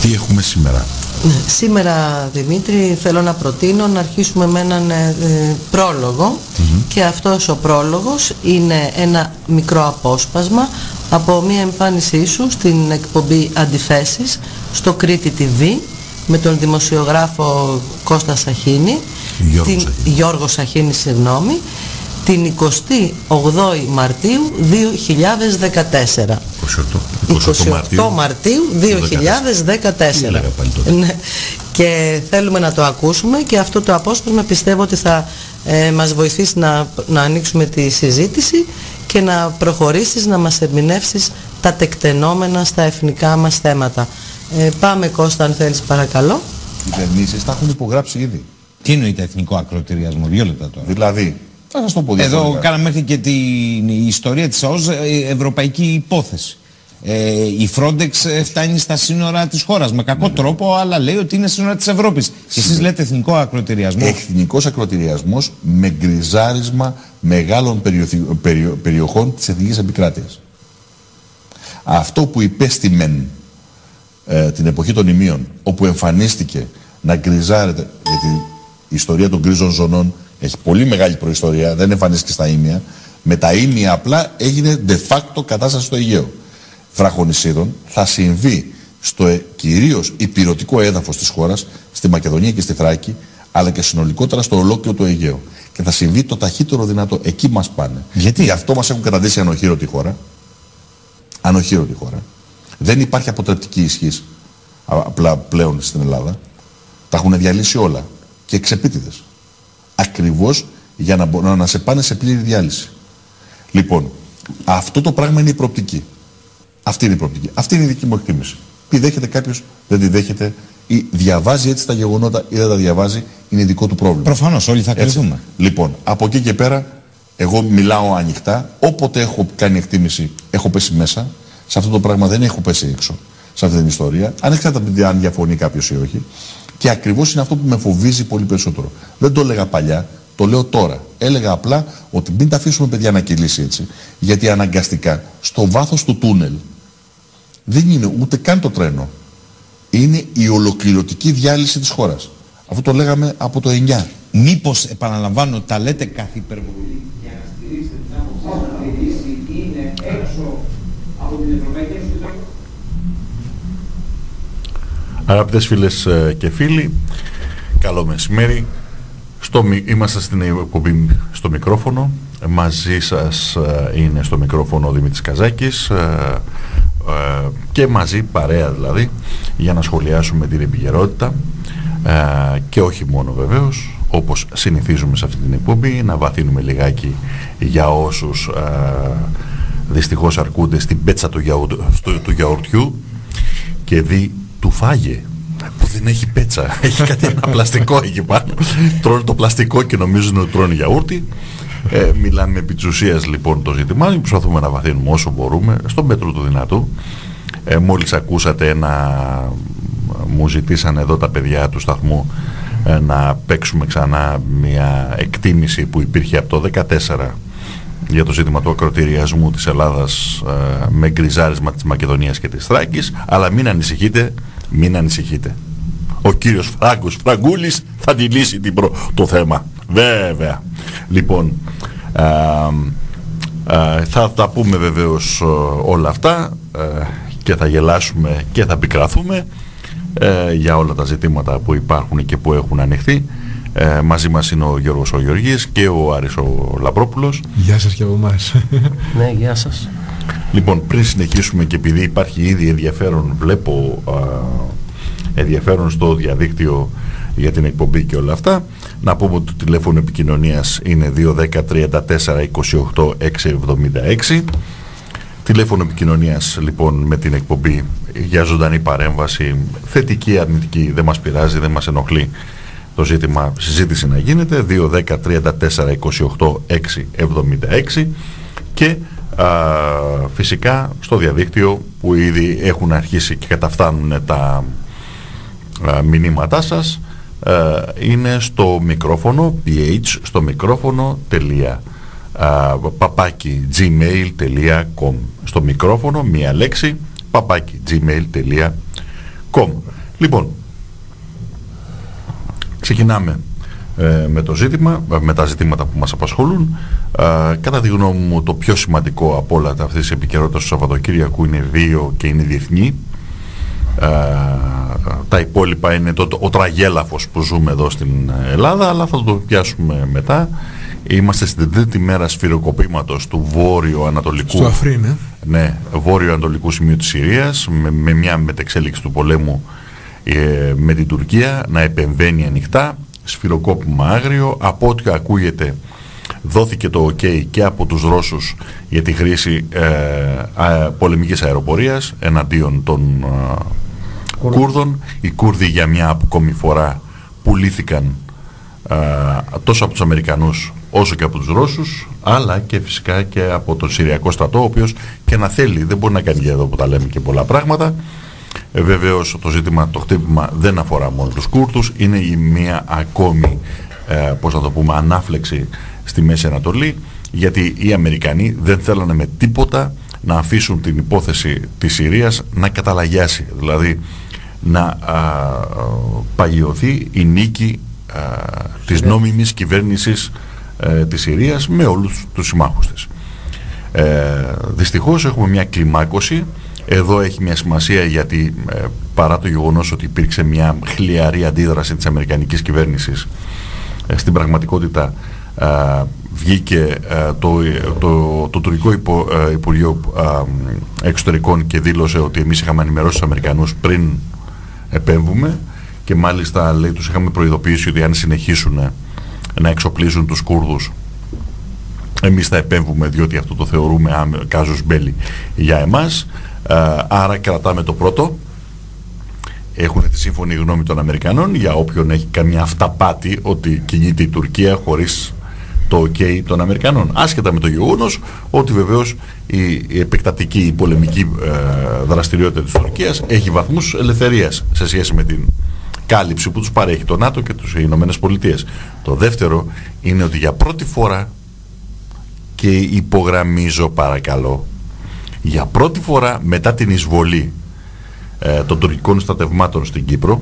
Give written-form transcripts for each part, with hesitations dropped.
Τι έχουμε σήμερα? Σήμερα, Δημήτρη, θέλω να προτείνω να αρχίσουμε με έναν πρόλογο και αυτός ο πρόλογος είναι ένα μικρό απόσπασμα από μια εμφάνισή σου στην εκπομπή Αντιθέσεις στο Κρήτη TV με τον δημοσιογράφο Κώστα Σαχίνη, Γιώργο Σαχίνη, συγγνώμη, την 28η Μαρτίου 2014. 28 Μαρτίου 2014. Ναι. Και θέλουμε να το ακούσουμε και αυτό το απόσπασμα πιστεύω ότι θα μας βοηθήσει να ανοίξουμε τη συζήτηση και να προχωρήσεις, να μας ερμηνεύσεις τα τεκτενόμενα στα εθνικά μας θέματα. Πάμε, Κώστα, αν θέλεις, παρακαλώ. Οι κυβερνήσεις τα έχουν υπογράψει ήδη. Τι εννοείται εθνικό ακροτηριασμό? 2 λεπτά τώρα. Δηλαδή, θα σας το πω εδώ κάναμε μέχρι και την ιστορία της ΑΟΣ ευρωπαϊκή υπόθεση. Η Frontex φτάνει στα σύνορα της χώρας με κακό τρόπο, αλλά λέει ότι είναι σύνορα της Ευρώπης. Και εσείς λέτε εθνικό ακροτηριασμό. Εθνικός ακροτηριασμός με γκριζάρισμα μεγάλων περιοχών της εθνικής επικράτειας. Αυτό που υπέστη μεν την εποχή των ημείων, όπου εμφανίστηκε να γκριζάρεται, γιατί η ιστορία των γκρίζων ζωνών έχει πολύ μεγάλη προϊστορία, δεν εμφανίστηκε στα ήμια. Με τα ήμια απλά έγινε de facto κατάσταση στο Αιγαίο. Βραχονησίδων θα συμβεί στο κυρίως ηπειρωτικό έδαφος της χώρας, στη Μακεδονία και στη Θράκη, αλλά και συνολικότερα στο ολόκληρο το Αιγαίο. Και θα συμβεί το ταχύτερο δυνατό. Εκεί μας πάνε. Γιατί? Γι' αυτό μας έχουν καταντήσει ανοχήρωτη χώρα. Ανοχήρωτη χώρα. Δεν υπάρχει αποτρεπτική ισχύς απλά πλέον στην Ελλάδα. Τα έχουν διαλύσει όλα. Και εξεπίτηδες. Ακριβώς για να σε πάνε σε πλήρη διάλυση. Λοιπόν, αυτό το πράγμα είναι η προοπτική. Αυτή είναι η προοπτική. Αυτή είναι η δική μου εκτίμηση. Τη δέχεται κάποιος, δεν τη δέχεται, ή διαβάζει έτσι τα γεγονότα ή δεν τα διαβάζει, είναι δικό του πρόβλημα. Προφανώς, όλοι θα κρυθούμε. Λοιπόν, από εκεί και πέρα, εγώ μιλάω ανοιχτά. Όποτε έχω κάνει εκτίμηση, έχω πέσει μέσα. Σε αυτό το πράγμα δεν έχω πέσει έξω. Σε αυτή την ιστορία. Ανεξάρτητα αν διαφωνεί κάποιος ή όχι. Και ακριβώς είναι αυτό που με φοβίζει πολύ περισσότερο. Δεν το έλεγα παλιά, το λέω τώρα. Έλεγα απλά ότι μην τα αφήσουμε, παιδιά, να κυλήσει έτσι. Γιατί αναγκαστικά στο βάθος του τούνελ δεν είναι ούτε καν το τρένο. Είναι η ολοκληρωτική διάλυση της χώρας. Αυτό το λέγαμε από το 9. Μήπως, επαναλαμβάνω, τα λέτε καθ' υπερβολή για να στηρίσετε την άποψή σας ότι η λύση είναι έξω από την Ευρωπαϊκή Ένωση? Αγαπητές φίλες και φίλοι, καλό μεσημέρι. Είμαστε στην εκπομπή στο μικρόφωνο. Μαζί σας είναι στο μικρόφωνο ο Δημήτρης Καζάκης και μαζί παρέα δηλαδή για να σχολιάσουμε την επικαιρότητα και όχι μόνο βεβαίως, όπως συνηθίζουμε σε αυτή την εκπομπή, να βαθύνουμε λιγάκι για όσους δυστυχώς αρκούνται στην πέτσα του γιαουρτιού και δει του φάγε που δεν έχει πέτσα, έχει κάτι ένα πλαστικό εκεί πάνω, τρώνε το πλαστικό και νομίζουν ότι τρώνε γιαούρτι. Μιλάμε επί της ουσίας λοιπόν το ζήτημα, προσπαθούμε να βαθύνουμε όσο μπορούμε στο μέτρο του δυνατού. Μόλις ακούσατε μου ζητήσαν εδώ τα παιδιά του σταθμού να παίξουμε ξανά μια εκτίμηση που υπήρχε από το 2014 για το ζήτημα του ακροτηριασμού της Ελλάδας με γκριζάρισμα της Μακεδονίας και της Θράκης, αλλά μην ανησυχείτε. Ο κύριος Φραγκούλης θα τη λύσει το θέμα, βέβαια. Λοιπόν, θα τα πούμε βεβαίως όλα αυτά και θα γελάσουμε και θα πικραθούμε για όλα τα ζητήματα που υπάρχουν και που έχουν ανοιχθεί. Μαζί μας είναι ο Γιώργος ο Γεωργής και ο Άρης ο Λαμπρόπουλος. Γεια σας και από εμάς. Ναι, γεια σας. Λοιπόν, πριν συνεχίσουμε και επειδή υπάρχει ήδη ενδιαφέρον, βλέπω ενδιαφέρον στο διαδίκτυο για την εκπομπή και όλα αυτά, να πούμε ότι το τηλέφωνο επικοινωνίας είναι 210 34 28 676. Τηλέφωνο επικοινωνίας λοιπόν με την εκπομπή για ζωντανή παρέμβαση, θετική, αρνητική, δεν μας πειράζει, δεν μας ενοχλεί το ζήτημα, συζήτηση να γίνεται, 210 34 28 676 και φυσικά στο διαδίκτυο που ήδη έχουν αρχίσει και καταφτάνουν τα μηνύματά σας, είναι στο μικρόφωνο ph, στο μικρόφωνο gmail.com, στο μικρόφωνο μία λέξη gmail.com. Λοιπόν, ξεκινάμε με το ζήτημα, με τα ζητήματα που μας απασχολούν. Κατά τη γνώμη μου, το πιο σημαντικό από όλα αυτής της επικαιρότητας του Σαββατοκύριακου είναι δύο και είναι διεθνή. Τα υπόλοιπα είναι ο τραγέλαφος που ζούμε εδώ στην Ελλάδα, αλλά θα το πιάσουμε μετά. Είμαστε στην τρίτη μέρα σφυροκοπήματος του βόρειο-ανατολικού, στο Αφρίν, βόρειο-ανατολικού σημείου της Συρίας, με μια μετεξέλιξη του πολέμου με την Τουρκία να επεμβαίνει ανοιχτά. Σφυροκόπημα άγριο. Από ό,τι ακούγεται, δόθηκε το OK και από τους Ρώσους για τη χρήση πολεμικής αεροπορίας εναντίον των Κούρδων. Οι Κούρδοι για μια ακόμη φορά πουλήθηκαν τόσο από τους Αμερικανούς όσο και από τους Ρώσους, αλλά και φυσικά και από τον Συριακό στρατό, ο οποίος και να θέλει δεν μπορεί να κάνει για εδώ που τα λέμε και πολλά πράγματα. Βεβαίως το ζήτημα, το χτύπημα δεν αφορά μόνο τους Κούρδους, είναι η μία ακόμη πώς να το πούμε, ανάφλεξη στη Μέση Ανατολή, γιατί οι Αμερικανοί δεν θέλανε με τίποτα να αφήσουν την υπόθεση της Συρίας να καταλαγιάσει, δηλαδή να παγιωθεί η νίκη της νόμιμης κυβέρνησης της Συρίας με όλους τους συμμάχους της. Δυστυχώς έχουμε μια κλιμάκωση. Εδώ έχει μια σημασία, γιατί παρά το γεγονός ότι υπήρξε μια χλιαρή αντίδραση της αμερικανικής κυβέρνησης, στην πραγματικότητα βγήκε το τουρκικό Υπουργείο Εξωτερικών και δήλωσε ότι εμείς είχαμε ενημερώσει τους Αμερικανούς πριν επέμβουμε, και μάλιστα λέει τους είχαμε προειδοποιήσει ότι αν συνεχίσουν να εξοπλίζουν τους Κούρδους εμείς θα επέμβουμε, διότι αυτό το θεωρούμε κάζους μπέλι για εμάς. Άρα κρατάμε το πρώτο. Έχουν τη σύμφωνη γνώμη των Αμερικανών για όποιον έχει καμιά αυταπάτη ότι κινείται η Τουρκία χωρίς το OK των Αμερικανών, άσχετα με το γεγονός ότι βεβαίως η επεκτατική, η πολεμική δραστηριότητα της Τουρκίας έχει βαθμούς ελευθερίας σε σχέση με την κάλυψη που τους παρέχει το ΝΑΤΟ και τις Ηνωμένες Πολιτείες. Το δεύτερο είναι ότι για πρώτη φορά, και υπογραμμίζω παρακαλώ, για πρώτη φορά μετά την εισβολή των τουρκικών στρατευμάτων στην Κύπρο,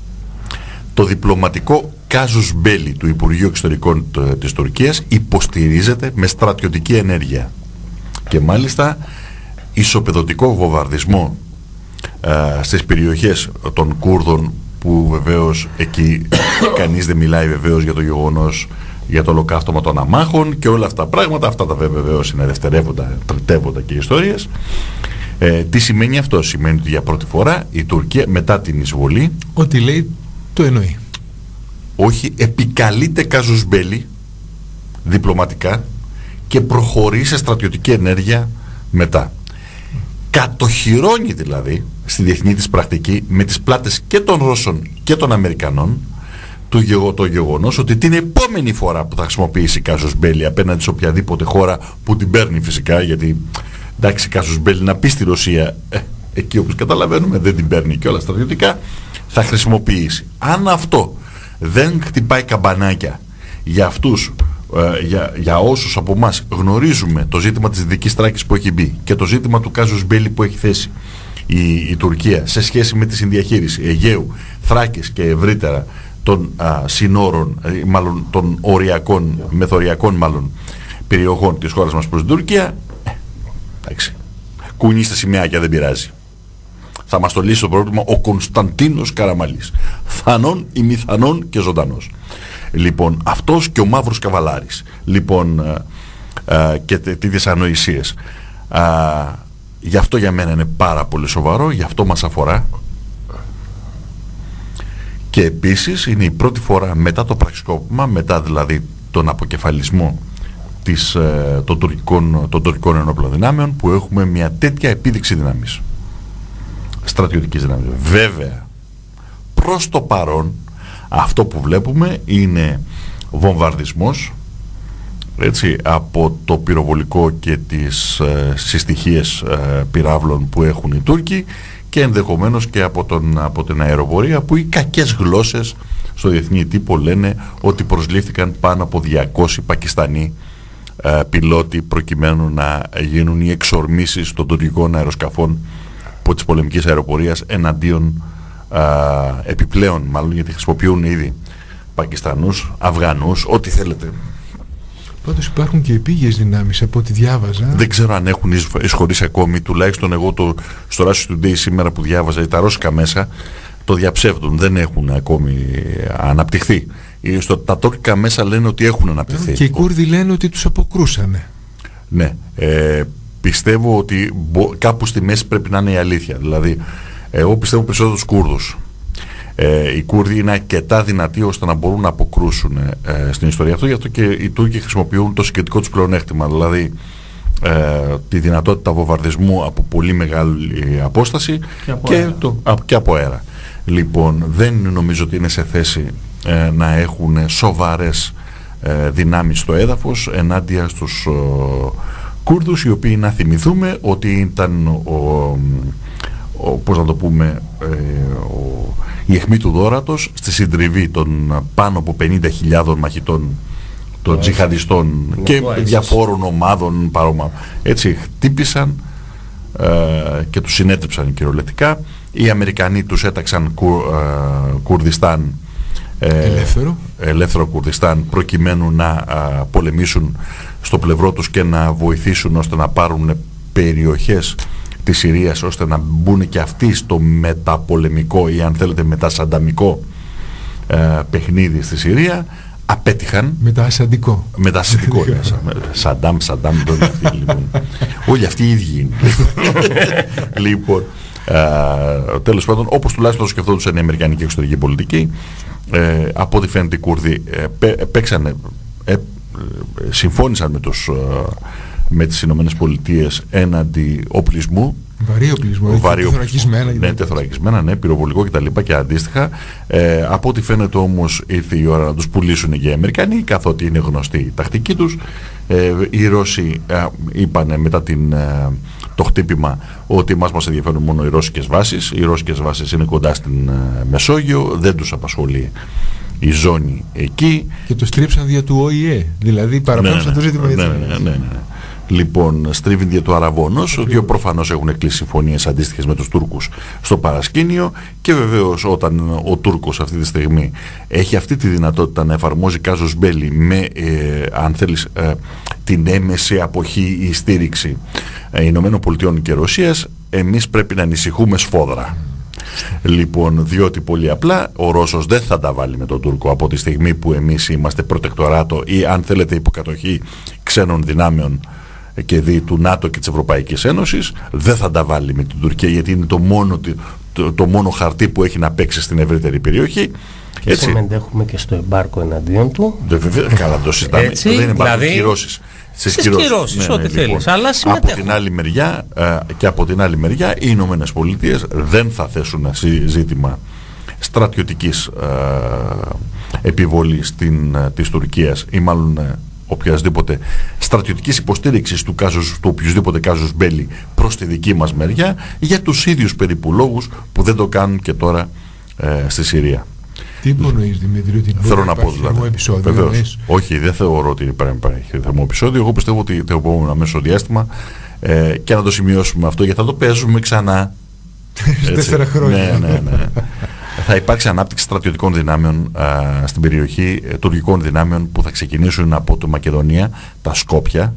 το διπλωματικό κάζους μπέλι του Υπουργείου Εξωτερικών της Τουρκίας υποστηρίζεται με στρατιωτική ενέργεια, και μάλιστα ισοπεδωτικό βομβαρδισμό στις περιοχές των Κούρδων, που βεβαίως εκεί κανείς δεν μιλάει βεβαίως για το γεγονός, για το ολοκαύτωμα των αμάχων και όλα αυτά τα πράγματα. Αυτά τα βεβαίως είναι δευτερεύοντα, τριτεύοντα και ιστορίες. Τι σημαίνει αυτό? Σημαίνει ότι για πρώτη φορά η Τουρκία μετά την εισβολή, ό,τι λέει το εννοεί. όχι, επικαλείται κάζους μπέλι διπλωματικά και προχωρεί σε στρατιωτική ενέργεια μετά. Κατοχυρώνει δηλαδή στη διεθνή της πρακτική με τις πλάτες και των Ρώσων και των Αμερικανών το γεγονός ότι την επόμενη φορά που θα χρησιμοποιήσει κάζους μπέλι απέναντι σε οποιαδήποτε χώρα που την παίρνει φυσικά, γιατί εντάξει, κάζους μπέλι να πει στη Ρωσία, εκεί όπως καταλαβαίνουμε δεν την παίρνει και όλα στρατιωτικά, θα χρησιμοποιήσει. Αν αυτό δεν χτυπάει καμπανάκια για αυτούς, για όσους από εμάς γνωρίζουμε το ζήτημα της Δυτικής Θράκης που έχει μπει και το ζήτημα του κάζους μπέλι που έχει θέσει η Τουρκία σε σχέση με τη συνδιαχείριση Αιγαίου, Θράκης και ευρύτερα των συνόρων, μάλλον των οριακών, μεθοριακών μάλλον περιοχών της χώρας μας προς την Τουρκία, εντάξει, κουνήστε σημαίακια, δεν πειράζει. Θα μας το λύσει το πρόβλημα ο Κωνσταντίνος Καραμαλής, θανών ημιθανών και ζωντανός. Λοιπόν, αυτός και ο Μαύρος Καβαλάρης, λοιπόν, και τις ανοησίες. Γι' αυτό για μένα είναι πάρα πολύ σοβαρό, γι' αυτό μας αφορά. Και επίσης είναι η πρώτη φορά μετά το πραξικόπημα, μετά δηλαδή τον αποκεφαλισμό των τουρκικών ενόπλων δυνάμεων, που έχουμε μια τέτοια επίδειξη δύναμης, στρατιωτικής δύναμης. Βέβαια, προς το παρόν αυτό που βλέπουμε είναι βομβαρδισμός, έτσι, από το πυροβολικό και τις συστοιχίες πυράβλων που έχουν οι Τούρκοι, και ενδεχομένως και από την αεροπορία, που οι κακές γλώσσες στο διεθνή τύπο λένε ότι προσλήφθηκαν πάνω από 200 Πακιστανοί πιλότοι προκειμένου να γίνουν οι εξορμήσεις των τουρκικών αεροσκαφών από της πολεμικής αεροπορίας εναντίον επιπλέον, μάλλον γιατί χρησιμοποιούν ήδη Πακιστανούς, Αφγανούς, ό,τι θέλετε. Πάντως υπάρχουν και επίγειες δυνάμεις από ό,τι διάβαζα. Δεν ξέρω αν έχουν εισχωρήσει ακόμη, τουλάχιστον εγώ στο Russia Today σήμερα που διάβαζα, τα ρώσικα μέσα το διαψεύδουν, δεν έχουν ακόμη αναπτυχθεί. Τα τουρκικά μέσα λένε ότι έχουν αναπτυχθεί. Και οι Κούρδοι λένε ότι τους αποκρούσανε. Ναι, πιστεύω ότι κάπου στη μέση πρέπει να είναι η αλήθεια. Δηλαδή, εγώ πιστεύω περισσότερο τους Κούρδους. Οι Κούρδοι είναι αρκετά δυνατοί ώστε να μπορούν να αποκρούσουν στην ιστορία αυτό. Γι' αυτό και οι Τούρκοι χρησιμοποιούν το συγκεντρικό τους πλεονέκτημα. Δηλαδή, τη δυνατότητα βομβαρδισμού από πολύ μεγάλη απόσταση και από αέρα. Λοιπόν, δεν νομίζω ότι είναι σε θέση να έχουν σοβαρές δυνάμεις στο έδαφος ενάντια στους Κούρδους, οι οποίοι, να θυμηθούμε ότι ήταν πώς να το πούμε, η αιχμή του δώρατος στη συντριβή των πάνω από 50.000 μαχητών των τζιχαντιστών και διαφόρων ομάδων παρόμοια. Έτσι χτύπησαν και τους συνέτριψαν κυριολεκτικά. Οι Αμερικανοί τους έταξαν Κουρδιστάν, ελεύθερο Κουρδιστάν, προκειμένου να πολεμήσουν στο πλευρό τους και να βοηθήσουν ώστε να πάρουν περιοχές της Συρίας, ώστε να μπουν και αυτοί στο μεταπολεμικό ή αν θέλετε μετασανταμικό παιχνίδι στη Συρία. Απέτυχαν. Μετασαντικό. Μετασαντικό. Σαντάμ, λοιπόν. Όλοι αυτοί οι ίδιοι είναι. Λοιπόν, τέλος πάντων, όπως τουλάχιστον το σκεφτόντουσαν οι Αμερικανικοί εξωτερική πολιτική, από ό,τι φαίνεται οι Κούρδοι συμφώνησαν με τις Ηνωμένες Πολιτείες έναντι οπλισμού. Βαρύ οπλισμό, τεθωρακισμένα, ναι, πυροβολικό κτλ. Και αντίστοιχα. Από ό,τι φαίνεται όμως ήρθε η ώρα να τους πουλήσουν και οι Αμερικανοί, καθότι είναι γνωστή η τακτική τους. Οι Ρώσοι είπανε μετά το χτύπημα ότι μας ενδιαφέρουν μόνο οι ρώσικες βάσεις. Οι ρώσικες βάσεις είναι κοντά στην Μεσόγειο, δεν τους απασχολεί η ζώνη εκεί. Και το στρίψαν δια του ΟΗΕ, δηλαδή παραπέμψαν το ζήτημα. Ναι. Λοιπόν, στρίβουν δια του Αραβώνος, ότι προφανώς έχουν κλείσει συμφωνίες αντίστοιχες με τους Τούρκους στο παρασκήνιο, και βεβαίως όταν ο Τούρκος αυτή τη στιγμή έχει αυτή τη δυνατότητα να εφαρμόζει κάζος μπέλι με, αν θέλεις, την έμεση αποχή ή στήριξη Ηνωμένων Πολιτειών και Ρωσίας, εμείς πρέπει να ανησυχούμε σφόδρα. Λοιπόν, διότι πολύ απλά ο Ρώσος δεν θα τα βάλει με τον Τούρκο από τη στιγμή που εμείς είμαστε προτεκτοράτο ή αν θέλετε υποκατοχή ξένων δυνάμεων και δι του ΝΑΤΟ και της Ευρωπαϊκής Ένωσης. Δεν θα τα βάλει με την Τουρκία, γιατί είναι το μόνο χαρτί που έχει να παίξει στην ευρύτερη περιοχή. Και συμμετέχουμε και στο εμπάρκο εναντίον του. Καλά, το συζητάμε. Δεν είναι εμπάρκο, κυρώσεις. Στις κυρώσεις, ό,τι θέλεις. Αλλά από την άλλη μεριά, και από την άλλη μεριά, οι Ηνωμένες Πολιτείες δεν θα θέσουν ζήτημα στρατιωτικής επιβολής της Τουρκίας, ή μάλλον οποιασδήποτε στρατιωτικής υποστήριξης του οποιουσδήποτε κάζους μπέλι προς τη δική μας μεριά, για τους ίδιους περίπου λόγους που δεν το κάνουν και τώρα στη Συρία. Τι υπονοείς, Δημήτρη, ότι θέλω να πω, θερμό επεισόδιο? Βεβαίως. Όχι, δεν θεωρώ ότι υπάρχει θερμό επεισόδιο. Εγώ πιστεύω ότι το επόμενο αμέσως διάστημα, και να το σημειώσουμε αυτό, γιατί θα το παίζουμε ξανά. Σε 4 χρόνια. Ναι. Θα υπάρξει ανάπτυξη στρατιωτικών δυνάμεων στην περιοχή, τουρκικών δυνάμεων που θα ξεκινήσουν από τη Μακεδονία, τα Σκόπια,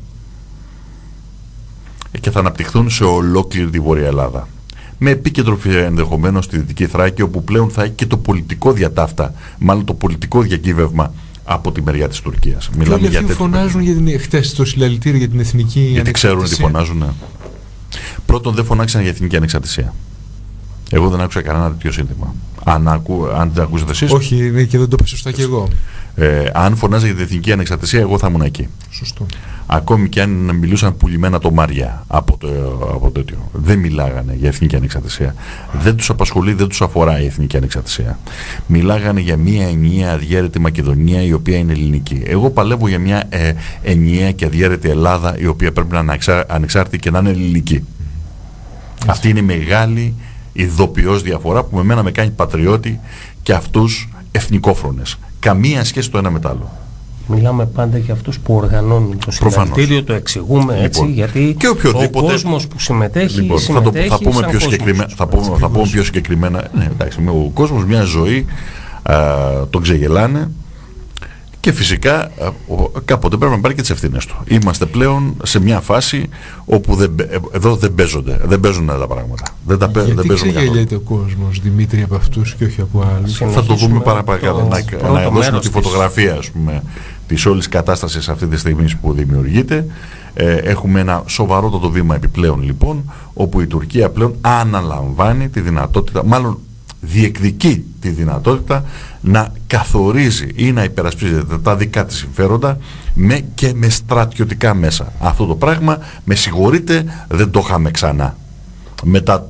και θα αναπτυχθούν σε ολόκληρη τη Βόρεια Ελλάδα. Με επίκεντρο ενδεχομένως στη Δυτική Θράκη, όπου πλέον θα έχει και το πολιτικό διατάφτα, μάλλον το πολιτικό διακύβευμα από τη μεριά της Τουρκίας. Και όλοι αυτοί φωνάζουν για χτες το συλλαλητήριο για την εθνική ανεξαρτησία. Γιατί ξέρουν τι φωνάζουν. Πρώτον, δεν φωνάξαν για εθνική ανεξαρτησία. Εγώ δεν άκουσα κανένα τέτοιο σύνθημα. Αν δεν ακούσατε εσείς. Όχι, και δεν το είπα σωστά κι εγώ. Αν φωνάζα για την εθνική ανεξαρτησία, εγώ θα ήμουν εκεί. Σωστό. Ακόμη και αν μιλούσαν πουλημένα το Μάρια από τέτοιο. Δεν μιλάγανε για εθνική ανεξαρτησία. Δεν τους απασχολεί, δεν τους αφορά η εθνική ανεξαρτησία. Μιλάγανε για μια ενιαία αδιέρετη Μακεδονία, η οποία είναι ελληνική. Εγώ παλεύω για μια ενιαία και αδιέρετη Ελλάδα, η οποία πρέπει να είναι ανεξάρτητη και να είναι ελληνική. Αυτή είναι η μεγάλη ειδοποιώς διαφορά που με μένα με κάνει πατριώτη και αυτούς εθνικόφρονες. Καμία σχέση το ένα με το άλλο. μιλάμε πάντα για αυτούς που οργανώνουν το συλλαλητήριο, το εξηγούμε έτσι, γιατί και ο κόσμος που συμμετέχει, θα πούμε πιο συγκεκριμένα, ναι, εντάξει, ο κόσμος μια ζωή τον ξεγελάνε και φυσικά κάποτε πρέπει να πάρει και τις ευθύνες του. Είμαστε πλέον σε μια φάση όπου εδώ δεν παίζουν τα πράγματα. Γιατί ξεγελιέται ο κόσμος, Δημήτρη, από αυτούς και όχι από άλλους? Θα το δούμε παρακάτω. Να δώσουμε τη φωτογραφία, ας πούμε, της όλης κατάστασης αυτή τη στιγμή που δημιουργείται. Έχουμε ένα σοβαρότατο βήμα επιπλέον, λοιπόν, όπου η Τουρκία πλέον αναλαμβάνει τη δυνατότητα, μάλλον διεκδικεί τη δυνατότητα να καθορίζει ή να υπερασπίζεται τα δικά της συμφέροντα και με στρατιωτικά μέσα. Αυτό το πράγμα, με συγχωρείτε, δεν το είχαμε ξανά μετά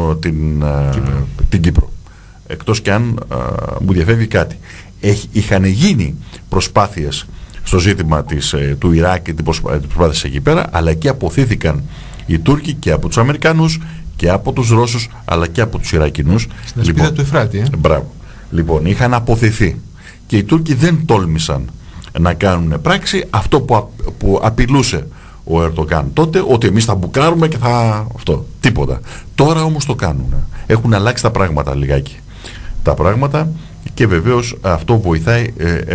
την Κύπρο. Εκτός και αν μου διαφεύγει κάτι. Είχαν γίνει προσπάθειες στο ζήτημα του Ιράκ και την προσπάθειες εκεί πέρα, αλλά εκεί αποθήθηκαν οι Τούρκοι και από τους Αμερικανούς και από τους Ρώσους, αλλά και από τους Ιρακινούς. Στην ασπίδα του Εφράτη. Μπράβο. Λοιπόν, είχαν αποθηθεί και οι Τούρκοι δεν τόλμησαν να κάνουν πράξη αυτό που απειλούσε ο Ερντογάν τότε, ότι εμείς θα μπουκάρουμε και θα αυτό, τίποτα. Τώρα όμως το κάνουν. Έχουν αλλάξει τα πράγματα λιγάκι. Τα πράγματα, και βεβαίως αυτό βοηθάει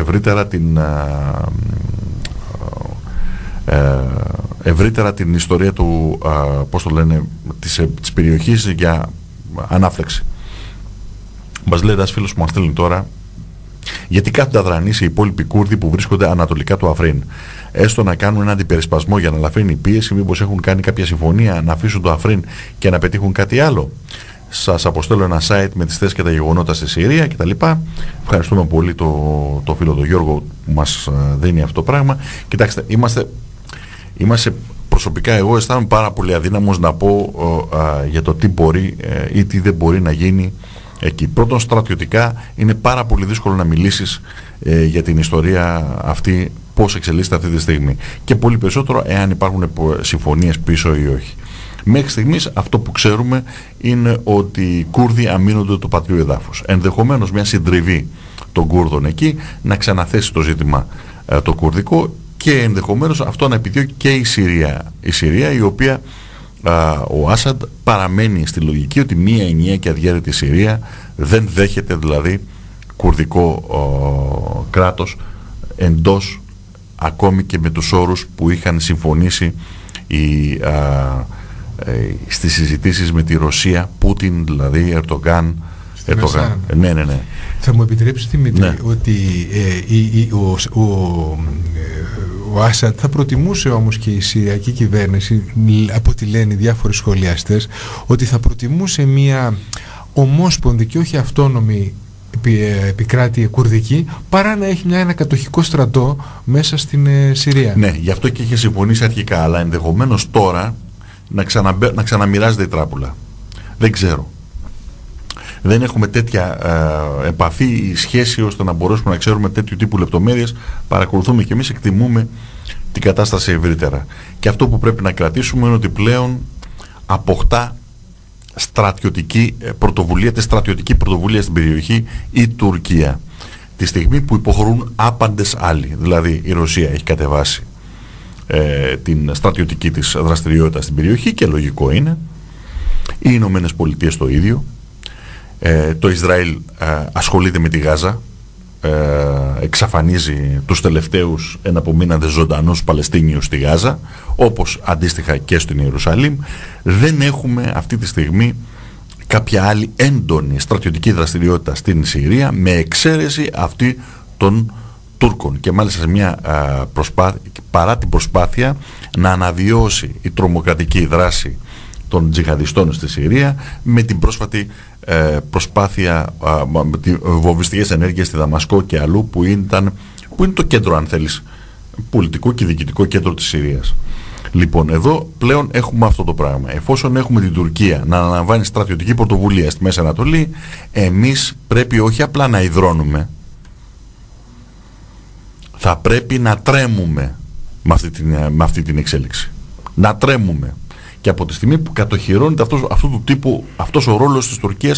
ευρύτερα την ιστορία του, πώς το λένε, της περιοχής για ανάφλεξη. Μας λέει ένας φίλος που μας στέλνει τώρα, γιατί κάθονται αδρανείς οι υπόλοιποι Κούρδοι που βρίσκονται ανατολικά του Αφρίν, έστω να κάνουν ένα αντιπερισπασμό για να ελαφρύνει η πίεση, μήπως έχουν κάνει κάποια συμφωνία να αφήσουν το Αφρίν και να πετύχουν κάτι άλλο? Σας αποστέλω ένα site με τις θέσεις και τα γεγονότα στη Συρία κτλ. Ευχαριστούμε πολύ το φίλο τον Γιώργο που μας δίνει αυτό το πράγμα. Κοιτάξτε, είμαστε προσωπικά, εγώ αισθάνομαι πάρα πολύ αδύναμος να πω για το τι μπορεί ή τι δεν μπορεί να γίνει εκεί. Πρώτον, στρατιωτικά είναι πάρα πολύ δύσκολο να μιλήσεις για την ιστορία αυτή, πώς εξελίσσεται αυτή τη στιγμή, και πολύ περισσότερο εάν υπάρχουν συμφωνίες πίσω ή όχι. Μέχρι στιγμής αυτό που ξέρουμε είναι ότι οι Κούρδοι αμήνονται το πατρίου εδάφους. Ενδεχομένως μια συντριβή των Κούρδων εκεί να ξαναθέσει το ζήτημα το κουρδικό, και ενδεχομένως αυτό να επιδιώκει και η Συρία. Η Συρία, η οποία ο Άσαντ παραμένει στη λογική ότι μία ενιαία και αδιέρετη Συρία δεν δέχεται δηλαδή κουρδικό κράτος εντός, ακόμη και με τους όρους που είχαν συμφωνήσει στις συζητήσεις με τη Ρωσία, Πούτιν δηλαδή, Ερντογάν. Ναι. Θα μου επιτρέψει, Δημήτρη, ναι, ότι ο Άσαντ θα προτιμούσε όμως, και η Συριακή κυβέρνηση, από ό,τι λένε οι διάφοροι σχολιαστές, ότι θα προτιμούσε μια ομόσπονδη και όχι αυτόνομη επικράτεια κουρδική, παρά να έχει ένα κατοχικό στρατό μέσα στην Συρία. Ναι, γι' αυτό και είχε συμφωνήσει αρχικά, αλλά ενδεχομένως τώρα να ξαναμοιράζεται η τράπουλα. Δεν ξέρω. Δεν έχουμε τέτοια επαφή ή σχέση ώστε να μπορέσουμε να ξέρουμε τέτοιου τύπου λεπτομέρειες. Παρακολουθούμε και εμείς, εκτιμούμε την κατάσταση ευρύτερα. Και αυτό που πρέπει να κρατήσουμε είναι ότι πλέον αποκτά στρατιωτική πρωτοβουλία στην περιοχή η Τουρκία. Τη στιγμή που υποχωρούν άπαντες άλλοι. Δηλαδή η Ρωσία έχει κατεβάσει την στρατιωτική της δραστηριότητα στην περιοχή, και λογικό είναι. Οι Ηνωμένες Πολιτείες το ίδιο. Το Ισραήλ ασχολείται με τη Γάζα, εξαφανίζει τους τελευταίους εναπομείναντες ζωντανούς Παλαιστίνιους στη Γάζα, όπως αντίστοιχα και στην Ιερουσαλήμ. Δεν έχουμε αυτή τη στιγμή κάποια άλλη έντονη στρατιωτική δραστηριότητα στην Συρία, με εξαίρεση αυτή των Τούρκων, και μάλιστα σε μια παρά την προσπάθεια να αναβιώσει η τρομοκρατική δράση των τζιχαδιστών στη Συρία, με την πρόσφατη προσπάθεια με τις βομβιστικές ενέργειες στη Δαμασκό και αλλού, που είναι το κέντρο, αν θέλεις, πολιτικό και διοικητικό κέντρο της Συρίας. Λοιπόν, εδώ πλέον έχουμε αυτό το πράγμα. Εφόσον έχουμε την Τουρκία να αναλαμβάνει στρατιωτική πρωτοβουλία στη Μέση Ανατολή, εμείς πρέπει όχι απλά να υδρώνουμε, θα πρέπει να τρέμουμε με αυτή την εξέλιξη. Να τρέμουμε. Και από τη στιγμή που κατοχυρώνεται αυτού του τύπου αυτός ο ρόλος της Τουρκίας,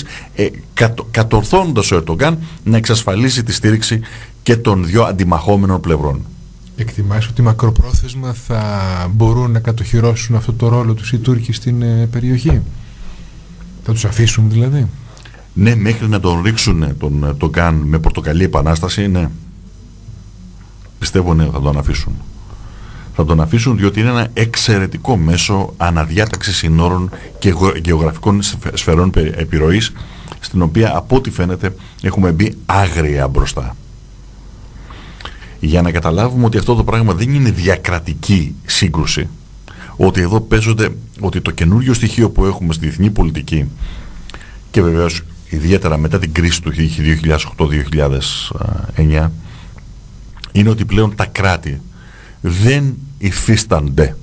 κατορθώνοντας ο Ερντογάν να εξασφαλίσει τη στήριξη και των δύο αντιμαχόμενων πλευρών. Εκτιμάς ότι μακροπρόθεσμα θα μπορούν να κατοχυρώσουν αυτό το ρόλο τους οι Τούρκοι στην περιοχή? Θα τους αφήσουν δηλαδή? Ναι, μέχρι να τον ρίξουν τον Καν με πορτοκαλί επανάσταση, ναι. Πιστεύω ναι, θα τον αφήσουν. Θα τον αφήσουν διότι είναι ένα εξαιρετικό μέσο αναδιάταξης συνόρων και γεωγραφικών σφαιρών επιρροής, στην οποία από ό,τι φαίνεται έχουμε μπει άγρια μπροστά. Για να καταλάβουμε ότι αυτό το πράγμα δεν είναι διακρατική σύγκρουση, ότι εδώ παίζονται, ότι το καινούριο στοιχείο που έχουμε στη διεθνή πολιτική και βεβαίως ιδιαίτερα μετά την κρίση του 2008-2009 είναι ότι πλέον τα κράτη δεν υφίστανται.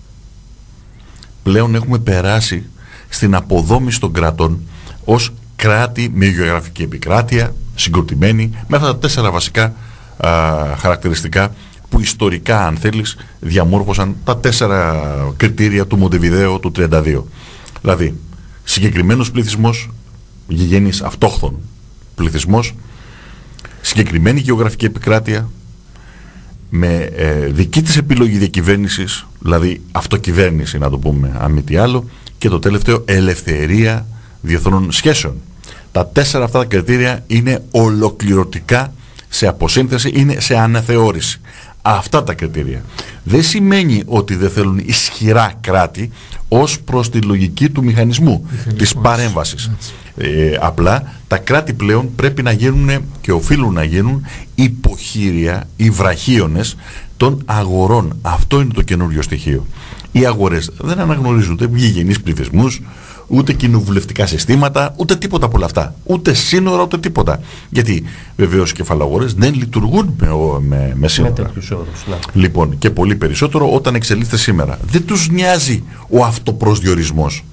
Πλέον έχουμε περάσει στην αποδόμηση των κρατών ως κράτη με γεωγραφική επικράτεια, συγκροτημένη, με αυτά τα 4 βασικά χαρακτηριστικά που ιστορικά, αν θέλεις, διαμόρφωσαν τα 4 κριτήρια του Μοντεβιδέο του 32. Δηλαδή, συγκεκριμένος πληθυσμός, γηγενής αυτόχθον πληθυσμός, συγκεκριμένη γεωγραφική επικράτεια, με δική της επιλογή διακυβέρνησης, δηλαδή αυτοκυβέρνηση να το πούμε αν μη τι άλλο, και το τελευταίο ελευθερία διεθνών σχέσεων. Τα 4 αυτά τα κριτήρια είναι ολοκληρωτικά σε αποσύνθεση, είναι σε αναθεώρηση. Αυτά τα κριτήρια. Δεν σημαίνει ότι δεν θέλουν ισχυρά κράτη ως προς τη λογική του μηχανισμού της παρέμβασης. Απλά τα κράτη πλέον πρέπει να γίνουν και οφείλουν να γίνουν υποχείρια ή βραχίονες των αγορών. Αυτό είναι το καινούριο στοιχείο. Οι αγορές δεν αναγνωρίζουν ούτε γηγενείς πληθυσμούς, ούτε κοινοβουλευτικά συστήματα, ούτε τίποτα από όλα αυτά. Ούτε σύνορα, ούτε τίποτα. Γιατί βεβαίως οι κεφαλαγορές δεν λειτουργούν με σύνορα. Με τέτοιους όρους, ναι. Λοιπόν, και πολύ περισσότερο όταν εξελίσσεται σήμερα. Δεν τους νοιάζει ο αυτοπροσδιορισμός.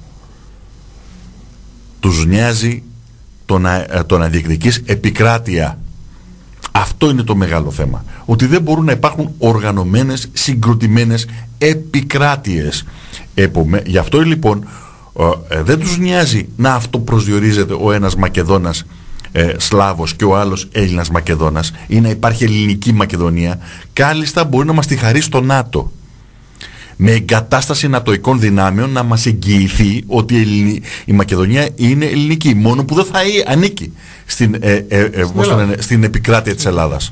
Τους νοιάζει το να διεκδικείς επικράτεια. Αυτό είναι το μεγάλο θέμα. Ότι δεν μπορούν να υπάρχουν οργανωμένες, συγκροτημένες επικράτειες. Γι' αυτό λοιπόν δεν τους νοιάζει να αυτοπροσδιορίζεται ο ένας Μακεδόνας Σλάβος και ο άλλος Έλληνας Μακεδόνας ή να υπάρχει ελληνική Μακεδονία. Κάλλιστα μπορεί να μας τη χαρίσει το ΝΑΤΟ, με εγκατάσταση νατοικών δυνάμεων, να μας εγγυηθεί ότι η Μακεδονία είναι ελληνική, μόνο που δεν θα ανήκει στην επικράτεια της Ελλάδας.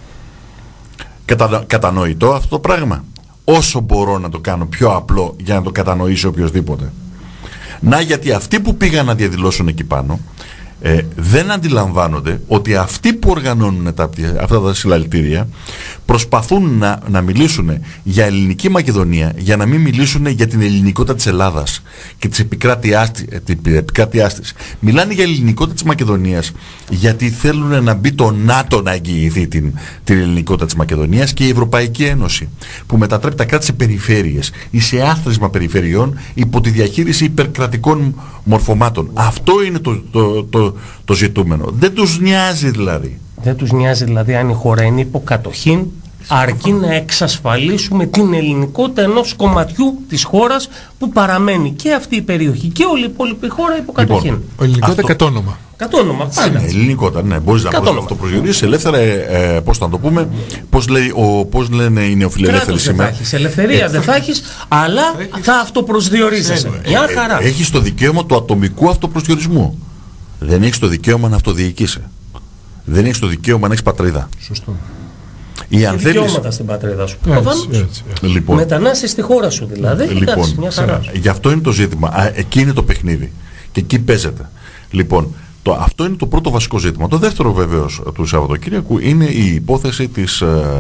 Κατανοητό αυτό το πράγμα? Όσο μπορώ να το κάνω πιο απλό για να το κατανοήσει οποιοσδήποτε. Να, γιατί αυτοί που πήγαν να διαδηλώσουν εκεί πάνω δεν αντιλαμβάνονται ότι αυτοί που οργανώνουν αυτά τα συλλαλητήρια προσπαθούν να μιλήσουν για ελληνική Μακεδονία, για να μην μιλήσουν για την ελληνικότητα της Ελλάδας και της επικράτειάς της. Μιλάνε για ελληνικότητα της Μακεδονίας γιατί θέλουν να μπει το ΝΑΤΟ να εγγυηθεί την ελληνικότητα της Μακεδονίας και η Ευρωπαϊκή Ένωση, που μετατρέπει τα κράτη σε περιφέρειες ή σε άθροισμα περιφερειών υπό τη διαχείριση υπερκρατικών μορφωμάτων. Αυτό είναι το ζητούμενο. Δεν τους νοιάζει δηλαδή. Δεν τους νοιάζει δηλαδή αν η χώρα είναι υποκατοχήν, αρκεί να εξασφαλίσουμε την ελληνικότητα ενός κομματιού της χώρας που παραμένει και αυτή η περιοχή και όλη η υπόλοιπη χώρα υποκατοχήν. Λοιπόν, ελληνικότητα κατόνομα. Κατόνομα, πάντα. Ναι, ελληνικότητα, ναι. Μπορείς να αυτοπροσδιορίσεις ελεύθερα, πώς θα το πούμε, πώς λένε οι νεοφιλελεύθεροι σήμερα. Δεν θα έχεις ελευθερία, δεν θα έχεις, αλλά θα αυτοπροσδιορίζεσαι. Μια χαρά. Έχεις το δικαίωμα του ατομικού αυτοπροσδιορισμού. Δεν έχεις το δικαίωμα να αυτοδιοικείσαι. Δεν έχεις το δικαίωμα να έχεις πατρίδα. Σωστό. Και δικαιώματα στην πατρίδα σου. Λοιπόν, μετανάστες στη χώρα σου δηλαδή. Λοιπόν, μια χαρά. Γι' αυτό είναι το ζήτημα. Εκεί είναι το παιχνίδι. Και εκεί παίζεται. Λοιπόν, αυτό είναι το πρώτο βασικό ζήτημα. Το δεύτερο βεβαίως του Σαββατοκύριακου είναι η υπόθεση της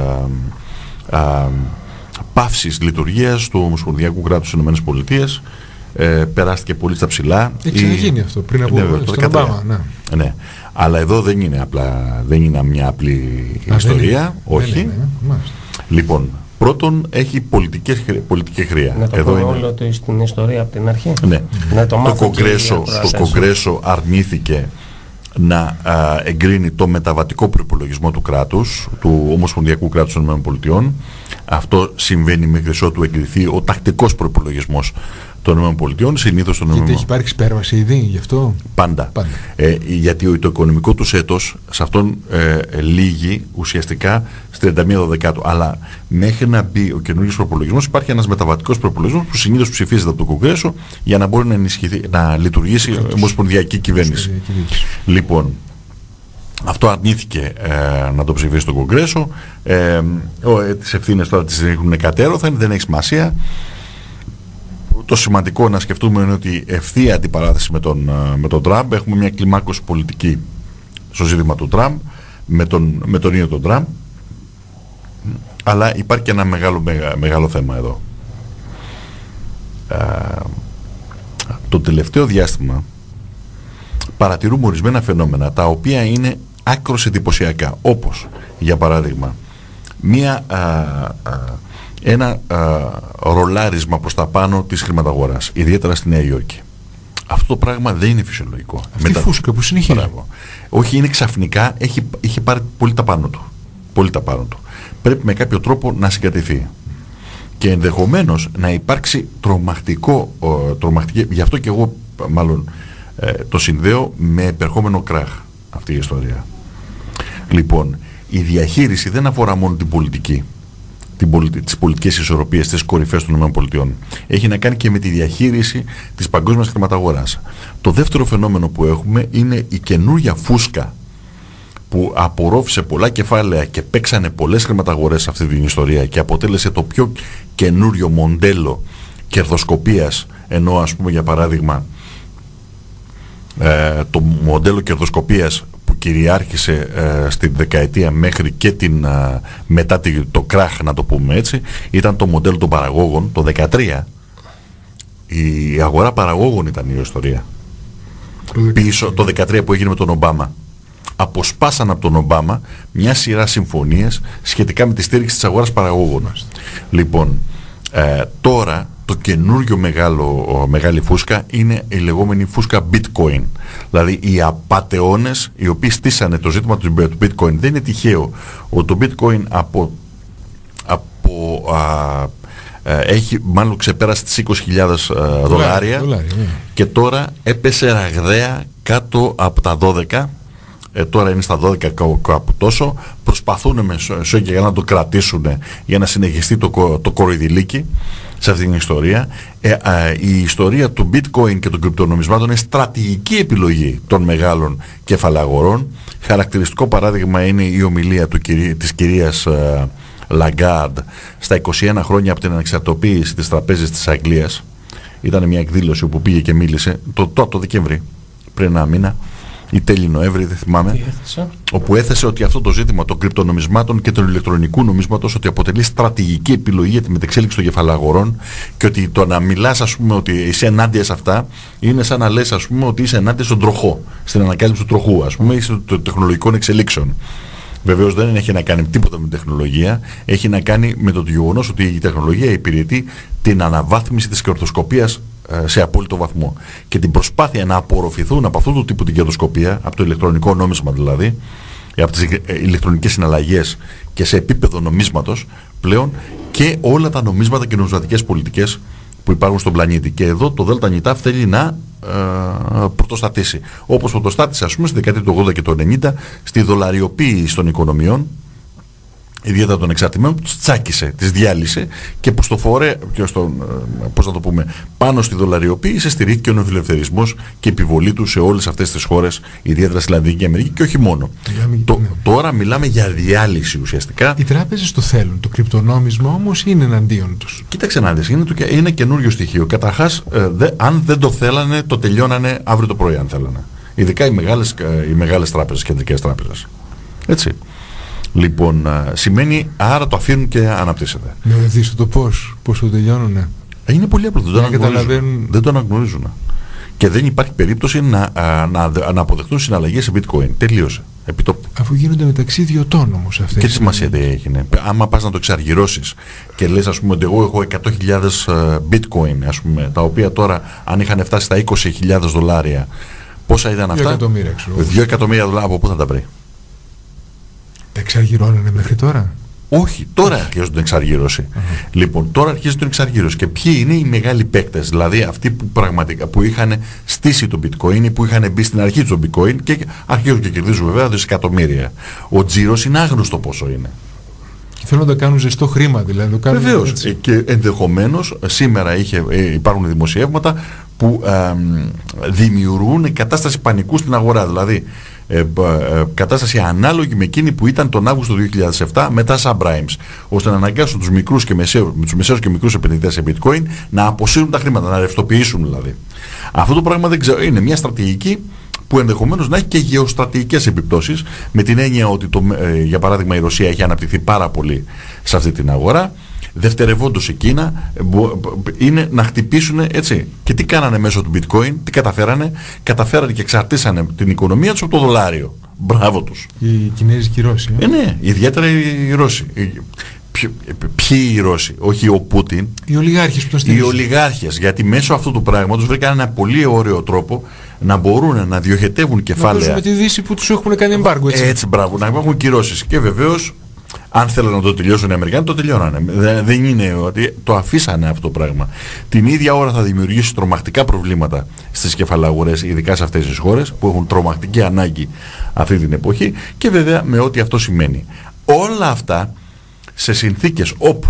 παύσης λειτουργίας του Ομοσπονδιακού κράτους στις ΗΠΑ. Περάστηκε πολύ στα ψηλά. Έχει ξαναγίνει αυτό πριν από τον Ομπάμα. Ναι. Αλλά εδώ δεν είναι μια απλή ιστορία. Όχι. Λοιπόν, πρώτον έχει πολιτική χρειά. Να το πούμε όλο στην ιστορία από την αρχή. Ναι. Το Κογκρέσο αρνήθηκε να εγκρίνει το μεταβατικό προϋπολογισμό του κράτους, του Ομοσπονδιακού κράτους των ΗΠΑ. Αυτό συμβαίνει μέχρι ότου εγκριθεί ο τακτικός προϋπολογισμός των ΗΠΑ, συνήθως των ΗΠΑ. Γιατί έχει υπάρξει υπέρβαση ήδη γι' αυτό. Πάντα. Γιατί το οικονομικό τους έτος σε αυτόν λύγει ουσιαστικά στις 31 Δεκάτου. Αλλά μέχρι να μπει ο καινούργιος προπολογισμός υπάρχει ένας μεταβατικός προπολογισμός που συνήθως ψηφίζεται από το Κογκρέσο για να μπορεί να ενισχυθεί, να λειτουργήσει η ομοσπονδιακή κυβέρνηση. Λοιπόν, αυτό αρνήθηκε να το ψηφίσει το Κογκρέσο. Τις ευθύνες τώρα τις έχουν κατέρωθεν, δεν έχει σημασία. Το σημαντικό να σκεφτούμε είναι ότι ευθεία αντιπαράθεση με τον Τραμπ. Έχουμε μια κλιμάκωση πολιτική στο ζήτημα του Τραμπ με τον ίδιο τον Τραμπ, αλλά υπάρχει και ένα μεγάλο θέμα εδώ. Το τελευταίο διάστημα παρατηρούμε ορισμένα φαινόμενα τα οποία είναι άκρως εντυπωσιακά, όπως για παράδειγμα ένα ρολάρισμα προς τα πάνω της χρηματαγοράς, ιδιαίτερα στη Νέα Υόρκη. Αυτό το πράγμα δεν είναι φυσιολογικό. Αυτή η φούσκα που συνεχίζει. Όχι, είναι ξαφνικά, έχει πάρει πολύ τα πάνω του. Πρέπει με κάποιο τρόπο να συγκρατηθεί. Και ενδεχομένως να υπάρξει τρομακτική, γι' αυτό και εγώ μάλλον το συνδέω με επερχόμενο κράχ αυτή η ιστορία. Λοιπόν, η διαχείριση δεν αφορά μόνο την πολιτική, τις πολιτικές ισορροπίες, τις κορυφές των ΗΠΑ. Έχει να κάνει και με τη διαχείριση της παγκόσμιας χρηματαγοράς. Το δεύτερο φαινόμενο που έχουμε είναι η καινούργια φούσκα που απορρόφησε πολλά κεφάλαια και παίξανε πολλές χρηματαγορές σε αυτή την ιστορία και αποτέλεσε το πιο καινούριο μοντέλο κερδοσκοπίας, ενώ ας πούμε για παράδειγμα το μοντέλο κερδοσκοπίας που κυριάρχησε στην δεκαετία μέχρι και μετά το κράχ, να το πούμε έτσι, ήταν το μοντέλο των παραγόγων. Το 2013 η αγορά παραγόγων ήταν η ιστορία. Πίσω το 2013 που έγινε με τον Ομπάμα. Αποσπάσαν από τον Ομπάμα μια σειρά συμφωνίες σχετικά με τη στήριξη της αγοράς παραγόγων. Λοιπόν, τώρα το καινούριο μεγάλη φούσκα είναι η λεγόμενη φούσκα bitcoin. Δηλαδή οι απατεώνες οι οποίοι στήσανε το ζήτημα του bitcoin. Δεν είναι τυχαίο ότι το bitcoin έχει μάλλον ξεπέρασε τις 20.000 δολάρια και τώρα έπεσε ραγδαία κάτω από τα 12. Τώρα είναι στα 12 κάπου τόσο. Προσπαθούν με σώη και να το κρατήσουν για να συνεχιστεί το κοροϊδηλίκι σε αυτήν την ιστορία. Η ιστορία του bitcoin και των κρυπτονομισμάτων είναι στρατηγική επιλογή των μεγάλων κεφαλαγορών. Χαρακτηριστικό παράδειγμα είναι η ομιλία της κυρίας Λαγκάρντ στα 21 χρόνια από την ανεξαρτητοποίηση της τραπέζης της Αγγλίας. Ήταν μια εκδήλωση όπου πήγε και μίλησε το Δεκέμβρη, πριν ένα μήνα ή τέλη Νοέμβρη, δεν θυμάμαι, όπου έθεσε ότι αυτό το ζήτημα των κρυπτονομισμάτων και των ηλεκτρονικού νομίσματος ότι αποτελεί στρατηγική επιλογή για τη μετεξέλιξη των κεφαλαγορών και ότι το να μιλάς, ας πούμε, ότι είσαι ενάντια σε αυτά είναι σαν να λες, ας πούμε, ότι είσαι ενάντια στον τροχό, στην ανακάλυψη του τροχού, ας πούμε, ή των τεχνολογικών εξελίξεων. Βεβαίως δεν έχει να κάνει τίποτα με τεχνολογία, έχει να κάνει με το γεγονός ότι η τεχνολογία υπηρετεί την αναβάθμιση της κερδοσκοπίας σε απόλυτο βαθμό. Και την προσπάθεια να απορροφηθούν από αυτού του τύπου την κερδοσκοπία, από το ηλεκτρονικό νόμισμα δηλαδή, από τις ηλεκτρονικές συναλλαγές και σε επίπεδο νομίσματος πλέον και όλα τα νομίσματα και νομισματικές πολιτικές που υπάρχουν στον πλανήτη. Και εδώ το ΔΝΤ θέλει να πρωτοστατήσει. Όπως πρωτοστάτησε, ας πούμε, στη δεκαετία του 80 και του 90 στη δολαριοποίηση των οικονομιών, ιδιαίτερα των εξαρτημένων, τους τσάκισε, τις διάλυσε και προς το φορέ, πώς να το πούμε, πάνω στη δολαριοποίηση στηρίχθηκε ο νεοφιλελευθερισμός και η επιβολή του σε όλες αυτές τις χώρες, ιδιαίτερα στη Λατινική Αμερική και όχι μόνο. Τώρα μιλάμε για διάλυση ουσιαστικά. Οι τράπεζες το θέλουν. Το κρυπτονόμισμα όμως είναι εναντίον τους. Κοίταξε να δεις, είναι καινούριο στοιχείο. Καταρχάς, αν δεν το θέλανε, το τελειώνανε αύριο το πρωί, αν θέλανε. Ειδικά οι μεγάλες τράπεζες, κεντρικές τράπεζες. Έτσι. Λοιπόν, σημαίνει, άρα το αφήνουν και αναπτύσσεται. Να δεις το πώς το τελειώνουνε. Είναι πολύ απλό, δεν το αναγνωρίζουν. Και δεν υπάρχει περίπτωση να αποδεχτούν συναλλαγές σε bitcoin. Τελείωσε. Επιτόπου. Αφού γίνονται μεταξύ ιδιωτών όμως αυτές. Και τι σημασία έχει. Άμα πας να το εξαργυρώσεις και λες, ας πούμε, ότι εγώ έχω 100.000 bitcoin, ας πούμε, τα οποία τώρα αν είχαν φτάσει στα 20.000 δολάρια, πόσα ήταν αυτά? 2 εκατομμύρια δολάρια, από πού θα τα βρει? Τα εξαργυρώνανε μέχρι τώρα? Όχι, τώρα αρχίζουν την εξαργύρωση. Λοιπόν, τώρα αρχίζει την εξαργύρωση. Και ποιοι είναι οι μεγάλοι παίκτες, δηλαδή αυτοί που πραγματικά που είχαν στήσει το bitcoin, που είχαν μπει στην αρχή του bitcoin και αρχίζουν και κερδίζουν βέβαια δισεκατομμύρια. Ο τζίρος είναι άγνωστο πόσο είναι. Θέλουν να το κάνουν ζεστό χρήμα, δηλαδή. Βεβαίως. Και ενδεχομένως σήμερα υπάρχουν δημοσιεύματα που δημιουργούν κατάσταση πανικού στην αγορά. Δηλαδή κατάσταση ανάλογη με εκείνη που ήταν τον Αύγουστο του 2007 μετά subprimes, ώστε να αναγκάσουν τους μικρούς και μικρούς επενδυτές σε bitcoin να αποσύρουν τα χρήματα, να ρευστοποιήσουν δηλαδή. Αυτό το πράγμα δεν ξέρω, είναι μια στρατηγική που ενδεχομένως να έχει και γεωστρατηγικές επιπτώσεις, με την έννοια ότι για παράδειγμα η Ρωσία έχει αναπτυχθεί πάρα πολύ σε αυτή την αγορά. Δευτερευόντως η Κίνα είναι να χτυπήσουν, έτσι. Και τι κάνανε μέσω του bitcoin, τι καταφέρανε και εξαρτήσανε την οικονομία τους από το δολάριο. Μπράβο τους. Οι Κινέζοι και οι Ρώσοι. Ναι, ιδιαίτερα οι Ρώσοι. Ποιοι οι Ρώσοι, όχι ο Πούτιν. Οι ολιγάρχες που τον στηρίζουν. Οι ολιγάρχες, γιατί μέσω αυτού του πράγματος βρήκαν ένα πολύ ωραίο τρόπο να μπορούν να διοχετεύουν κεφάλαια. Με τη Δύση που τους έχουν κάνει εμπάργκο, έτσι. Έτσι, μπράβο, να έχουν κυρώσεις. Και βεβαίως, αν θέλουν να το τελειώσουν οι Αμερικάνοι, το τελειώνανε. Δεν είναι ότι το αφήσανε αυτό το πράγμα. Την ίδια ώρα θα δημιουργήσει τρομακτικά προβλήματα στις κεφαλαγορές, ειδικά σε αυτές τις χώρες που έχουν τρομακτική ανάγκη αυτή την εποχή, και βέβαια με ό,τι αυτό σημαίνει. Όλα αυτά σε συνθήκες όπου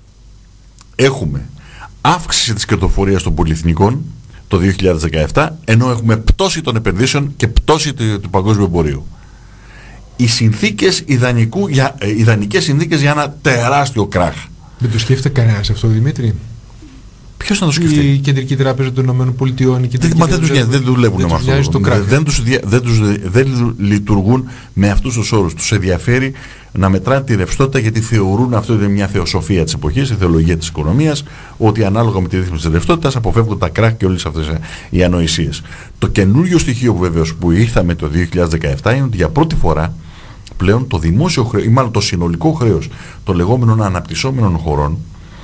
έχουμε αύξηση της κερδοφορίας των πολυεθνικών το 2017, ενώ έχουμε πτώση των επενδύσεων και πτώση του παγκόσμιου εμπορίου. Οι συνθήκες ιδανικές συνθήκες για ένα τεράστιο κράχ. Δεν το σκέφτεται κανένας αυτό, Δημήτρη? Ποιος να το σκεφτεί? Η Κεντρική Τράπεζα των ΗΠΑ. Δεν δουλεύουν με αυτό. Δεν λειτουργούν με αυτούς τους όρους. Τους ενδιαφέρει να μετράνε τη ρευστότητα, γιατί θεωρούν, αυτό είναι μια θεοσοφία της εποχής, η θεολογία της οικονομίας, ότι ανάλογα με τη ρύθμιση της ρευστότητας αποφεύγουν τα κράχ και όλες αυτές οι ανοησίες. Το καινούριο στοιχείο βεβαίως που ήρθαμε το 2017 είναι ότι για πρώτη φορά πλέον το δημόσιο χρέος, ή μάλλον το συνολικό χρέος των λεγόμενων αναπτυσσόμενων χωρών,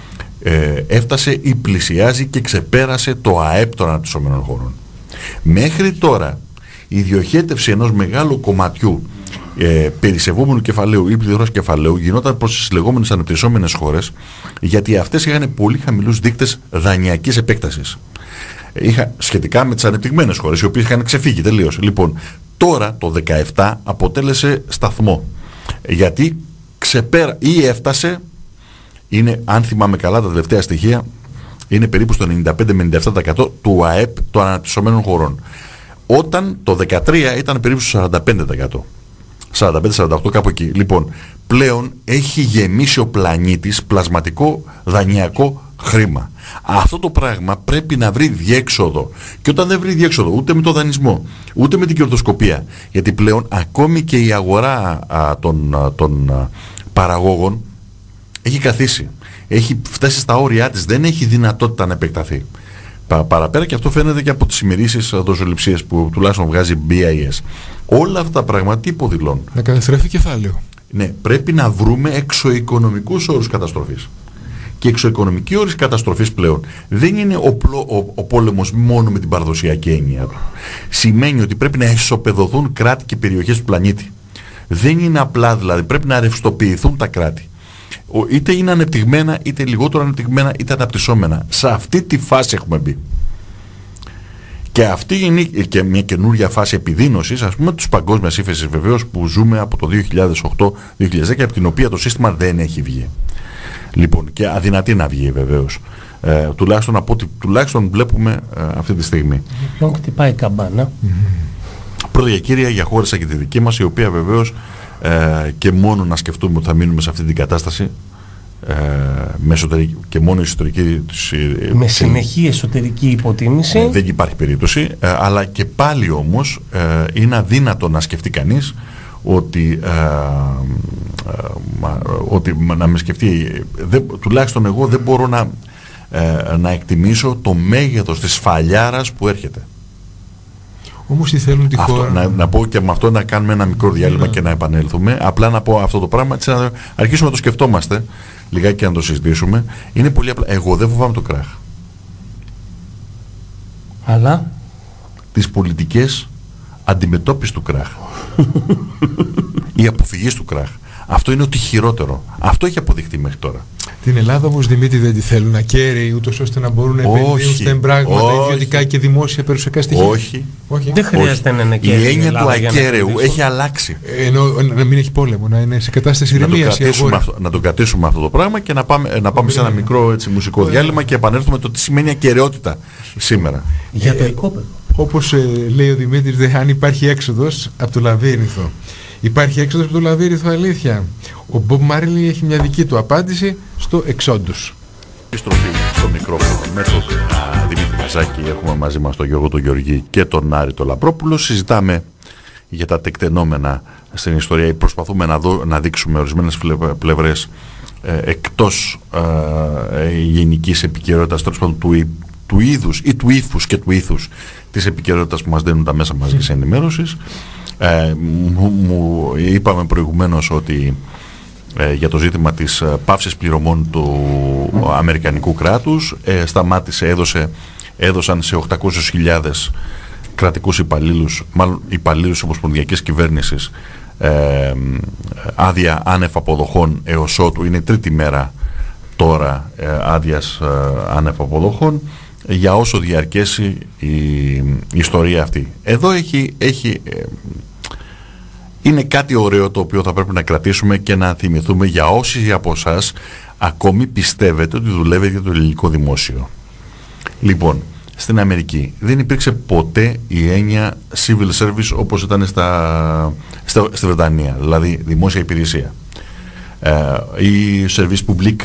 έφτασε ή πλησιάζει και ξεπέρασε το ΑΕΠ των αναπτυσσόμενων χωρών. Μέχρι τώρα η διοχέτευση ενός μεγάλου κομματιού περισσευόμενου κεφαλαίου ή πληρός κεφαλαίου γινόταν προς τις λεγόμενες αναπτυσσόμενες χώρες, γιατί αυτές είχαν πολύ χαμηλούς δείκτες δανειακής επέκτασης. Σχετικά με τις ανεπτυγμένες χώρες, οι οποίες είχαν ξεφύγει τελείως. Λοιπόν, τώρα το 17 αποτέλεσε σταθμό, γιατί ή έφτασε, είναι, αν θυμάμαι καλά τα τελευταία στοιχεία, είναι περίπου στο 95 με 97% του ΑΕΠ των αναπτυσσομένων χωρών. Όταν το 13 ήταν περίπου στο 45%. 45-48, κάπου εκεί. Λοιπόν, πλέον έχει γεμίσει ο πλανήτης πλασματικό δανειακό χρήμα. Αυτό το πράγμα πρέπει να βρει διέξοδο. Και όταν δεν βρει διέξοδο ούτε με το δανεισμό, ούτε με την κερδοσκοπία, γιατί πλέον ακόμη και η αγορά των παραγόγων έχει καθίσει. Έχει φτάσει στα όρια της, δεν έχει δυνατότητα να επεκταθεί παραπέρα, και αυτό φαίνεται και από τις ημερήσεις δοσοληψίες που τουλάχιστον βγάζει BIS. Όλα αυτά τα πράγματα τι υποδηλώνουν? Να καταστρέφει κεφάλαιο. Ναι, πρέπει να βρούμε εξωοικονομικούς όρους καταστροφής. Και εξωοικονομικοί όροι καταστροφής πλέον δεν είναι ο πόλεμος μόνο με την παραδοσιακή έννοια του. Σημαίνει ότι πρέπει να ισοπεδωθούν κράτη και περιοχές του πλανήτη. Δεν είναι απλά, δηλαδή πρέπει να ρευστοποιηθούν τα κράτη. Είτε είναι ανεπτυγμένα, είτε λιγότερο ανεπτυγμένα, είτε αναπτυσσόμενα. Σε αυτή τη φάση έχουμε μπει. Και αυτή είναι και μια καινούργια φάση επιδείνωσης, ας πούμε, της παγκόσμιας ύφεσης βεβαίως που ζούμε από το 2008-2010, από την οποία το σύστημα δεν έχει βγει. Λοιπόν, και αδυνατεί να βγει βεβαίως. Τουλάχιστον από ό,τι τουλάχιστον βλέπουμε αυτή τη στιγμή. Ποιον χτυπάει η καμπάνα? Πρώτα και κύρια για χώρες σαν και τη δική μας, η οποία βεβαίως και μόνο να σκεφτούμε ότι θα μείνουμε σε αυτή την κατάσταση και μόνο εσωτερική με συνεχή εσωτερική υποτίμηση, δεν υπάρχει περίπτωση, αλλά και πάλι όμως είναι αδύνατο να σκεφτεί κανείς ότι να με σκεφτεί, τουλάχιστον εγώ δεν μπορώ να εκτιμήσω το μέγεθος της φαλιάρας που έρχεται. Όμως τι θέλουν τη χώρα. Να πω και με αυτό να κάνουμε ένα μικρό διάλειμμα και να επανέλθουμε. Απλά να πω αυτό το πράγμα, έτσι να αρχίσουμε να το σκεφτόμαστε λιγάκι και να το συζητήσουμε. Είναι πολύ απλά. Εγώ δεν φοβάμαι το κράχ. Αλλά τις πολιτικές αντιμετώπισης του κράχ ή αποφυγής του κράχ. Αυτό είναι ότι χειρότερο. Αυτό έχει αποδειχτεί μέχρι τώρα. Την Ελλάδα όμως, Δημήτρη, δεν τη θέλουν ακέραιοι, ούτως ώστε να μπορούν να επενδύουν στα εμπράγματα ιδιωτικά και δημόσια περιουσιακά στοιχεία. Όχι. Δεν χρειάζεται να είναι ακέραιοι. Η έννοια του ακέραιου έχει αλλάξει. Ενώ να μην έχει πόλεμο, να είναι σε κατάσταση ηρεμίας. Να το κρατήσουμε αυτό το πράγμα και να πάμε σε ένα μικρό έτσι, μουσικό διάλειμμα και επανέλθουμε το τι σημαίνει ακεραιότητα σήμερα. Για το οικόπεδο. Όπως λέει ο Δημήτρης, αν υπάρχει έξοδος από το λαβύρινθο. Υπάρχει έξοδος από το λαβύρινθο, αλήθεια? Ο Μπομπ Μάρλι έχει μια δική του απάντηση στο Εξόντους. Επιστροφή στο μικρόφωνο με τον Δημήτρη Μαζάκη. Έχουμε μαζί μας τον Γιώργο τον Γεωργή και τον Άρη τον Λαπρόπουλο. Συζητάμε για τα τεκτενόμενα στην ιστορία. Προσπαθούμε να δείξουμε ορισμένες πλευρές εκτός γενικής επικαιρότητας, τέλος πάντων του είδους ή του ύφους και του ήθους της επικαιρότητας που μας δίνουν τα μέσα μαζικής ενημέρωσης. Είπαμε προηγουμένως ότι για το ζήτημα της πάυσης πληρωμών του αμερικανικού κράτους έδωσαν σε 800.000 κρατικούς υπαλλήλους, μάλλον υπαλλήλους ομοσπονδιακής κυβέρνησης, άδεια άνευ αποδοχών έως ότου, είναι η τρίτη μέρα τώρα άδειας άνευ αποδοχών, για όσο διαρκέσει η ιστορία αυτή. Εδώ είναι κάτι ωραίο το οποίο θα πρέπει να κρατήσουμε και να θυμηθούμε για όσοι από εσάς ακόμη πιστεύετε ότι δουλεύετε για το ελληνικό δημόσιο. Λοιπόν, στην Αμερική δεν υπήρξε ποτέ η έννοια civil service όπως ήταν στη Βρετανία, δηλαδή δημόσια υπηρεσία. Ή service public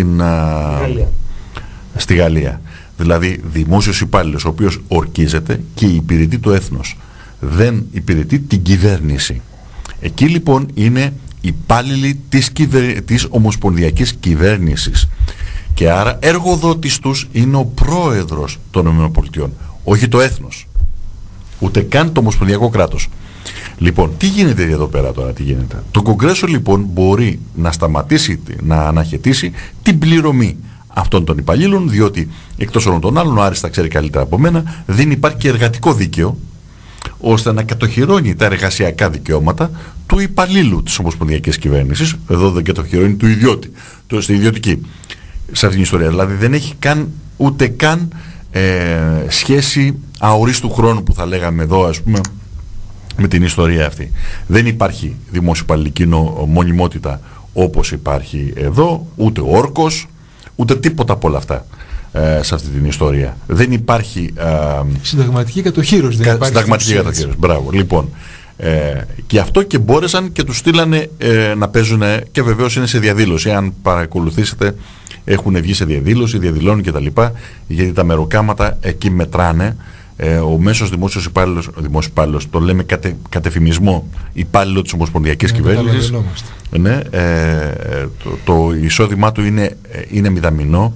στη Γαλλία. Δηλαδή δημόσιος υπάλληλος ο οποίος ορκίζεται και υπηρετεί το έθνος. Δεν υπηρετεί την κυβέρνηση. Εκεί λοιπόν είναι υπάλληλοι της ομοσπονδιακής κυβέρνησης. Και άρα εργοδότης τους είναι ο πρόεδρος των ΗΠΑ, όχι το έθνος. Ούτε καν το ομοσπονδιακό κράτος. Λοιπόν, τι γίνεται εδώ πέρα τώρα, τι γίνεται? Το Κογκρέσο λοιπόν μπορεί να σταματήσει, να αναχαιτήσει την πληρωμή αυτών των υπαλλήλων, διότι εκτός όλων των άλλων, ο Άρης τα ξέρει καλύτερα από μένα, δεν υπάρχει και εργατικό δίκαιο ώστε να κατοχυρώνει τα εργασιακά δικαιώματα του υπαλλήλου της ομοσπονδιακής κυβέρνησης. Εδώ δεν κατοχυρώνει του ιδιώτη, στη ιδιωτική, σε αυτήν την ιστορία. Δηλαδή δεν έχει ούτε καν σχέση αορίστου χρόνου που θα λέγαμε εδώ, ας πούμε, με την ιστορία αυτή. Δεν υπάρχει δημόσιο-υπαλληλική μονιμότητα όπως υπάρχει εδώ, ούτε όρκος, ούτε τίποτα από όλα αυτά σε αυτή την ιστορία. Δεν υπάρχει συνταγματική κατοχύρωση. Συνταγματική κατοχύρωση. Μπράβο. Λοιπόν, και αυτό και μπόρεσαν και τους στείλανε να παίζουν, και βεβαίως είναι σε διαδήλωση. Αν παρακολουθήσετε, έχουν βγει σε διαδήλωση, διαδηλώνουν κτλ. Γιατί τα μεροκάματα εκεί μετράνε. Ο μέσος δημόσιος υπάλληλος, το λέμε κατεφημισμό, υπάλληλο της ομοσπονδιακής κυβέρνησης, ναι, το εισόδημά του είναι μηδαμινό.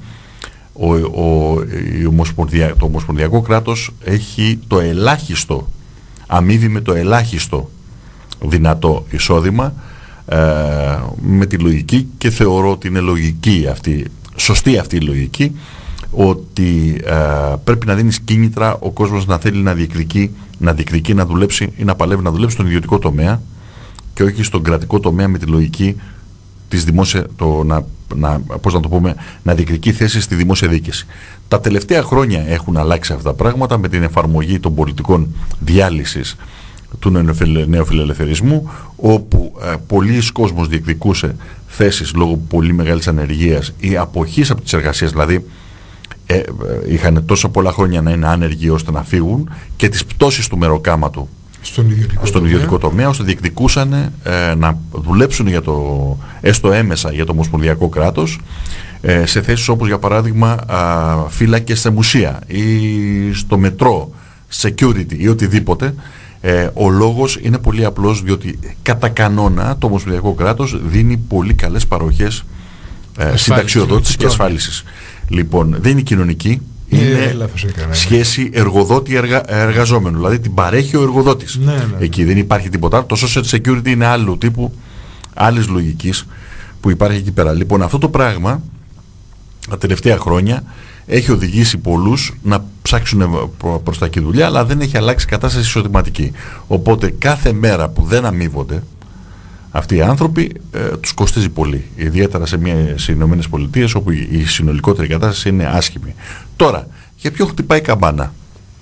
Το ομοσπονδιακό κράτος έχει το ελάχιστο, αμείβει με το ελάχιστο δυνατό εισόδημα, με τη λογική, και θεωρώ ότι είναι λογική αυτή, σωστή αυτή η λογική, ότι πρέπει να δίνεις κίνητρα ο κόσμος να θέλει να διεκδικεί, να δουλέψει ή να παλεύει να δουλέψει στον ιδιωτικό τομέα και όχι στον κρατικό τομέα, με τη λογική της δημόσια, να διεκδικεί θέση στη δημόσια διοίκηση. Τα τελευταία χρόνια έχουν αλλάξει αυτά τα πράγματα με την εφαρμογή των πολιτικών διάλυσης του νεοφιλελευθερισμού, όπου πολλοί κόσμος διεκδικούσε θέσεις λόγω πολύ μεγάλης ανεργίας ή αποχής από τις εργασίες, δηλαδή είχαν τόσο πολλά χρόνια να είναι άνεργοι ώστε να φύγουν, και τις πτώσεις του μεροκάματου στον ιδιωτικό τομέα, ώστε διεκδικούσαν να δουλέψουν έστω έμεσα για το ομοσπονδιακό κράτος, σε θέσεις όπως για παράδειγμα φύλακες σε μουσεία ή στο μετρό, security ή οτιδήποτε. Ο λόγος είναι πολύ απλός, διότι κατά κανόνα το ομοσπονδιακό κράτος δίνει πολύ καλές παροχές συνταξιοδότησης και ασφάλισης. Λοιπόν, δεν είναι κοινωνική, είναι σχέση εργοδότη-εργαζόμενου, δηλαδή την παρέχει ο εργοδότης. Εκεί δεν υπάρχει τίποτα. Το social security είναι άλλου τύπου, άλλης λογικής που υπάρχει εκεί πέρα. Λοιπόν, αυτό το πράγμα τα τελευταία χρόνια έχει οδηγήσει πολλούς να ψάξουν προς τα εκεί δουλειά, αλλά δεν έχει αλλάξει κατάσταση εισοδηματική. Οπότε κάθε μέρα που δεν αμείβονται αυτοί οι άνθρωποι τους κοστίζει πολύ. Ιδιαίτερα στις Ηνωμένες Πολιτείες, όπου η συνολικότερη κατάσταση είναι άσχημη. Τώρα, για ποιο χτυπάει η καμπάνα?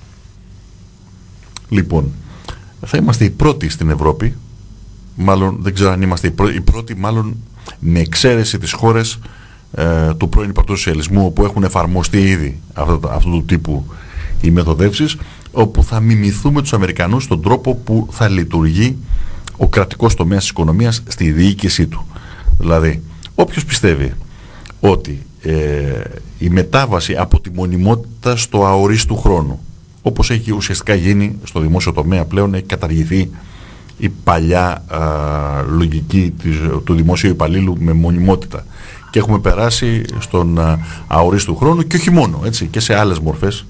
Λοιπόν, θα είμαστε οι πρώτοι στην Ευρώπη, μάλλον δεν ξέρω αν είμαστε οι πρώτοι, μάλλον με εξαίρεση τις χώρες του πρώην υπαρτοσοσιαλισμού, όπου έχουν εφαρμοστεί ήδη αυτού του τύπου οι μεθοδεύσεις, όπου θα μιμηθούμε τους Αμερικανούς στον τρόπο που θα λειτουργεί ο κρατικός τομέας της οικονομίας στη διοίκησή του. Δηλαδή, όποιος πιστεύει ότι η μετάβαση από τη μονιμότητα στο αορίστου χρόνου, όπως έχει ουσιαστικά γίνει στο δημόσιο τομέα πλέον, έχει καταργηθεί η παλιά λογική του δημόσιου υπαλλήλου με μονιμότητα και έχουμε περάσει στον αορίστου χρόνου, και όχι μόνο, έτσι, και σε άλλες μορφές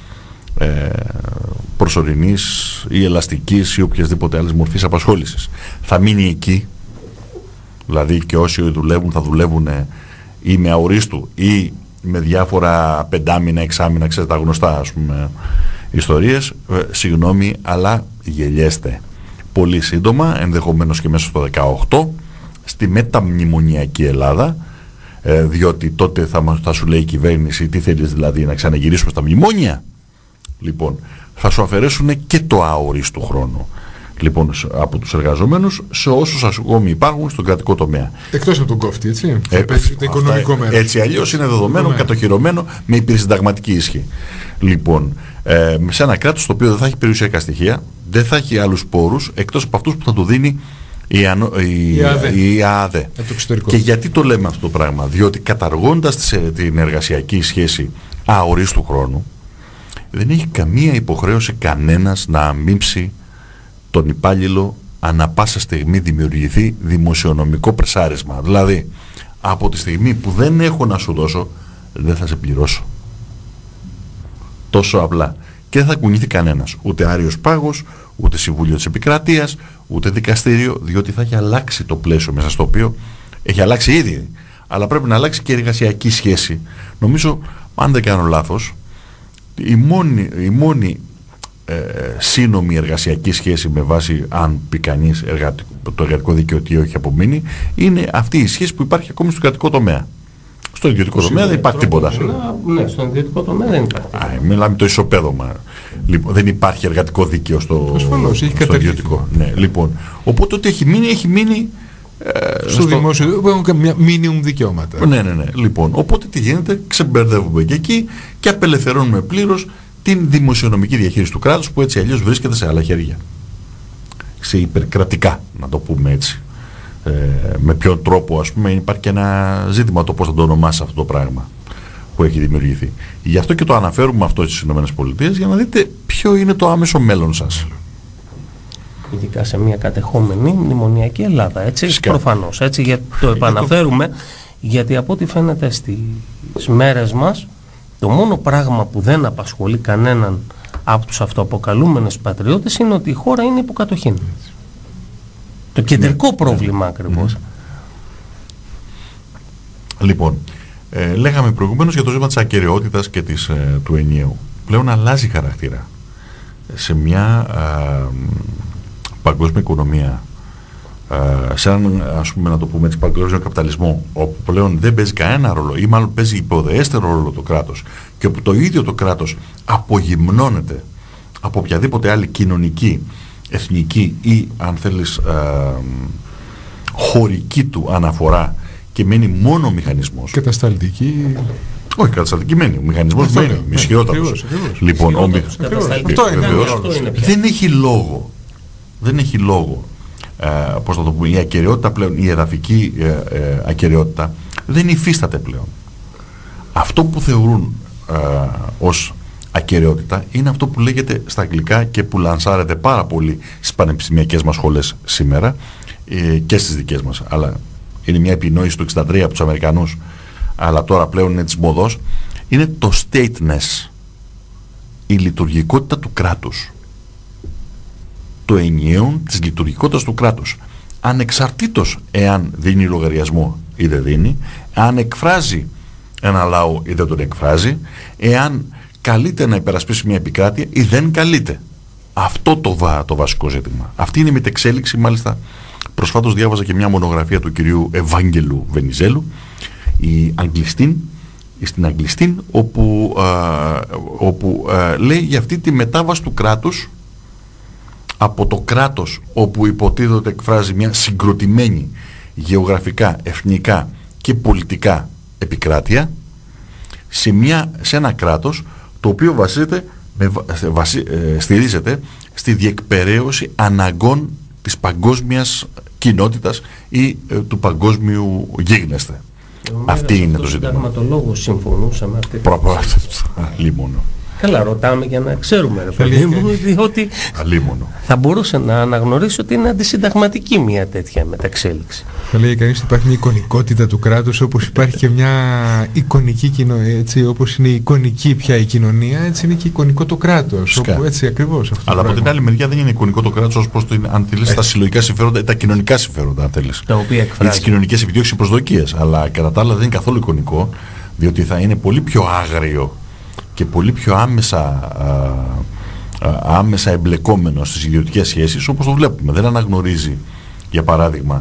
προσωρινής ή ελαστικής ή οποιασδήποτε άλλες μορφής απασχόλησης. Θα μείνει εκεί, δηλαδή, και όσοι δουλεύουν θα δουλεύουν ή με αορίστου ή με διάφορα πεντάμινα, εξάμινα, ξέρετε τα γνωστά, ας πούμε, ιστορίες. Συγγνώμη, αλλά γελιέστε. Πολύ σύντομα, ενδεχομένως και μέσα στο 18, στη μεταμνημονιακή Ελλάδα, διότι τότε θα σου λέει η κυβέρνηση, τι θέλεις δηλαδή, να ξαναγυρίσουμε στα μνημόνια? Λοιπόν, θα σου αφαιρέσουν και το αορίστου χρόνο, λοιπόν, από τους εργαζομένους σε όσους ακόμη υπάρχουν στον κρατικό τομέα. Εκτός από τον κόφτη, έτσι. Το οικονομικό μέρος. Έτσι αλλιώς είναι δεδομένο, κατοχυρωμένο, με υπερσυνταγματική ισχύ. Λοιπόν, σε ένα κράτος το οποίο δεν θα έχει περιουσιακά στοιχεία, δεν θα έχει άλλους πόρους εκτός από αυτούς που θα του δίνει η ΑΑΔΕ. Και γιατί το λέμε αυτό το πράγμα? Διότι καταργώντας την εργασιακή σχέση αορίστου χρόνου, δεν έχει καμία υποχρέωση κανένας να αμύψει τον υπάλληλο ανά πάσα στιγμή δημιουργηθεί δημοσιονομικό πρεσάρισμα. Δηλαδή, από τη στιγμή που δεν έχω να σου δώσω, δεν θα σε πληρώσω. Τόσο απλά. Και δεν θα κουνηθεί κανένας. Ούτε Άριος Πάγος, ούτε Συμβούλιο της Επικρατείας, ούτε δικαστήριο, διότι θα έχει αλλάξει το πλαίσιο μέσα στο οποίο έχει αλλάξει ήδη. Αλλά πρέπει να αλλάξει και η εργασιακή σχέση. Νομίζω, αν δεν κάνω λάθος, η μόνη σύνομη εργασιακή σχέση με βάση, αν πει κανείς, το εργατικό δίκαιο τι έχει απομείνει, είναι αυτή η σχέση που υπάρχει ακόμη στο κρατικό τομέα. Στο ιδιωτικό τομέα δεν υπάρχει τίποτα. Ναι, στον ιδιωτικό τομέα δεν υπάρχει. Μιλάμε το ισοπαίδωμα. Λοιπόν, δεν υπάρχει εργατικό δίκαιο στο ιδιωτικό. Ναι, λοιπόν, οπότε ό,τι έχει μείνει στο δημόσιο, που έχουν μίνιμουμ δικαιώματα. Ναι. Λοιπόν, οπότε τι γίνεται? Ξεμπερδεύουμε και εκεί και απελευθερώνουμε πλήρως την δημοσιονομική διαχείριση του κράτους, που έτσι αλλιώς βρίσκεται σε άλλα χέρια. Σε υπερκρατικά, να το πούμε έτσι. Με ποιον τρόπο, ας πούμε, υπάρχει και ένα ζήτημα το πώς θα το ονομάσει αυτό το πράγμα που έχει δημιουργηθεί. Γι' αυτό και το αναφέρουμε αυτό στις ΗΠΑ, για να δείτε ποιο είναι το άμεσο μέλλον σας. Ειδικά σε μια κατεχόμενη μνημονιακή Ελλάδα, έτσι, φυσικά. Προφανώς, έτσι, το επαναφέρουμε, γιατί από ό,τι φαίνεται στις μέρες μας, το μόνο πράγμα που δεν απασχολεί κανέναν από τους αυτοαποκαλούμενους πατριώτες είναι ότι η χώρα είναι υποκατοχή. Το κεντρικό πρόβλημα ακριβώς. Λοιπόν, λέγαμε προηγουμένως για το ζήτημα της ακεραιότητας και του ενιαίου. Πλέον αλλάζει χαρακτήρα. Σε μια παγκόσμια οικονομία, σε έναν, ας πούμε, να το πούμε έτσι, παγκόσμιο καπιταλισμό, όπου πλέον δεν παίζει κανένα ρόλο, ή μάλλον παίζει υποδεέστερο ρόλο το κράτος, και όπου το ίδιο το κράτος απογυμνώνεται από οποιαδήποτε άλλη κοινωνική, εθνική ή, αν θέλεις, χωρική του αναφορά, και μένει μόνο ο μηχανισμός. Κατασταλτική. Όχι, κατασταλτική μένει. Ο μηχανισμός μένει. Ισχυρότατος. Λοιπόν, δεν έχει λόγο. Δεν έχει λόγο. Πώς θα το πούμε, η ακεραιότητα πλέον, η εδαφική ακεραιότητα δεν υφίσταται πλέον. Αυτό που θεωρούν ως ακεραιότητα είναι αυτό που λέγεται στα αγγλικά και που λανσάρεται πάρα πολύ στις πανεπιστημιακές μας σχολές σήμερα, και στις δικές μας, αλλά είναι μια επινόηση του 1963 από τους Αμερικανούς, αλλά τώρα πλέον είναι της μοδός, είναι το stateness, η λειτουργικότητα του κράτους, το ενιαίο της λειτουργικότητας του κράτους, ανεξαρτήτως εάν δίνει λογαριασμό ή δεν δίνει, αν εκφράζει ένα λαό ή δεν τον εκφράζει, εάν καλείται να υπερασπίσει μια επικράτεια ή δεν καλείται. Αυτό το βασικό ζήτημα. Αυτή είναι η μετεξέλιξη, μάλιστα, Προσφάτως διάβαζα και μια μονογραφία του κυρίου Ευάγγελου Βενιζέλου, η Αγγλιστίν, στην Αγγλιστίν, όπου λέει για αυτή τη μετάβαση του κράτους από το κράτος όπου υποτίθεται εκφράζει μια συγκροτημένη γεωγραφικά, εθνικά και πολιτικά επικράτεια σε ένα κράτος το οποίο στηρίζεται στη διεκπεραίωση αναγκών της παγκόσμιας κοινότητας ή του παγκόσμιου γίγνεσθε. Αυτή είναι το ζήτημα. Συνταγματολόγος συμφωνούσαμε αυτή τη Αλίμονο. Καλά, ρωτάμε για να ξέρουμε, ρε παιδί μου, διότι θα μπορούσε να αναγνωρίσει ότι είναι αντισυνταγματική μια τέτοια μεταξέλιξη. Θα λέει κανείς ότι υπάρχει μια εικονικότητα του κράτους, όπως υπάρχει και μια εικονική κοινωνία, έτσι, όπως είναι η εικονική πια η κοινωνία, έτσι είναι και εικονικό το κράτος. Όπου, έτσι ακριβώς αυτό. Αλλά από την άλλη μεριά δεν είναι εικονικό το κράτος ως προς αν θέλεις τα συλλογικά συμφέροντα, τα κοινωνικά συμφέροντα, αν θέλεις. Τα οποία εκφράζει. Τις κοινωνικές επιδιώξεις και προσδοκίες. Αλλά κατά τα άλλα δεν είναι καθόλου εικονικό, διότι θα είναι πολύ πιο άγριο και πολύ πιο άμεσα εμπλεκόμενο στις ιδιωτικές σχέσεις, όπως το βλέπουμε. Δεν αναγνωρίζει, για παράδειγμα,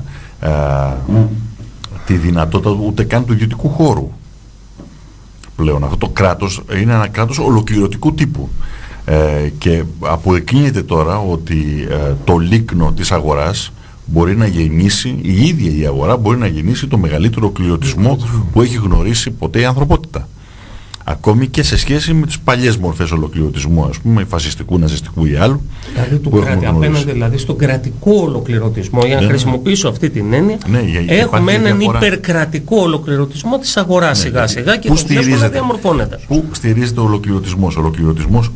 τη δυνατότητα ούτε καν του ιδιωτικού χώρου πλέον. Αυτό το κράτος είναι ένα κράτος ολοκληρωτικού τύπου και αποδεικνύεται τώρα ότι το λίκνο της αγοράς μπορεί να γεννήσει, η ίδια η αγορά μπορεί να γεννήσει το μεγαλύτερο ολοκληρωτισμό που έχει γνωρίσει ποτέ η ανθρωπότητα. Ακόμη και σε σχέση με τις παλιές μορφές ολοκληρωτισμού, ας πούμε, φασιστικού, ναζιστικού ή άλλου. Δηλαδή απέναντι δηλαδή στον κρατικό ολοκληρωτισμό, για να χρησιμοποιήσω αυτή την έννοια, έχουμε έναν υπερκρατικό ολοκληρωτισμό της αγοράς σιγά-σιγά και το βλέπουμε να διαμορφώνεται. Πού στηρίζεται ο ολοκληρωτισμός? Ο ολοκληρωτισμός,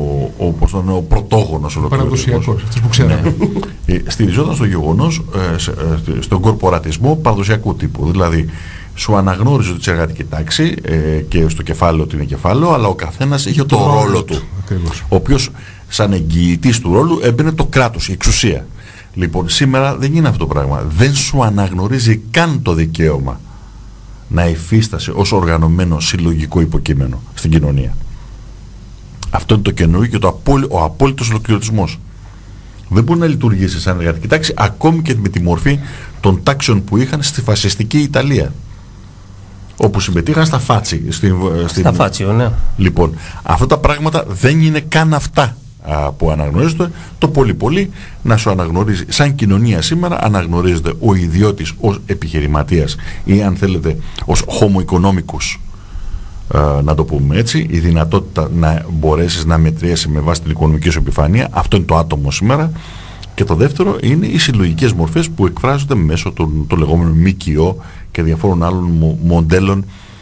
ο πρωτόγονος ολοκληρωτισμός. Αυτός που ξέραμε. Στηριζόταν στο γεγονός, στον κορπορατισμό παραδοσιακού τύπου. Δηλαδή, σου αναγνώριζε τη εργατική τάξη και στο κεφάλαιο ότι είναι κεφάλαιο, αλλά ο καθένας είχε το ρόλο του. Ο οποίος, σαν εγγυητής του ρόλου, έμπαινε το κράτος, η εξουσία. Λοιπόν, σήμερα δεν είναι αυτό το πράγμα. Δεν σου αναγνωρίζει καν το δικαίωμα να υφίστασε ως οργανωμένο συλλογικό υποκείμενο στην κοινωνία. Αυτό είναι το καινούριο και ο απόλυτος ολοκληρωτισμός. Δεν μπορεί να λειτουργήσει σαν εργατική τάξη, ακόμη και με τη μορφή των τάξεων που είχαν στη φασιστική Ιταλία, όπου συμμετείχαν στα Φάτσι. Στα Φάτσιο, ναι. Λοιπόν, αυτά τα πράγματα δεν είναι καν αυτά που αναγνωρίζονται. Το πολύ να σου αναγνωρίζει, σαν κοινωνία σήμερα, αναγνωρίζεται ο ιδιώτης ως επιχειρηματίας ή, αν θέλετε, ως homo economicus, να το πούμε έτσι, η δυνατότητα να μπορέσεις να μετριέσει με βάση την οικονομική σου επιφάνεια. Αυτό είναι το άτομο σήμερα. Και το δεύτερο είναι οι συλλογικές μορφές που εκφράζονται μέσω των λεγόμενων ΜΚΟ και διαφόρων άλλων μοντέλων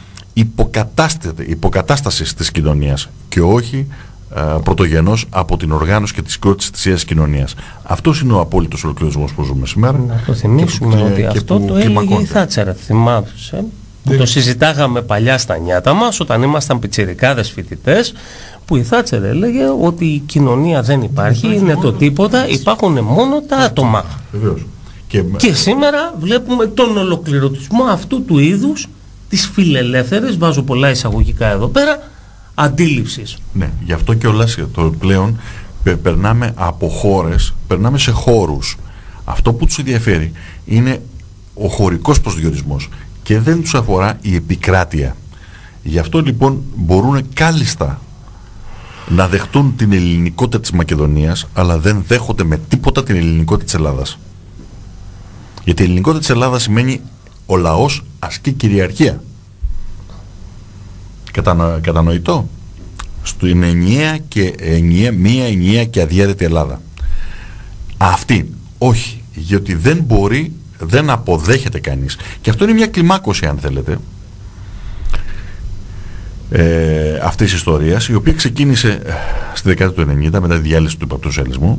υποκατάστασης της κοινωνίας και όχι πρωτογενώς από την οργάνωση και τη συγκρότηση της ίδιας κοινωνίας. Αυτός είναι ο απόλυτος ολοκληρισμός που ζούμε σήμερα. Να το θυμίσουμε ότι αυτό το έλεγε η Θάτσερ, θυμάσαι, που το συζητάγαμε παλιά στα νιάτα μας όταν ήμασταν πιτσιρικάδες φοιτητές, που η Θάτσερ έλεγε ότι η κοινωνία δεν υπάρχει, είναι το τίποτα, υπάρχουν μόνο τα άτομα. Βεβαίως. Και σήμερα βλέπουμε τον ολοκληρωτισμό αυτού του είδους της φιλελεύθερης, βάζω πολλά εισαγωγικά εδώ πέρα, αντίληψης. Ναι, γι' αυτό και όλα πλέον περνάμε από χώρες, περνάμε σε χώρους. Αυτό που τους ενδιαφέρει είναι ο χωρικός προσδιορισμός και δεν τους αφορά η επικράτεια. Γι' αυτό λοιπόν μπορούν κάλλιστα να δεχτούν την ελληνικότητα της Μακεδονίας, αλλά δεν δέχονται με τίποτα την ελληνικότητα της Ελλάδας. Γιατί η ελληνικότητα της Ελλάδας σημαίνει ο λαός ασκεί κυριαρχία. Κατανοητό? Στην μία ενιαία και αδιαίρετη Ελλάδα. Αυτή όχι, γιατί δεν μπορεί, δεν αποδέχεται κανείς. Και αυτό είναι μια κλιμάκωση, αν θέλετε, αυτής της ιστορίας, η οποία ξεκίνησε στη δεκαετία του 90 μετά τη διάλυση του υπαπτωσιαλισμού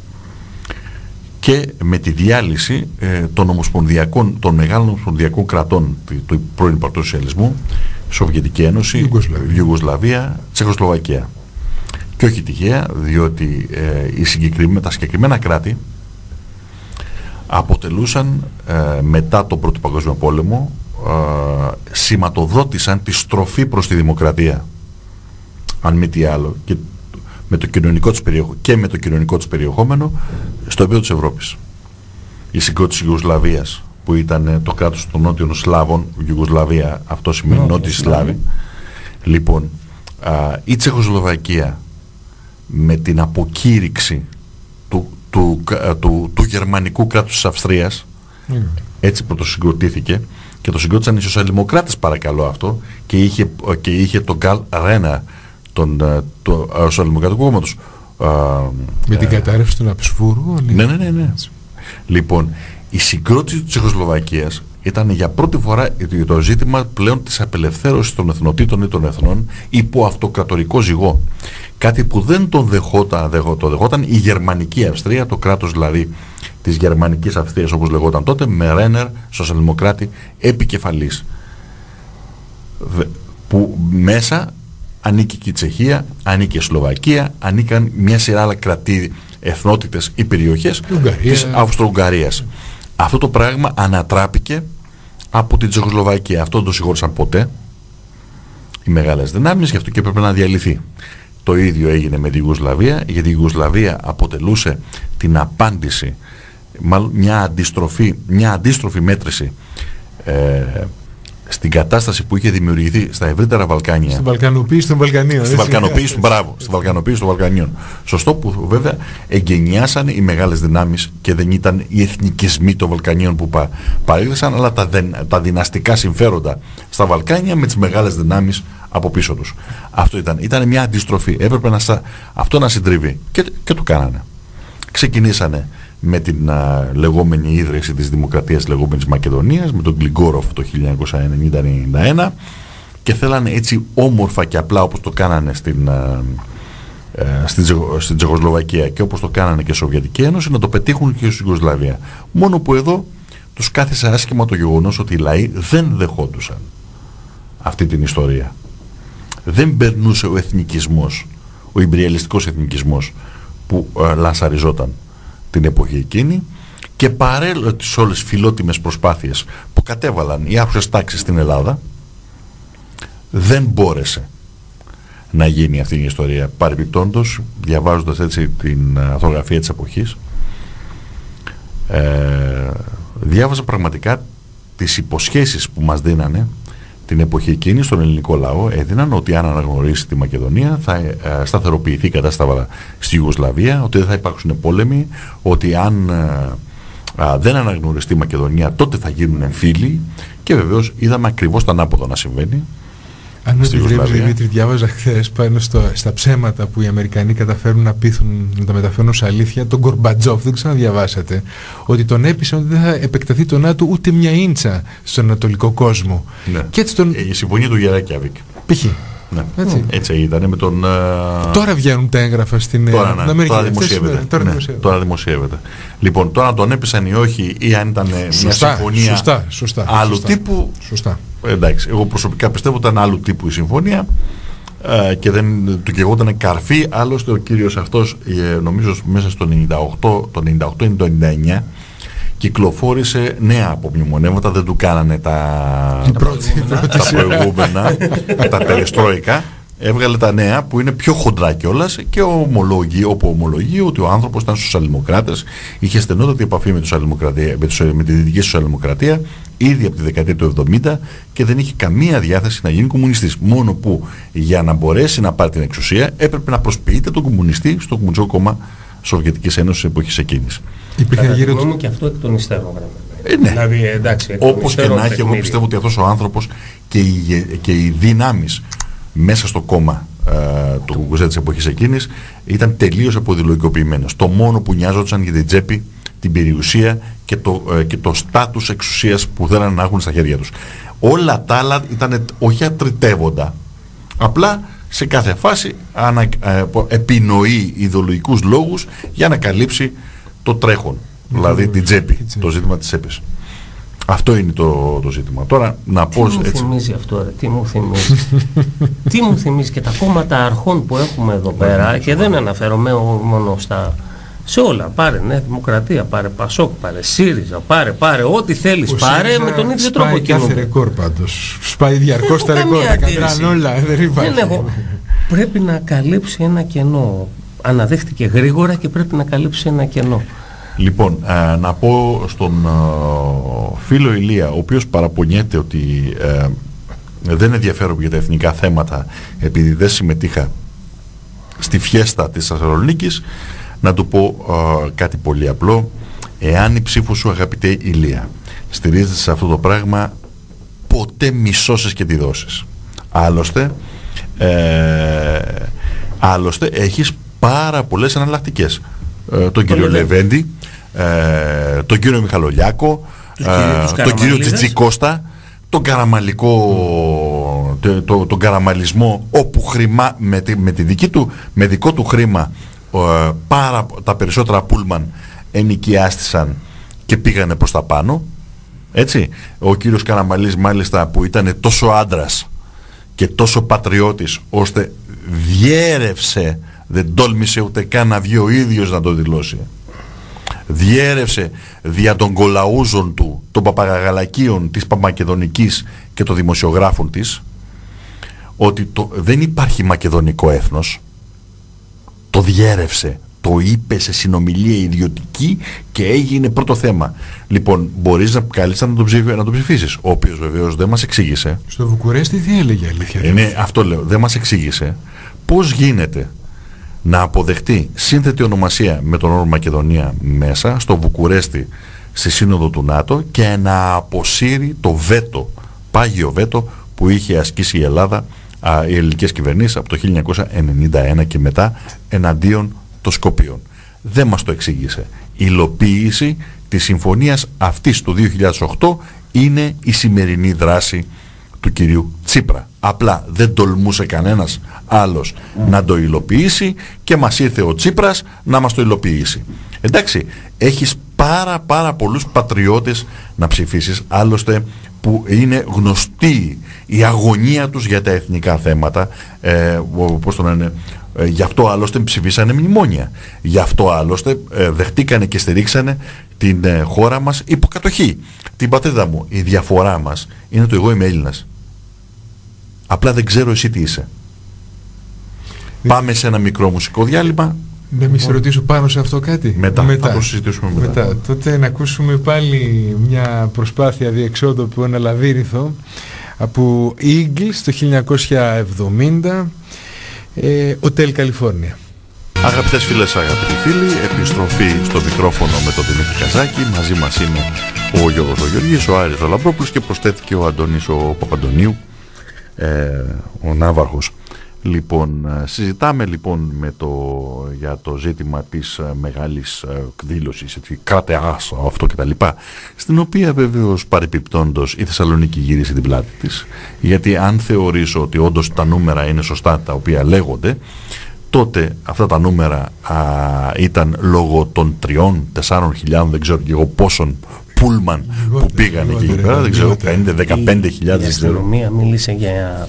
και με τη διάλυση των μεγάλων ομοσπονδιακών κρατών του πρώην υπαπτωσιαλισμού, Σοβιετική Ένωση, Ιουγκοσλαβία, Τσεχοσλοβακία. Και όχι τυχαία, διότι τα συγκεκριμένα κράτη αποτελούσαν μετά τον Πρώτο Παγκόσμιο Πόλεμο, σηματοδότησαν τη στροφή προς τη δημοκρατία, αν μη τι άλλο, και με το κοινωνικό τους περιεχόμενο στο επίπεδο της Ευρώπης. η συγκρότηση Ιουγκοσλαβίας, που ήταν το κράτος των Νότιων Σλάβων. Ιουγκοσλαβία, αυτό σημαίνει Νότιοι Σλάβοι. Λοιπόν, η Τσεχοσλοβακία με την αποκήρυξη του γερμανικού κράτους της Αυστρίας, έτσι πρωτοσυγκροτήθηκε, και το συγκρότησαν οι σοσιαλδημοκράτες, παρακαλώ, αυτό, και είχε τον Καρλ Ρένα, τον σοσιαλδημοκρατικού κόμματος. Με την κατάρρευση των Αψβούργων. Ναι. Λοιπόν, η συγκρότηση της Τσεχοσλοβακίας ήταν για πρώτη φορά το ζήτημα πλέον της απελευθέρωσης των εθνοτήτων ή των εθνών υπό αυτοκρατορικό ζυγό. Κάτι που δεν τον δεχόταν η γερμανική Αυστρία, το κράτος δηλαδή της γερμανικής Αυστρίας όπως λεγόταν τότε, με Ρένερ, σοσιαλδημοκράτη, επικεφαλής. Που μέσα ανήκει και η Τσεχία, ανήκει η Σλοβακία, ανήκαν μια σειρά άλλα κρατή, εθνότητες ή περιοχές της Αυστρο-Ουγγαρίας. Αυτό το πράγμα ανατράπηκε από την Τσεχοσλοβακία. Αυτό δεν το συγχώρησαν ποτέ οι μεγάλες δυνάμεις, γι' αυτό και έπρεπε να διαλυθεί. Το ίδιο έγινε με τη Ιουγκοσλαβία, γιατί η Ιουγκοσλαβία αποτελούσε την απάντηση, μάλλον μια αντίστροφη μέτρηση στην κατάσταση που είχε δημιουργηθεί στα ευρύτερα Βαλκάνια. Στην βαλκανοποίηση των Βαλκανίων. Στην βαλκανοποίηση των Βαλκανίων. Σωστό, που βέβαια εγκαινιάσαν οι μεγάλες δυνάμεις και δεν ήταν οι εθνικισμοί των Βαλκανίων που παρήλθαν, αλλά τα δυναστικά συμφέροντα στα Βαλκάνια με τις μεγάλες δυνάμεις από πίσω τους. Αυτό ήταν μια αντιστροφή. Έπρεπε αυτό να συντριβεί. Και το κάνανε. Ξεκινήσανε με την λεγόμενη ίδρυση της δημοκρατίας λεγόμενης Μακεδονίας, με τον Γκλιγκόροφ το 1990-91, και θέλανε έτσι όμορφα και απλά, όπως το κάνανε στην Τσεχοσλοβακία και όπως το κάνανε και η Σοβιετική Ένωση, να το πετύχουν και στην Ιουγκοσλαβία. Μόνο που εδώ τους κάθισε άσχημα το γεγονός ότι οι λαοί δεν δεχόντουσαν αυτή την ιστορία. Δεν περνούσε ο εθνικισμός, ο ιμπεριαλιστικός εθνικισμός που λανσαριζόταν την εποχή εκείνη, και παρέλαβε τις όλες φιλότιμες προσπάθειες που κατέβαλαν οι άρχουσες τάξεις στην Ελλάδα, δεν μπόρεσε να γίνει αυτή η ιστορία. Παρεμπιπτόντως, διαβάζοντας έτσι την αυτογραφία της εποχής, διάβαζα πραγματικά τις υποσχέσεις που μας δίνανε την εποχή εκείνη στον ελληνικό λαό. Έδιναν ότι αν αναγνωρίσει τη Μακεδονία θα σταθεροποιηθεί η κατάσταση στη Ιουγκοσλαβία, ότι δεν θα υπάρξουν πόλεμοι, ότι αν δεν αναγνωριστεί η Μακεδονία τότε θα γίνουν εμφύλοι, και βεβαίως είδαμε ακριβώς το ανάποδο να συμβαίνει. Αν με επιτρέπεις, Δημήτρη, διάβαζα χθες πάνω στα ψέματα που οι Αμερικανοί καταφέρουν να πείθουν, να τα μεταφέρουν ως αλήθεια, τον Γκορμπατζόφ, δεν ξαναδιαβάσατε, ότι τον έπεισαν ότι δεν θα επεκταθεί το ΝΑΤΟ ούτε μια ίντσα στον ανατολικό κόσμο. Ναι. Και έτσι η συμφωνία του Γεράκιαβικ. π.χ. Ναι. Έτσι ήταν με τον... Τώρα βγαίνουν τα έγγραφα στην Αμερική. Τώρα δημοσιεύεται. Λοιπόν, τώρα τον έπεσαν ή όχι, ή αν ήταν μια συμφωνία άλλου τύπου. Σωστά. Εντάξει, εγώ προσωπικά πιστεύω ότι ήταν άλλου τύπου η συμφωνία, και δεν του κεγόταν καρφί. Άλλωστε ο κύριος αυτός, νομίζω μέσα στο 98 ή το 99, κυκλοφόρησε νέα απομνημονεύματα, δεν του κάνανε τα προηγούμενα, τα περιστρόικα. Έβγαλε τα νέα που είναι πιο χοντρά κιόλας, και όπου ομολογεί ότι ο άνθρωπος ήταν σοσιαλδημοκράτες, είχε στενότατη επαφή με τη δυτική σοσιαλδημοκρατία ήδη από τη δεκαετία του 70, και δεν είχε καμία διάθεση να γίνει κομμουνιστής. Μόνο που για να μπορέσει να πάρει την εξουσία έπρεπε να προσποιείται τον κομμουνιστή στο Κομμουνιστικό Κόμμα Σοβιετικής Ένωσης εποχής εκείνης. Κατά τη γνώμη μου και αυτό εκ των υστέρων. Ναι. Δηλαδή, εντάξει, όπως και να έχει, εγώ πιστεύω ότι αυτός ο άνθρωπος και οι δυνάμεις μέσα στο κόμμα του Κουκουζέ της εποχής εκείνης ήταν τελείως αποδηλωικοποιημένος. Το μόνο που νοιάζονταν για την τσέπη, την περιουσία και το στάτους εξουσίας που θέλανε να έχουν στα χέρια τους. Όλα τα άλλα ήταν όχι ατριτεύοντα, απλά σε κάθε φάση επινοεί ιδεολογικούς λόγους για να καλύψει το τρέχον, δηλαδή την τσέπη, το ζήτημα της τσέπης. Αυτό είναι το ζήτημα. Τώρα να πω έτσι. Τι μου θυμίζει αυτό, ρε, τι μου θυμίζει. Τι μου θυμίζει, και τα κόμματα αρχών που έχουμε εδώ πέρα, και δεν αναφέρομαι μόνο σε όλα. Πάρε Νέα Δημοκρατία, πάρε Πασόκ, πάρε ΣΥΡΙΖΑ, πάρε ό,τι θέλεις, πάρε με τον ίδιο τρόπο. Σπάει κάθε ρεκόρ πάντως. Σπάει διαρκώς τα ρεκόρ, τα κατράν όλα. Δεν υπάρχει. Πρέπει να καλύψει ένα κενό. Αναδέχτηκε γρήγορα και πρέπει να καλύψει ένα κενό. Λοιπόν, να πω στον φίλο Ηλία, ο οποίος παραπονιέται ότι δεν ενδιαφέρομαι για τα εθνικά θέματα επειδή δεν συμμετείχα στη φιέστα της Θεσσαλονίκης, να του πω κάτι πολύ απλό. Εάν η ψήφο σου, αγαπητέ Ηλία, στηρίζεται σε αυτό το πράγμα, ποτέ μη σώσεις και τη δώσεις. Άλλωστε έχεις πάρα πολλές εναλλακτικές. Τον κύριο Λεβέντη, τον κύριο Μιχαλολιάκο, τον κύριο Τζιτζικώστα, τον καραμαλικό, τον καραμαλισμό, όπου με δικό του χρήμα τα περισσότερα πούλμαν ενοικιάστησαν και πήγανε προς τα πάνω. Έτσι, ο κύριος Καραμαλής μάλιστα, που ήταν τόσο άντρας και τόσο πατριώτης, ώστε διέρευσε, δεν τόλμησε ούτε καν να βγει ο ίδιος να το δηλώσει, διέρευσε δια των κολαούζων του, των παπαγαλακίων της Παμακεδονικής και των δημοσιογράφων της, ότι δεν υπάρχει μακεδονικό έθνος. Το διέρευσε, το είπε σε συνομιλία ιδιωτική και έγινε πρώτο θέμα. Λοιπόν, μπορείς καλύτερα να τον ψηφίσεις, ο οποίος βεβαίως δεν μας εξήγησε. Στο Βουκουρέστι τι έλεγε, αλήθεια? Ναι, αυτό λέω, δεν μας εξήγησε πώς γίνεται να αποδεχτεί σύνθετη ονομασία με τον όρο Μακεδονία μέσα στο Βουκουρέστι, στη Σύνοδο του ΝΑΤΟ, και να αποσύρει το βέτο, πάγιο βέτο, που είχε ασκήσει η Ελλάδα, οι ελληνικές κυβερνήσεις από το 1991 και μετά εναντίον των Σκοπίων. Δεν μας το εξήγησε. Η υλοποίηση της συμφωνίας αυτής του 2008 είναι η σημερινή δράση του κυρίου Τσίπρα. Απλά δεν τολμούσε κανένας άλλος να το υλοποιήσει και μας ήρθε ο Τσίπρας να μας το υλοποιήσει. Εντάξει, έχεις πάρα πολλούς πατριώτες να ψηφίσεις, άλλωστε, που είναι γνωστή η αγωνία τους για τα εθνικά θέματα, πώς το λένε, γι' αυτό άλλωστε ψηφίσανε μνημόνια, γι' αυτό άλλωστε δεχτήκανε και στηρίξανε την χώρα μας υποκατοχή, την πατρίδα μου. Η διαφορά μας είναι το εγώ είμαι Έλληνας, απλά δεν ξέρω εσύ τι είσαι. Πάμε σε ένα μικρό μουσικό διάλειμμα. Να μην σε ρωτήσω πάνω σε αυτό κάτι? Μετά. Θα το συζητήσουμε μετά. Τότε να ακούσουμε πάλι μια προσπάθεια διεξόδου από ένα λαβύρινθο από Eagles το 1970, Hotel California. Αγαπητές φίλες, αγαπητοί φίλοι, επιστροφή στο μικρόφωνο με τον Δημήτρη Καζάκη. Μαζί μας είναι ο Γιώργος ο Γεωργής, ο Άρης ο Λαμπρόπουλος και προσθέθηκε ο Αντώνης ο Παπαντονίου, ο Ναύαρχος. Λοιπόν, συζητάμε λοιπόν για το ζήτημα της μεγάλης εκδήλωσης, κρατεάς αυτό και τα λοιπά, στην οποία βεβαίως παρεπιπτόντως η Θεσσαλονίκη γύρισε την πλάτη της, γιατί αν θεωρήσω ότι όντως τα νούμερα είναι σωστά τα οποία λέγονται, τότε αυτά τα νούμερα ήταν λόγω των 3-4 χιλιάδων, δεν ξέρω και εγώ πόσων πούλμαν που πήγανε εκεί πέρα, δεν ξέρω, 15.000. Η αστυνομία μίλησε για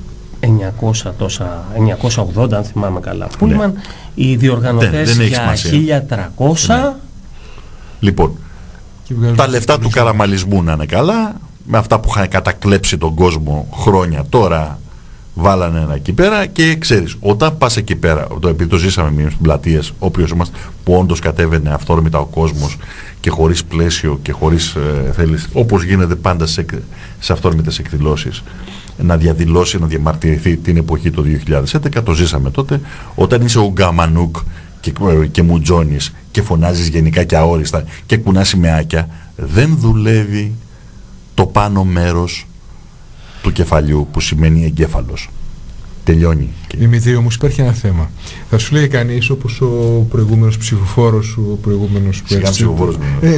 980 αν θυμάμαι καλά πούλμαν, ναι. Οι διοργανωτές για 1.300. Λοιπόν, τα λεφτά του καραμαλισμού να είναι καλά, με αυτά που είχαν κατακλέψει τον κόσμο χρόνια, τώρα βάλανε ένα εκεί πέρα. Και ξέρεις, όταν πας εκεί πέρα, επειδή το ζήσαμε εμείς στις πλατείες, όποιος είμαστε, που όντως κατέβαινε αυθόρμητα ο κόσμος και χωρίς πλαίσιο και χωρίς θέλεις, όπως γίνεται πάντα σε αυθόρμητες εκδηλώσεις, να διαδηλώσει, να διαμαρτυρηθεί την εποχή το 2011, το ζήσαμε τότε. Όταν είσαι ο Γκαμανούκ και μουτζώνεις και φωνάζεις γενικά και αόριστα και κουνάς σημαίακια, δεν δουλεύει το πάνω μέρος του κεφαλιού, που σημαίνει εγκέφαλος. Τελειώνει. Δημητρή, όμως υπάρχει ένα θέμα. Θα σου λέει κανείς, όπως ο προηγούμενος ψηφοφόρος, ο προηγούμενος ψηφοφόρος.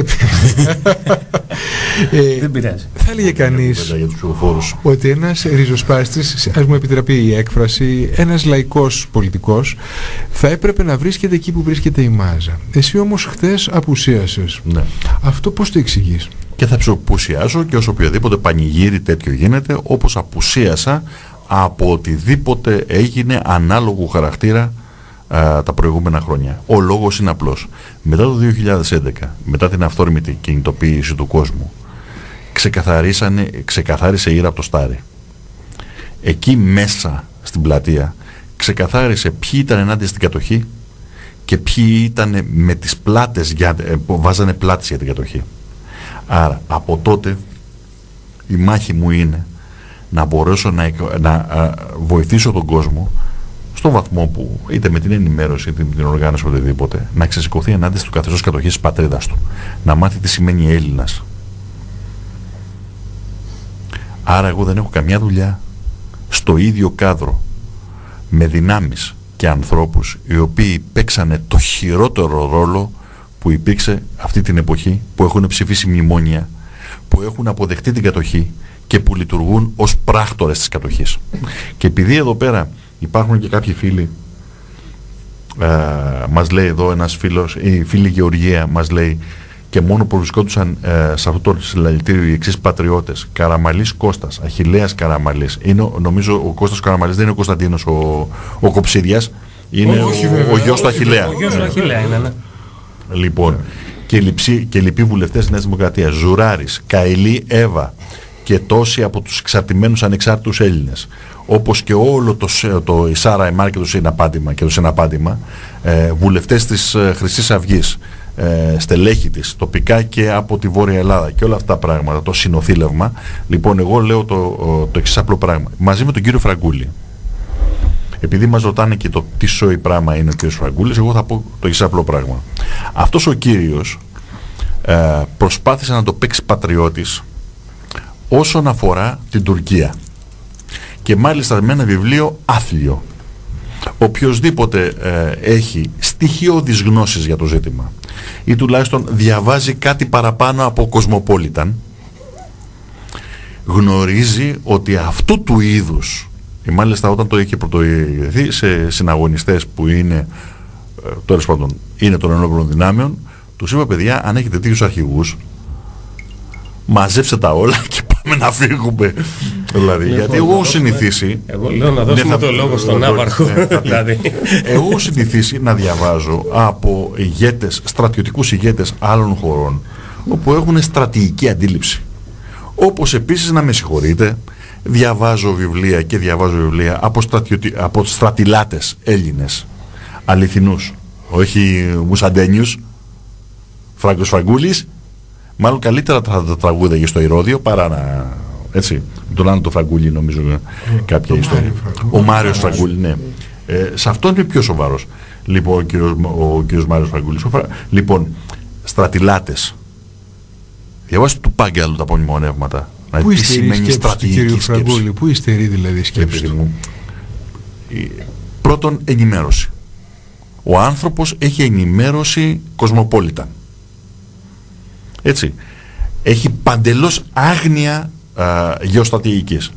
Δεν πειράζει. Θα έλεγε κανείς ότι ένας ριζοσπάστης, ας μου επιτραπεί η έκφραση, ένας λαϊκός πολιτικός, θα έπρεπε να βρίσκεται εκεί που βρίσκεται η μάζα. Εσύ όμως χθες απουσίασες. Ναι. Αυτό πώς το εξηγείς? Και θα απουσιάσω και όσο οποιοδήποτε πανηγύρι τέτοιο γίνεται, όπως απουσίασα από οτιδήποτε έγινε ανάλογου χαρακτήρα τα προηγούμενα χρόνια. Ο λόγος είναι απλός. Μετά το 2011, μετά την αυθόρμητη κινητοποίηση του κόσμου, ξεκαθάρισε η ήρα από το στάρι. Εκεί μέσα στην πλατεία ξεκαθάρισε ποιοι ήταν ενάντια στην κατοχή και ποιοι ήταν με τις πλάτες, βάζανε πλάτες για την κατοχή. Άρα από τότε η μάχη μου είναι να μπορέσω να βοηθήσω τον κόσμο στον βαθμό που, είτε με την ενημέρωση είτε με την οργάνωση, οτιδήποτε, να ξεσηκωθεί ενάντια του καθεστώς κατοχής της πατρίδας του, να μάθει τι σημαίνει Έλληνας. Άρα εγώ δεν έχω καμιά δουλειά στο ίδιο κάδρο με δυνάμεις και ανθρώπους οι οποίοι παίξανε το χειρότερο ρόλο που υπήρξε αυτή την εποχή, που έχουν ψηφίσει μνημόνια, που έχουν αποδεχτεί την κατοχή και που λειτουργούν ως πράκτορες της κατοχής. Και επειδή εδώ πέρα υπάρχουν και κάποιοι φίλοι, μας λέει εδώ ένας φίλος, η φίλη Γεωργία μας λέει, και μόνο που βρισκόντουσαν σε αυτό το συλλαλητήριο οι εξής πατριώτες: Καραμαλής Κώστας, Αχιλλέας Καραμαλής. Είναι, νομίζω ο Κώστας Καραμαλής δεν είναι ο Κωνσταντίνος ο Κοψίδιας, είναι ο γιος του Αχιλλέα. Ο γιος του Αχιλλέα είναι, ναι. Λοιπόν, και λοιποί βουλευτές της Νέας Δημοκρατίας, Ζουράρης, Καηλή Εύα και τόσοι από τους εξαρτημένους ανεξάρτητους Έλληνες, όπως και όλο το Ισάρα Εμάρ και το Συναπάντημα, βουλευτές της Χρυσής Αυγής, στελέχη της, τοπικά και από τη Βόρεια Ελλάδα και όλα αυτά τα πράγματα, το συνοθήλευμα. Λοιπόν, εγώ λέω το εξής απλό πράγμα, μαζί με τον κύριο Φραγκούλη. Επειδή μας ρωτάνε και το τι σόι πράγμα είναι ο κύριος Φραγκούλης, εγώ θα πω το εξής απλό πράγμα. Αυτός ο κύριος προσπάθησε να το παίξει πατριώτης όσον αφορά την Τουρκία, και μάλιστα με ένα βιβλίο άθλιο. Οποιοσδήποτε έχει στοιχειώδεις γνώσεις για το ζήτημα ή τουλάχιστον διαβάζει κάτι παραπάνω από Κοσμοπόλιταν, γνωρίζει ότι αυτού του είδους, ή μάλιστα όταν το είχε πρωτοειδηθεί σε συναγωνιστές που είναι τέλος πάντων είναι των ενόπλων δυνάμεων, τους είπα: παιδιά, αν έχετε τέτοιους αρχηγούς, μαζέψτε τα όλα και πάμε να φύγουμε. Δηλαδή, γιατί εγώ έχω συνηθίσει. Εγώ λέω να δώσουμε το λόγο στον Ναύαρχο. Δηλαδή. Εγώ έχω συνηθίσει να διαβάζω από ηγέτες, στρατιωτικούς ηγέτες άλλων χωρών, όπου έχουν στρατηγική αντίληψη. Όπως επίσης, να με συγχωρείτε, διαβάζω βιβλία από στρατιλάτες Έλληνες, αληθινούς, όχι μουσαντένιους, Φράγκος Φραγκούλης. Μάλλον καλύτερα θα τα τραγούδαγε στο Ηρώδειο παρά να. Έτσι. Τον Άνω το Φραγκούλη, νομίζω, κάποια ιστορία. Ο Μάριος Φραγκούλη, ναι. Σε αυτό είναι πιο σοβαρός. Λοιπόν, ο κύριος Μάριος Φραγκούλης. Λοιπόν, στρατιλάτες. Διαβάστε του Πάγκαλου τα απομνημονεύματα. Πού τι σημαίνει στρατηγική σκέψη. Πού υστερεί δηλαδή η σκέψη του? Πρώτον, ενημέρωση. Ο άνθρωπος έχει ενημέρωση κοσμοπόλιτα. Έτσι. Έχει παντελώς άγνοια γεωστρατηγικής.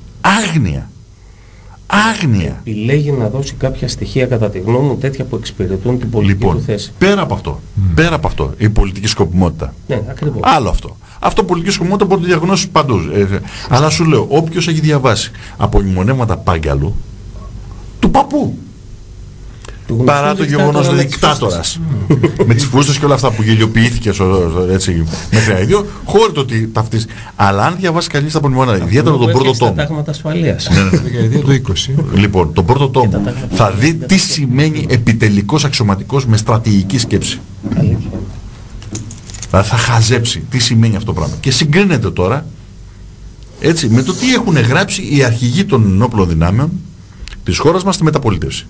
Άγνοια. Επιλέγει να δώσει κάποια στοιχεία, κατά τη γνώμη μου, τέτοια που εξυπηρετούν την πολιτική του θέση. Πέρα από αυτό, η πολιτική σκοπιμότητα. Ναι, ακριβώς. Άλλο αυτό. Αυτό πολιτική σκοπιμότητα μπορεί να το διαγνώσει παντού. Αλλά σου λέω, όποιος έχει διαβάσει απομνημονεύματα Πάγκαλου, του παππού, παρά το γεγονός ότι είναι δικτάτορας, με τις φούστες και όλα αυτά που γελιοποιήθηκε έτσι μέχρι ένα ίδιο, χώρη το ότι ταυτίζει. Αλλά αν διαβάσει καλή στα απομνημονεύματα, ιδιαίτερα τον πρώτο τόμο. Τα τάγματα ασφαλείας. Δεκαετία του 20. Λοιπόν, τον πρώτο τόμο θα δει τι σημαίνει επιτελικός αξιωματικός με στρατηγική σκέψη. Θα χαζέψει τι σημαίνει αυτό το πράγμα. Και συγκρίνεται τώρα, έτσι, με το τι έχουν γράψει οι αρχηγοί των ενόπλων δυνάμεων της χώρας μας στη μεταπολίτευση.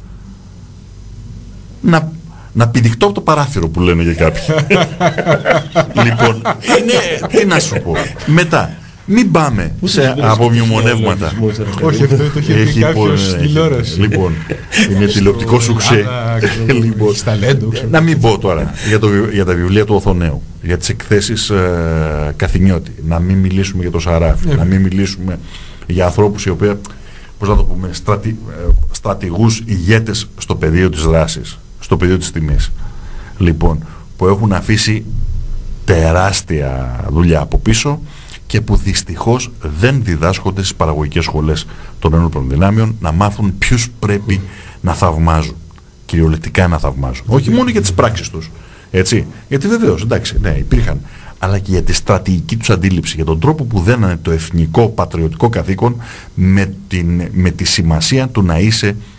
Να πηδηχτώ από το παράθυρο που λένε για κάποιοι. Λοιπόν, είναι, τι να σου πω. Μετά, μην πάμε σε απομνημονεύματα. Όχι, αυτό το είχε πει κάποιος στην τηλεόραση. Λοιπόν, είναι τηλεοπτικό σουξέ. Να μην πω τώρα για τα βιβλία του Οθονέου, για τις εκθέσεις Καθηνιώτη, να μην μιλήσουμε για το Σαράφι, να μην μιλήσουμε για ανθρώπους οι οποίοι, πώς να το πούμε, στρατηγούς ηγέτες στο πεδίο της δράσης, στο πεδίο της τιμής. Λοιπόν, που έχουν αφήσει τεράστια δουλειά από πίσω και που δυστυχώς δεν διδάσκονται στις παραγωγικές σχολές των ενόπλων δυνάμεων να μάθουν ποιους πρέπει να θαυμάζουν. Κυριολεκτικά να θαυμάζουν. Όχι μόνο για τις πράξεις τους. Έτσι. Γιατί βεβαίως, εντάξει, ναι, υπήρχαν. Αλλά και για τη στρατηγική τους αντίληψη, για τον τρόπο που δένανε το εθνικό πατριωτικό καθήκον με τη σημασία του να είσαι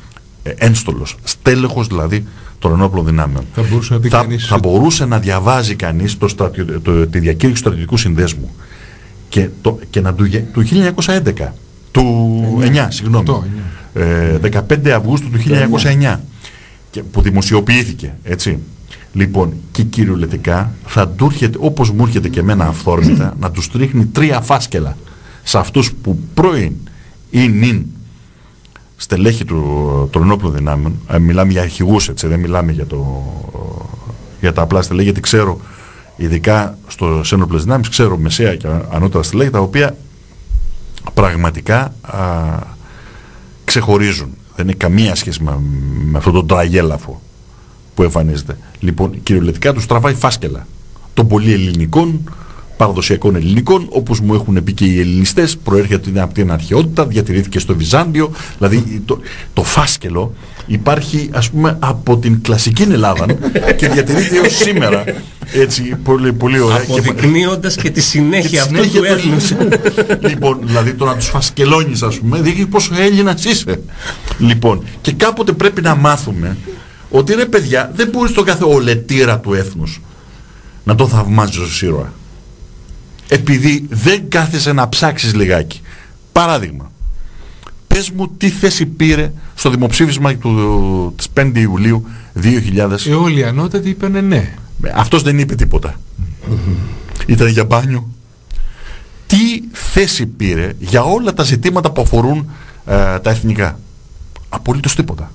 ένστολος, στέλεχος δηλαδή των ενόπλων δυνάμεων. Θα μπορούσε να διαβάζει κανείς τη διακήρυξη του στρατιωτικού συνδέσμου και να του 1911, του 9, συγγνώμη, 15 Αυγούστου του 1909, που δημοσιοποιήθηκε, έτσι. Λοιπόν, και κυριολεκτικά θα του έρχεται, όπως μου έρχεται και εμένα αυθόρμητα, να τους τρίχνει 3 φάσκελα σε αυτούς που πρώην ή νυν στελέχη των ενόπλων δυνάμεων. Μιλάμε για αρχηγούς, έτσι, δεν μιλάμε για τα απλά στελέχη, γιατί ξέρω, ειδικά στις ενόπλες δυνάμεις, ξέρω μεσαία και ανώτερα στελέχη, τα οποία πραγματικά ξεχωρίζουν. Δεν έχει καμία σχέση με αυτόν τον τραγέλαφο που εμφανίζεται. Λοιπόν, κυριολεκτικά τους τραβάει φάσκελα των πολυελληνικών, παραδοσιακών ελληνικών, όπως μου έχουν πει και οι ελληνιστές, προέρχεται από την αρχαιότητα, διατηρήθηκε στο Βυζάντιο. Δηλαδή το φάσκελο υπάρχει, ας πούμε, από την κλασική Ελλάδα και διατηρείται έως σήμερα. Έτσι, πολύ, πολύ ωραία. Αποδεικνύοντας και τη συνέχεια αυτού του έθνους. Λοιπόν, δηλαδή το να τους φασκελώνεις, ας πούμε, δείχνει πόσο Έλληνας είσαι. Λοιπόν, και κάποτε πρέπει να μάθουμε ότι, ρε παιδιά, δεν μπορείς τον κάθε ολετήρα του έθνους να τον θαυμάζεις ως ήρωα, επειδή δεν κάθεσαι να ψάξεις λιγάκι. Παράδειγμα, πες μου τι θέση πήρε στο δημοψήφισμα της 5 Ιουλίου 2000. Όλοι οι ανώτατοι είπανε ναι. Αυτός δεν είπε τίποτα. Ήταν για μπάνιο. Τι θέση πήρε για όλα τα ζητήματα που αφορούν τα εθνικά? Απολύτως τίποτα.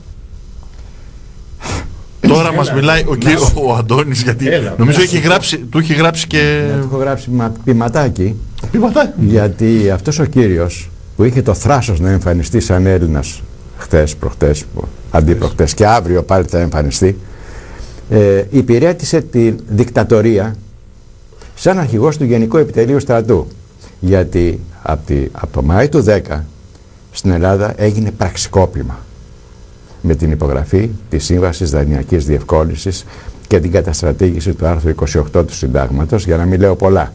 Τώρα μας μιλάει ο Αντώνης, γιατί νομίζω του έχει γράψει και... Του έχω γράψει ποιηματάκι. Γιατί αυτός ο κύριος που είχε το θράσος να εμφανιστεί σαν Έλληνας χθες, προχτές, αντίπροχτές και αύριο πάλι θα εμφανιστεί, υπηρέτησε τη δικτατορία σαν αρχηγός του Γενικού Επιτελείου Στρατού. Γιατί από το Μάη του 10 στην Ελλάδα έγινε πραξικόπημα με την υπογραφή της Σύμβασης Δανειακής Διευκόλυνσης και την καταστρατήγηση του άρθρου 28 του Συντάγματος, για να μην λέω πολλά.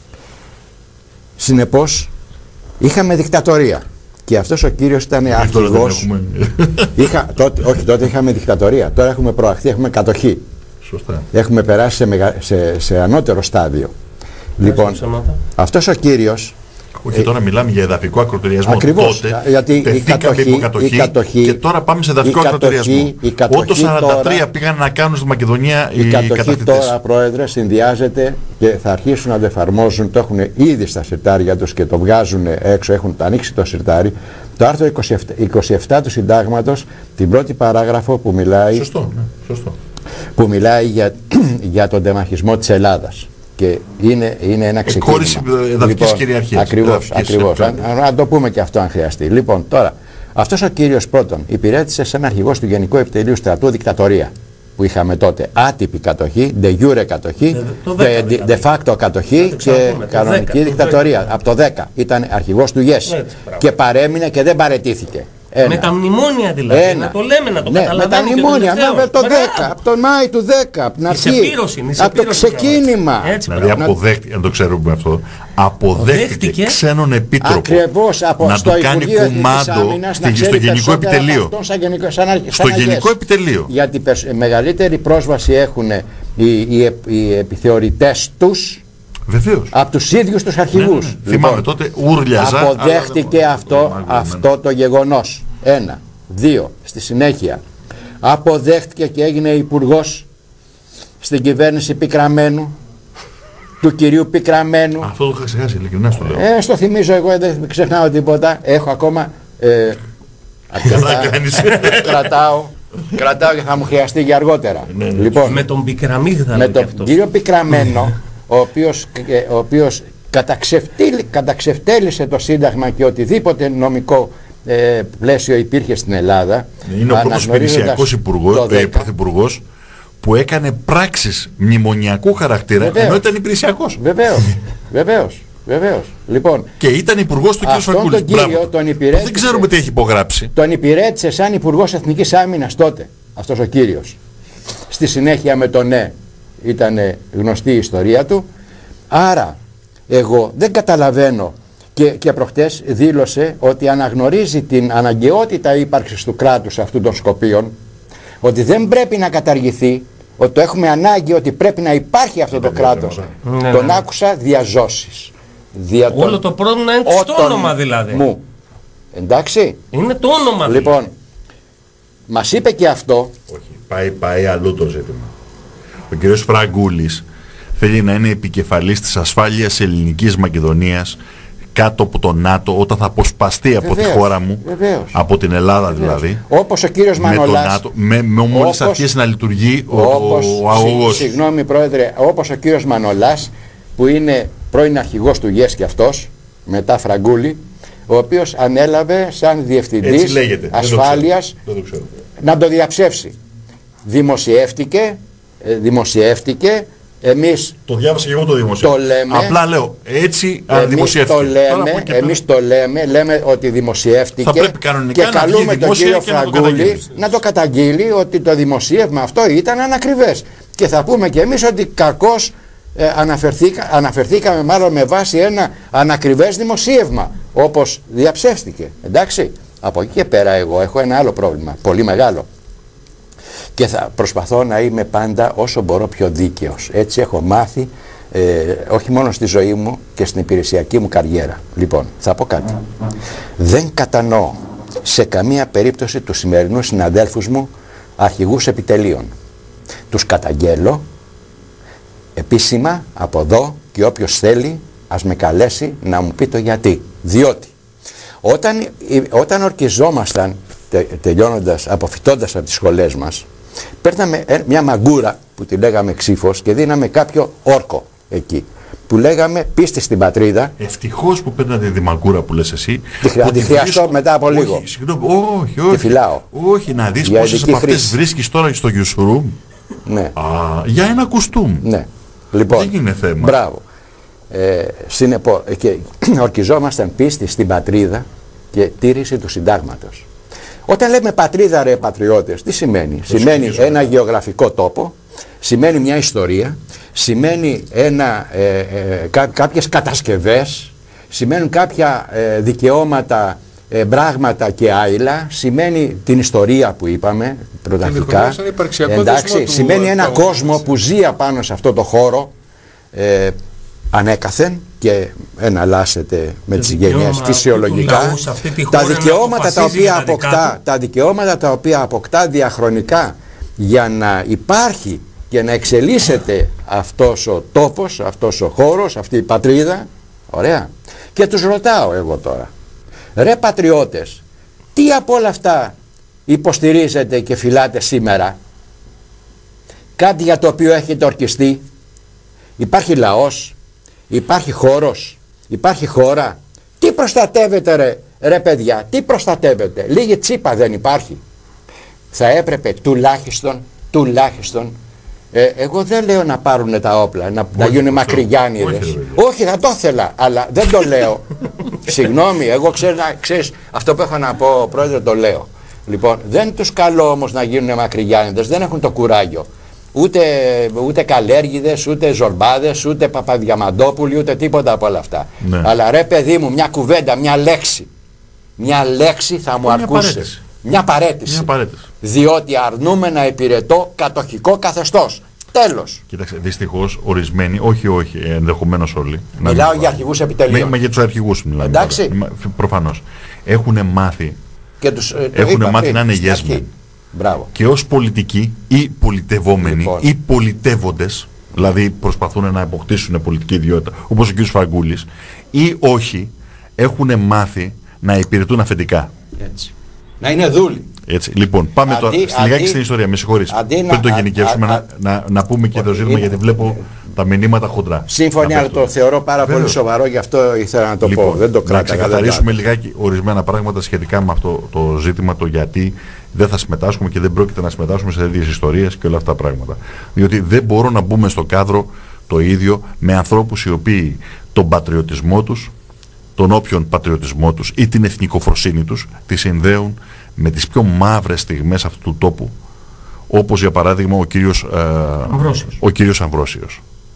Συνεπώς, είχαμε δικτατορία. Και αυτός ο κύριος ήταν αρχηγός. Όχι, τότε είχαμε δικτατορία. Τώρα έχουμε προαχθεί, έχουμε κατοχή. Σωστά. Έχουμε περάσει σε ανώτερο στάδιο. Λοιπόν, αυτός ο κύριος... Όχι, τώρα μιλάμε για εδαφικό ακροτηριασμό. Ακριβώς, τότε γιατί η κατοχή και τώρα πάμε σε εδαφικό ακροτηριασμό. Όταν το 1943 πήγαν να κάνουν στη Μακεδονία οι κατακτητές. Τώρα, Πρόεδρε, συνδυάζεται και θα αρχίσουν να το εφαρμόζουν. Το έχουν ήδη στα συρτάρια τους και το βγάζουν έξω, έχουν ανοίξει το συρτάρι. Το άρθρο 27 του Συντάγματος, την πρώτη παράγραφο που μιλάει, σωστό. Που μιλάει για τον τεμαχισμό της Ελλάδας. Και είναι ένα ξεκίνημα. Χώρις εδαφικής κυριαρχίας. Ακριβώς. Να το πούμε και αυτό αν χρειαστεί. Λοιπόν, τώρα, αυτός ο κύριος πρώτον υπηρέτησε σαν αρχηγός του Γενικού Επιτελείου Στρατού δικτατορία που είχαμε τότε. Άτυπη κατοχή, de jure κατοχή, de facto κατοχή και κανονική δικτατορία. Από το 10 ήταν αρχηγός του ΓΕΣ και παρέμεινε και δεν παραιτήθηκε. Με τα μνημόνια δηλαδή, να το λέμε, να το καταλαβαίνουμε. Με τα μνημόνια, το 10, από τον Μάη του 10, από την αρχή, από το ξεκίνημα. Δηλαδή αποδέχτηκε, αν το ξέρουμε αυτό, αποδέχτηκε ξένον επίτροπο να του κάνει κουμάντο στο Γενικό Επιτελείο. Στο Γενικό Επιτελείο. Γιατί μεγαλύτερη πρόσβαση έχουν οι επιθεωρητές τους. Βεβαίως. Από τους ίδιους τους αρχηγούς. Λοιπόν, θυμάμαι τότε ούρλιαζα. Αποδέχτηκε αυτό το γεγονός. 1. 2. Στη συνέχεια αποδέχτηκε και έγινε υπουργός στην κυβέρνηση Πικραμένου, του κυρίου Πικραμένου. Αυτό το είχα ξεχάσει, ειλικρινά στο λέω. Στο θυμίζω εγώ, δεν ξεχνάω τίποτα. Έχω ακόμα κρατάω και θα μου χρειαστεί για αργότερα. Λοιπόν, με τον Πικραμίγδαλο. Με τον κύριο Πικραμένο, ο οποίος καταξευτέλισε το Σύνταγμα και οτιδήποτε νομικό πλαίσιο υπήρχε στην Ελλάδα. Είναι ο πρώτος υπηρεσιακός πρωθυπουργός που έκανε πράξεις μνημονιακού χαρακτήρα, ενώ ήταν υπηρεσιακός. Βεβαίως. Λοιπόν, και ήταν υπουργός του κ. Φακούλης. Δεν ξέρουμε τι έχει υπογράψει. Τον υπηρέτησε σαν υπουργός Εθνικής Άμυνας τότε αυτός ο κύριος. Στη συνέχεια με το ναι. Ήταν γνωστή η ιστορία του. Άρα εγώ δεν καταλαβαίνω και προχτές δήλωσε ότι αναγνωρίζει την αναγκαιότητα ύπαρξης του κράτους αυτού των Σκοπίων, ότι δεν πρέπει να καταργηθεί, ότι το έχουμε ανάγκη, ότι πρέπει να υπάρχει αυτό το κράτος. Τον άκουσα διαζώσεις. Όλο το πρόβλημα είναι στο όνομα δηλαδή. Μου. Εντάξει. Είναι το όνομα δηλαδή. Λοιπόν, μας είπε και αυτό. Όχι, πάει αλλού το ζήτημα. Ο κ. Φραγκούλης θέλει να είναι επικεφαλής της ασφάλειας ελληνικής Μακεδονίας κάτω από το ΝΑΤΟ, όταν θα αποσπαστεί από τη χώρα μου, από την Ελλάδα δηλαδή, όπως ο κύριος Μανολάς, μόλις αρχίσει να λειτουργεί ο αγωγός. Συγγνώμη πρόεδρε, όπως ο κύριος Μανολάς, που είναι πρώην αρχηγός του ΓΕΣ και αυτός, μετά Φραγκούλη, ο οποίος ανέλαβε σαν διευθυντής ασφάλειας να το διαψεύσει. Δημοσιεύτηκε, εμείς το διάβασα και εγώ το δημοσιεύτηκε. Το λέμε, απλά λέω, έτσι αν δημοσιεύτηκε. Εμείς το λέμε ότι δημοσιεύτηκε και καλούμε τον κύριο Φραγκούλη να το καταγγείλει ότι το δημοσίευμα αυτό ήταν ανακριβές. Και θα πούμε και εμείς ότι κακώς αναφερθήκαμε μάλλον με βάση ένα ανακριβές δημοσίευμα, όπως διαψεύστηκε. Εντάξει, από εκεί και πέρα εγώ έχω ένα άλλο πρόβλημα, πολύ μεγάλο. Και θα προσπαθώ να είμαι πάντα όσο μπορώ πιο δίκαιος. Έτσι έχω μάθει, όχι μόνο στη ζωή μου και στην υπηρεσιακή μου καριέρα. Λοιπόν, θα πω κάτι. Δεν κατανοώ σε καμία περίπτωση τους σημερινούς συναδέλφους μου αρχηγούς επιτελείων. Τους καταγγέλλω επίσημα από εδώ και όποιος θέλει ας με καλέσει να μου πει το γιατί. Διότι όταν ορκιζόμασταν τελειώνοντας, αποφυτώντας από τις σχολές μας, παίρναμε μια μαγκούρα που τη λέγαμε ξύφος και δίναμε κάποιο όρκο εκεί που λέγαμε πίστη στην πατρίδα. Ευτυχώς που παίρνατε τη μαγκούρα που λες εσύ. Τη χρειαστώ μετά από λίγο. Όχι, συγγνώμη, όχι. Φυλάω. Όχι, να δεις πόσες από αυτές βρίσκεις τώρα στο Γιουσουρούμ. Ναι. Για ένα κουστούμ. Ναι. Λοιπόν, δεν είναι θέμα. Μπράβο. Και ορκιζόμασταν πίστη στην πατρίδα και τήρηση του συντάγματος. Όταν λέμε πατρίδα ρε πατριώτες, τι σημαίνει? Σημαίνει ένα γεωγραφικό τόπο, σημαίνει μια ιστορία, σημαίνει κάποιες κατασκευές, σημαίνουν κάποια δικαιώματα, πράγματα και άειλα, σημαίνει την ιστορία που είπαμε πρωταρχικά. Εντάξει, σημαίνει ένα κόσμο που ζει απάνω σε αυτό το χώρο ανέκαθεν και εναλλάσσεται με τις γενιές φυσιολογικά. Τα δικαιώματα τα οποία αποκτά διαχρονικά για να υπάρχει και να εξελίσσεται αυτός ο τόπος, αυτός ο χώρος, αυτή η πατρίδα. Ωραία. Και τους ρωτάω εγώ τώρα, ρε πατριώτες, τι από όλα αυτά υποστηρίζετε και φυλάτε σήμερα? Κάτι για το οποίο έχετε ορκιστεί? Υπάρχει λαός? Υπάρχει χώρος? Υπάρχει χώρα? Τι προστατεύετε ρε παιδιά? Τι προστατεύετε? Λίγη τσίπα δεν υπάρχει? Θα έπρεπε τουλάχιστον εγώ δεν λέω να πάρουν τα όπλα, να γίνουν μακριγιάννηδες. Όχι, θα το ήθελα, αλλά δεν το λέω. Συγγνώμη, εγώ ξέρεις αυτό που έχω να πω, πρόεδρε, το λέω. Λοιπόν, δεν τους καλώ όμως να γίνουν μακριγιάννηδες, δεν έχουν το κουράγιο. Ούτε Καλέργιδες, ούτε Ζορμπάδες, ούτε Παπαδιαμαντόπουλοι, ούτε τίποτα από όλα αυτά. Ναι. Αλλά ρε παιδί μου, μια κουβέντα, μια λέξη θα μου αρκούσε. Μια παρέτηση. Διότι αρνούμε να υπηρετώ κατοχικό καθεστώς. Τέλος. Κοίταξε, δυστυχώς ορισμένοι, όχι, ενδεχομένως όλοι. Μιλάω για αρχηγούς επιτελείων. Μα για τους αρχηγούς μιλάμε. Εντάξει. Προφανώς. Έχουν μάθει. Μάθει να είναι γέσμοι. Και ως πολιτικοί ή πολιτευόμενοι λοιπόν, ή πολιτεύοντες, δηλαδή προσπαθούν να αποκτήσουν πολιτική ιδιότητα, όπως ο κ. Φραγκούλης, ή όχι, έχουν μάθει να υπηρετούν αφεντικά. Έτσι. Να είναι δούλοι. Έτσι. Λοιπόν, πάμε τώρα λιγάκι στην ιστορία. Με συγχωρείς. Πριν το γενικεύσουμε, να πούμε και το ζήτημα, γιατί βλέπω τα μηνύματα χοντρά. Σύμφωνα, αλλά το θεωρώ πάρα πολύ σοβαρό, γι' αυτό ήθελα να το πω. Δεν το κράταγα. Να ξεκαθαρίσουμε λιγάκι ορισμένα πράγματα σχετικά με αυτό το ζήτημα, το γιατί δεν θα συμμετάσχουμε και δεν πρόκειται να συμμετάσχουμε σε τέτοιες ιστορίες και όλα αυτά τα πράγματα. Διότι δεν μπορώ να μπούμε στο κάδρο το ίδιο με ανθρώπους οι οποίοι τον πατριωτισμό τους, τον όποιον πατριωτισμό τους ή την εθνικοφροσύνη τους τη συνδέουν με τις πιο μαύρες στιγμές αυτού του τόπου, όπως για παράδειγμα ο κύριος Αμβρόσιος.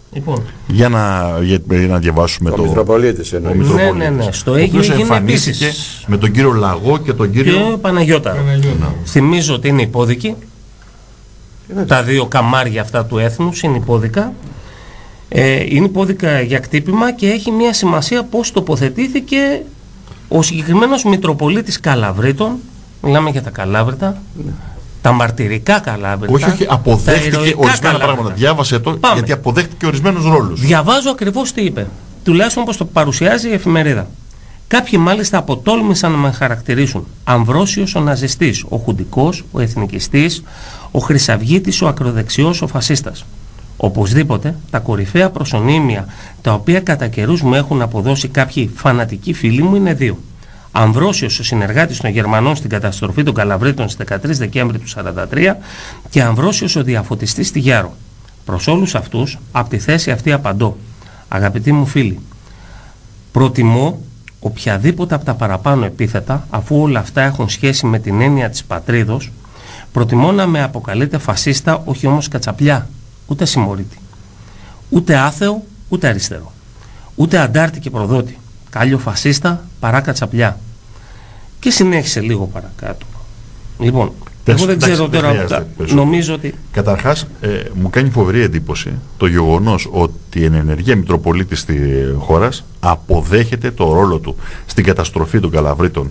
Λοιπόν. Για να διαβάσουμε το Μητροπολίτης εννοείς. Ναι. Στο Αίγυο έγινε επίσης με τον κύριο Λαγό και τον κύριο Παναγιώτα. Θυμίζω ότι είναι υπόδικοι. Τα δύο καμάρια αυτά του έθνους είναι υπόδικα. Είναι υπόδικα για κτύπημα και έχει μια σημασία πώς τοποθετήθηκε ο συγκεκριμένος Μητροπολίτης Καλαβρίτων. Μιλάμε για τα Καλάβρητα. Τα μαρτυρικά Καλάβρητα. Όχι, αποδέχτηκε ορισμένα πράγματα. Διάβασε το, γιατί αποδέχτηκε ορισμένους ρόλους. Διαβάζω ακριβώς τι είπε. Τουλάχιστον όπως το παρουσιάζει η εφημερίδα. Κάποιοι μάλιστα αποτόλμησαν να με χαρακτηρίσουν Αμβρόσιος ο ναζιστής, ο χουντικός, ο εθνικιστής, ο χρυσαυγίτης, ο ακροδεξιός, ο φασίστας. Οπωσδήποτε τα κορυφαία προσωνύμια τα οποία κατά καιρούς μου έχουν αποδώσει κάποιοι φανατικοί φίλοι μου είναι δύο. Αμβρόσιος, ο συνεργάτης των Γερμανών στην καταστροφή των Καλαβρίτων στις 13 Δεκέμβρη του 1943 και Αμβρόσιος ο διαφωτιστής στη Γιάρο. Προς όλους αυτούς, από τη θέση αυτή απαντώ. Αγαπητοί μου φίλοι, προτιμώ οποιαδήποτε από τα παραπάνω επίθετα, αφού όλα αυτά έχουν σχέση με την έννοια της πατρίδος, προτιμώ να με αποκαλείτε φασίστα, όχι όμως κατσαπλιά, ούτε συμμορίτη, ούτε άθεο, ούτε αριστερό, ούτε αντάρτη και προδότη, κάλιο φασίστα παρά κατσαπλιά. Και συνέχισε λίγο παρακάτω. Λοιπόν, εγώ δεν ξέρω τώρα, νομίζω ότι... Καταρχάς, μου κάνει φοβερή εντύπωση το γεγονός ότι η ενεργεία Μητροπολίτης της χώρας αποδέχεται το ρόλο του στην καταστροφή των Καλαβρίτων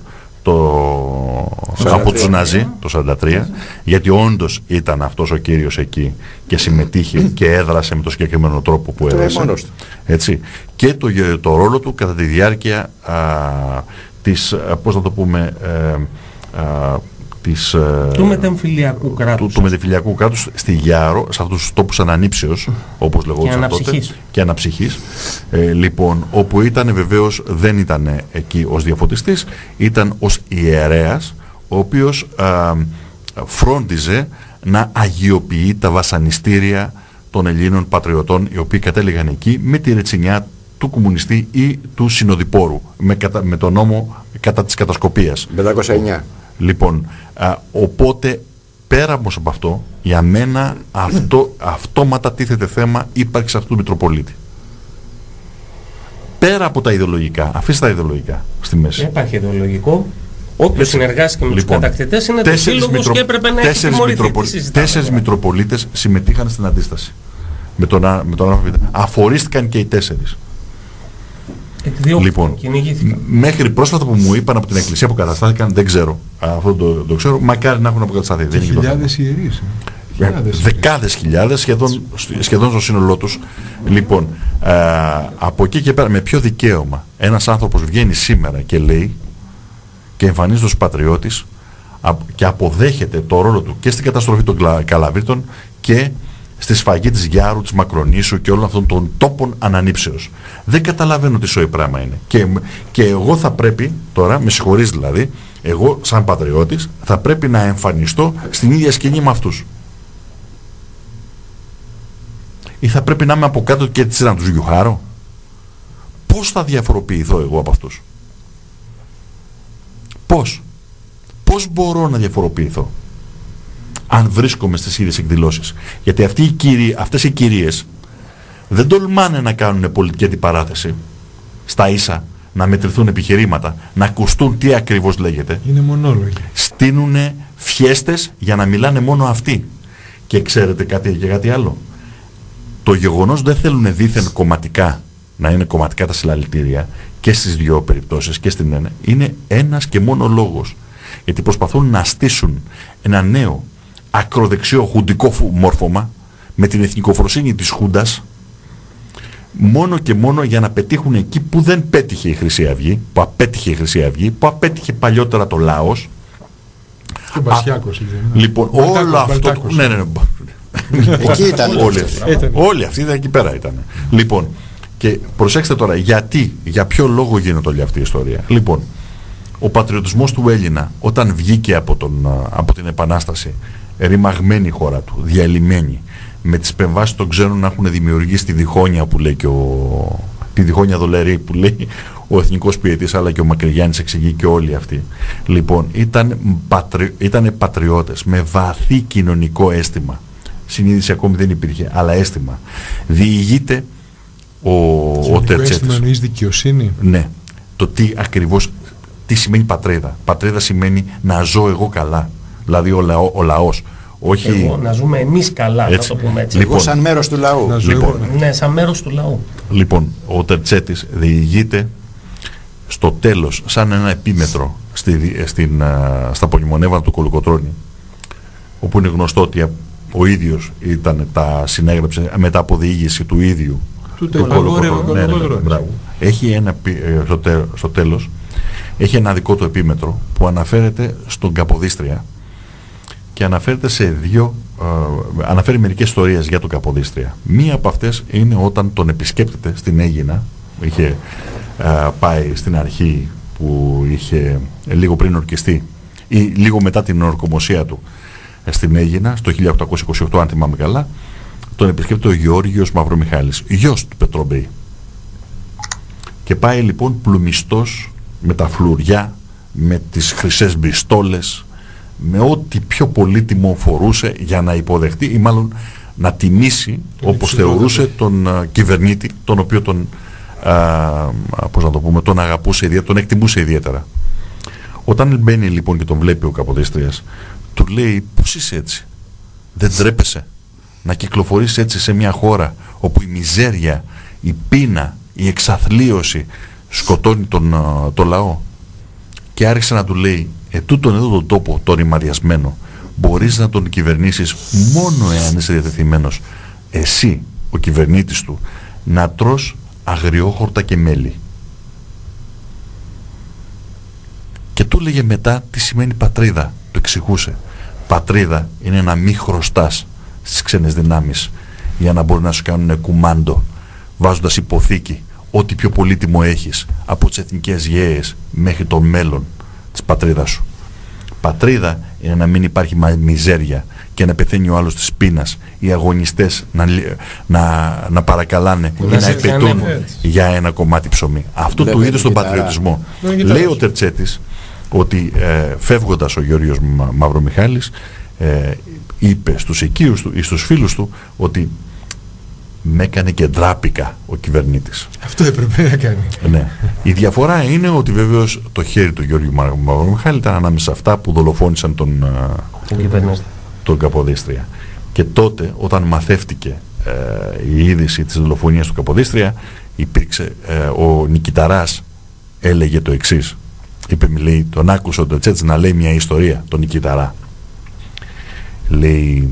από τους Ναζί το 1943, γιατί όντως ήταν αυτός ο κύριος εκεί και συμμετείχε και έδρασε με το συγκεκριμένο τρόπο που έδρασε. Έτσι. Και το ρόλο του κατά τη διάρκεια της, πώς να το πούμε, του μετεμφυλιακού κράτους. Του μετεμφυλιακού κράτους στη Γιάρο, σε αυτούς τους τόπους ανανήψεως, όπως λεγόταν τότε, και αναψυχής. Λοιπόν, όπου ήταν βεβαίως, δεν ήταν εκεί ως διαφωτιστής, ήταν ως ιερέας, ο οποίος φρόντιζε να αγιοποιεί τα βασανιστήρια των Ελλήνων πατριωτών, οι οποίοι κατέληγαν εκεί με τη ρετσινιά του κομμουνιστή ή του συνοδοιπόρου, με τον νόμο κατά της κατασκοπίας. 509. Λοιπόν, οπότε πέρα όμως από αυτό, για μένα αυτόματα τίθεται θέμα ύπαρξη αυτού του Μητροπολίτη. Πέρα από τα ιδεολογικά, αφήστε τα ιδεολογικά στη μέση. Υπάρχει ιδεολογικό. Όποιος συνεργάστηκε με τους κατακτητές είναι το σύλλογος και έπρεπε να έχει τιμωρηθεί. 4 Μητροπολίτες συμμετείχαν στην αντίσταση. Με τον αφορίστηκαν και οι 4. Λοιπόν, μέχρι πρόσφατα που μου είπαν από την εκκλησία που καταστάθηκαν, δεν ξέρω, αυτό το ξέρω, μακάρι να έχουν αποκατασταθεί. Και χιλιάδες ιερείς. Δεκάδες χιλιάδες, σχεδόν στο σύνολό τους. Λοιπόν, από εκεί και πέρα, με ποιο δικαίωμα ένας άνθρωπος βγαίνει σήμερα και λέει και εμφανίζεται ως πατριώτης και αποδέχεται το ρόλο του και στην καταστροφή των Καλαβρίτων και στη σφαγή της Γιάρου, της Μακρονήσου και όλων αυτών των τόπων ανανύψεως. Δεν καταλαβαίνω τι σοϊ πράγμα είναι. Και εγώ θα πρέπει, τώρα, με συγχωρείς δηλαδή, εγώ σαν πατριώτης θα πρέπει να εμφανιστώ στην ίδια σκηνή με αυτούς. Ή θα πρέπει να είμαι από κάτω και έτσι να τους γιουχάρω. Πώς θα διαφοροποιηθώ εγώ από αυτούς? Πώς μπορώ να διαφοροποιηθώ αν βρίσκομαι στις ίδιες εκδηλώσεις? Γιατί αυτές οι κυρίες δεν τολμάνε να κάνουν πολιτική αντιπαράθεση στα ίσα, να μετρηθούν επιχειρήματα, να ακουστούν τι ακριβώς λέγεται. Είναι μονόλογοι. Στείνουνε φιέστες για να μιλάνε μόνο αυτοί. Και ξέρετε κάτι άλλο? Το γεγονός δεν θέλουν δήθεν κομματικά, να είναι κομματικά τα συλλαλητήρια και στις δύο περιπτώσεις και στην ένα, είναι ένας και μόνο λόγος. Γιατί προσπαθούν να στήσουν ένα νέο ακροδεξιό χουντικό μόρφωμα με την εθνικοφροσύνη της Χούντας, μόνο και μόνο για να πετύχουν εκεί που δεν πέτυχε η Χρυσή Αυγή, που απέτυχε η Χρυσή Αυγή, που απέτυχε παλιότερα το Λάος. Και ο Μπασιάκος. Λοιπόν, όλο αυτό. Ναι. Εκεί ήταν. Όλοι αυτοί ήταν εκεί πέρα ήταν. Λοιπόν, και προσέξτε τώρα, για ποιο λόγο γίνεται όλη αυτή η ιστορία? Λοιπόν, ο πατριωτισμός του Έλληνα, όταν βγήκε από την Επανάσταση, ρημαγμένη η χώρα του, διαλυμένη, με τις επεμβάσεις των ξένων να έχουν δημιουργήσει τη διχόνοια που λέει και τη διχόνοια δολερή που λέει ο εθνικός ποιητής, αλλά και ο Μακρυγιάννης εξηγεί και όλοι αυτοί. Λοιπόν, ήταν πατριώτες με βαθύ κοινωνικό αίσθημα. συνείδηση ακόμη δεν υπήρχε, αλλά αίσθημα. Διηγείται ο Τερτσέτης. Αίσθημα εννοείς δικαιοσύνη? Ναι. Το τι ακριβώς, τι σημαίνει πατρίδα. Πατρίδα σημαίνει να ζω εγώ καλά. Δηλαδή ο λαός. Όχι... Εγώ, να ζούμε εμείς καλά, έτσι. θα το πούμε έτσι. Λοιπόν, εγώ σαν μέρος του λαού. Ναι, σαν μέρος του λαού. Λοιπόν, ο Τερτσέτης διηγείται στο τέλος, σαν ένα επίμετρο στα πολυμονεύματα του Κολοκοτρώνη, όπου είναι γνωστό ότι ο ίδιος τα συνέγραψε μετά από διήγηση του ίδιου του Κολοκοτρώνη. Έχει στο τέλος έχει ένα δικό του επίμετρο που αναφέρεται στον Καποδίστρια και αναφέρεται αναφέρει μερικές ιστορίες για τον Καποδίστρια. Μία από αυτές είναι όταν τον επισκέπτεται στην Αίγινα. Είχε πάει στην αρχή που είχε λίγο πριν ορκιστεί ή λίγο μετά την ορκομοσία του στην Αίγινα, στο 1828 αν θυμάμαι καλά. Τον επισκέπτεται ο Γεώργιος Μαυρομιχάλης, γιος του Πετρομπέη. Και πάει λοιπόν πλουμιστός με τα φλουριά, με τις χρυσές μπιστόλες, με ό,τι πιο πολύτιμο φορούσε για να υποδεχτεί ή μάλλον να τιμήσει, όπως θεωρούσε, τον κυβερνήτη, τον οποίο τον αγαπούσε ιδιαίτερα, τον εκτιμούσε ιδιαίτερα. Όταν μπαίνει λοιπόν και τον βλέπει ο Καποδίστριας, του λέει: πώς είσαι έτσι, δεν τρέπεσαι να κυκλοφορείς έτσι σε μια χώρα όπου η μιζέρια, η πείνα, η εξαθλίωση σκοτώνει τον λαό? Και άρχισε να του λέει: τούτον εδώ τον τόπο, τον ρημαδιασμένο, μπορείς να τον κυβερνήσεις μόνο εάν είσαι διατεθειμένος εσύ, ο κυβερνήτης του, να τρως αγριόχορτα και μέλι. Και του λέγε μετά τι σημαίνει πατρίδα. Το εξηγούσε. Πατρίδα είναι να μην χρωστάς στις ξένες δυνάμεις για να μπορεί να σου κάνουν κουμάντο, βάζοντας υποθήκη ό,τι πιο πολύτιμο έχεις, από τις εθνικές γέες μέχρι το μέλλον της πατρίδας σου. Πατρίδα είναι να μην υπάρχει μιζέρια και να πεθαίνει ο άλλος της πείνας, οι αγωνιστές να παρακαλάνε ή να επαιτούν για ένα κομμάτι ψωμί. Αυτό του είδους τον πατριωτισμό. Λέει ο Τερτσέτης ότι φεύγοντας ο Γεώργιος Μαυρομιχάλης είπε στους οικείους του ή στους φίλους του ότι με έκανε και ντράπηκα ο κυβερνήτης. Αυτό έπρεπε να κάνει. Ναι. Η διαφορά είναι ότι βεβαίως το χέρι του Γιώργου Μαυρομιχάλη ήταν ανάμεσα σε αυτά που δολοφόνησαν τον Καποδίστρια. Και τότε όταν μαθεύτηκε η είδηση της δολοφονίας του Καποδίστρια, υπήρξε ο Νικηταράς έλεγε το εξής. Είπε, λέει, τον άκουσε ο Τερτσέτης να λέει μια ιστορία, τον Νικηταρά. Λέει,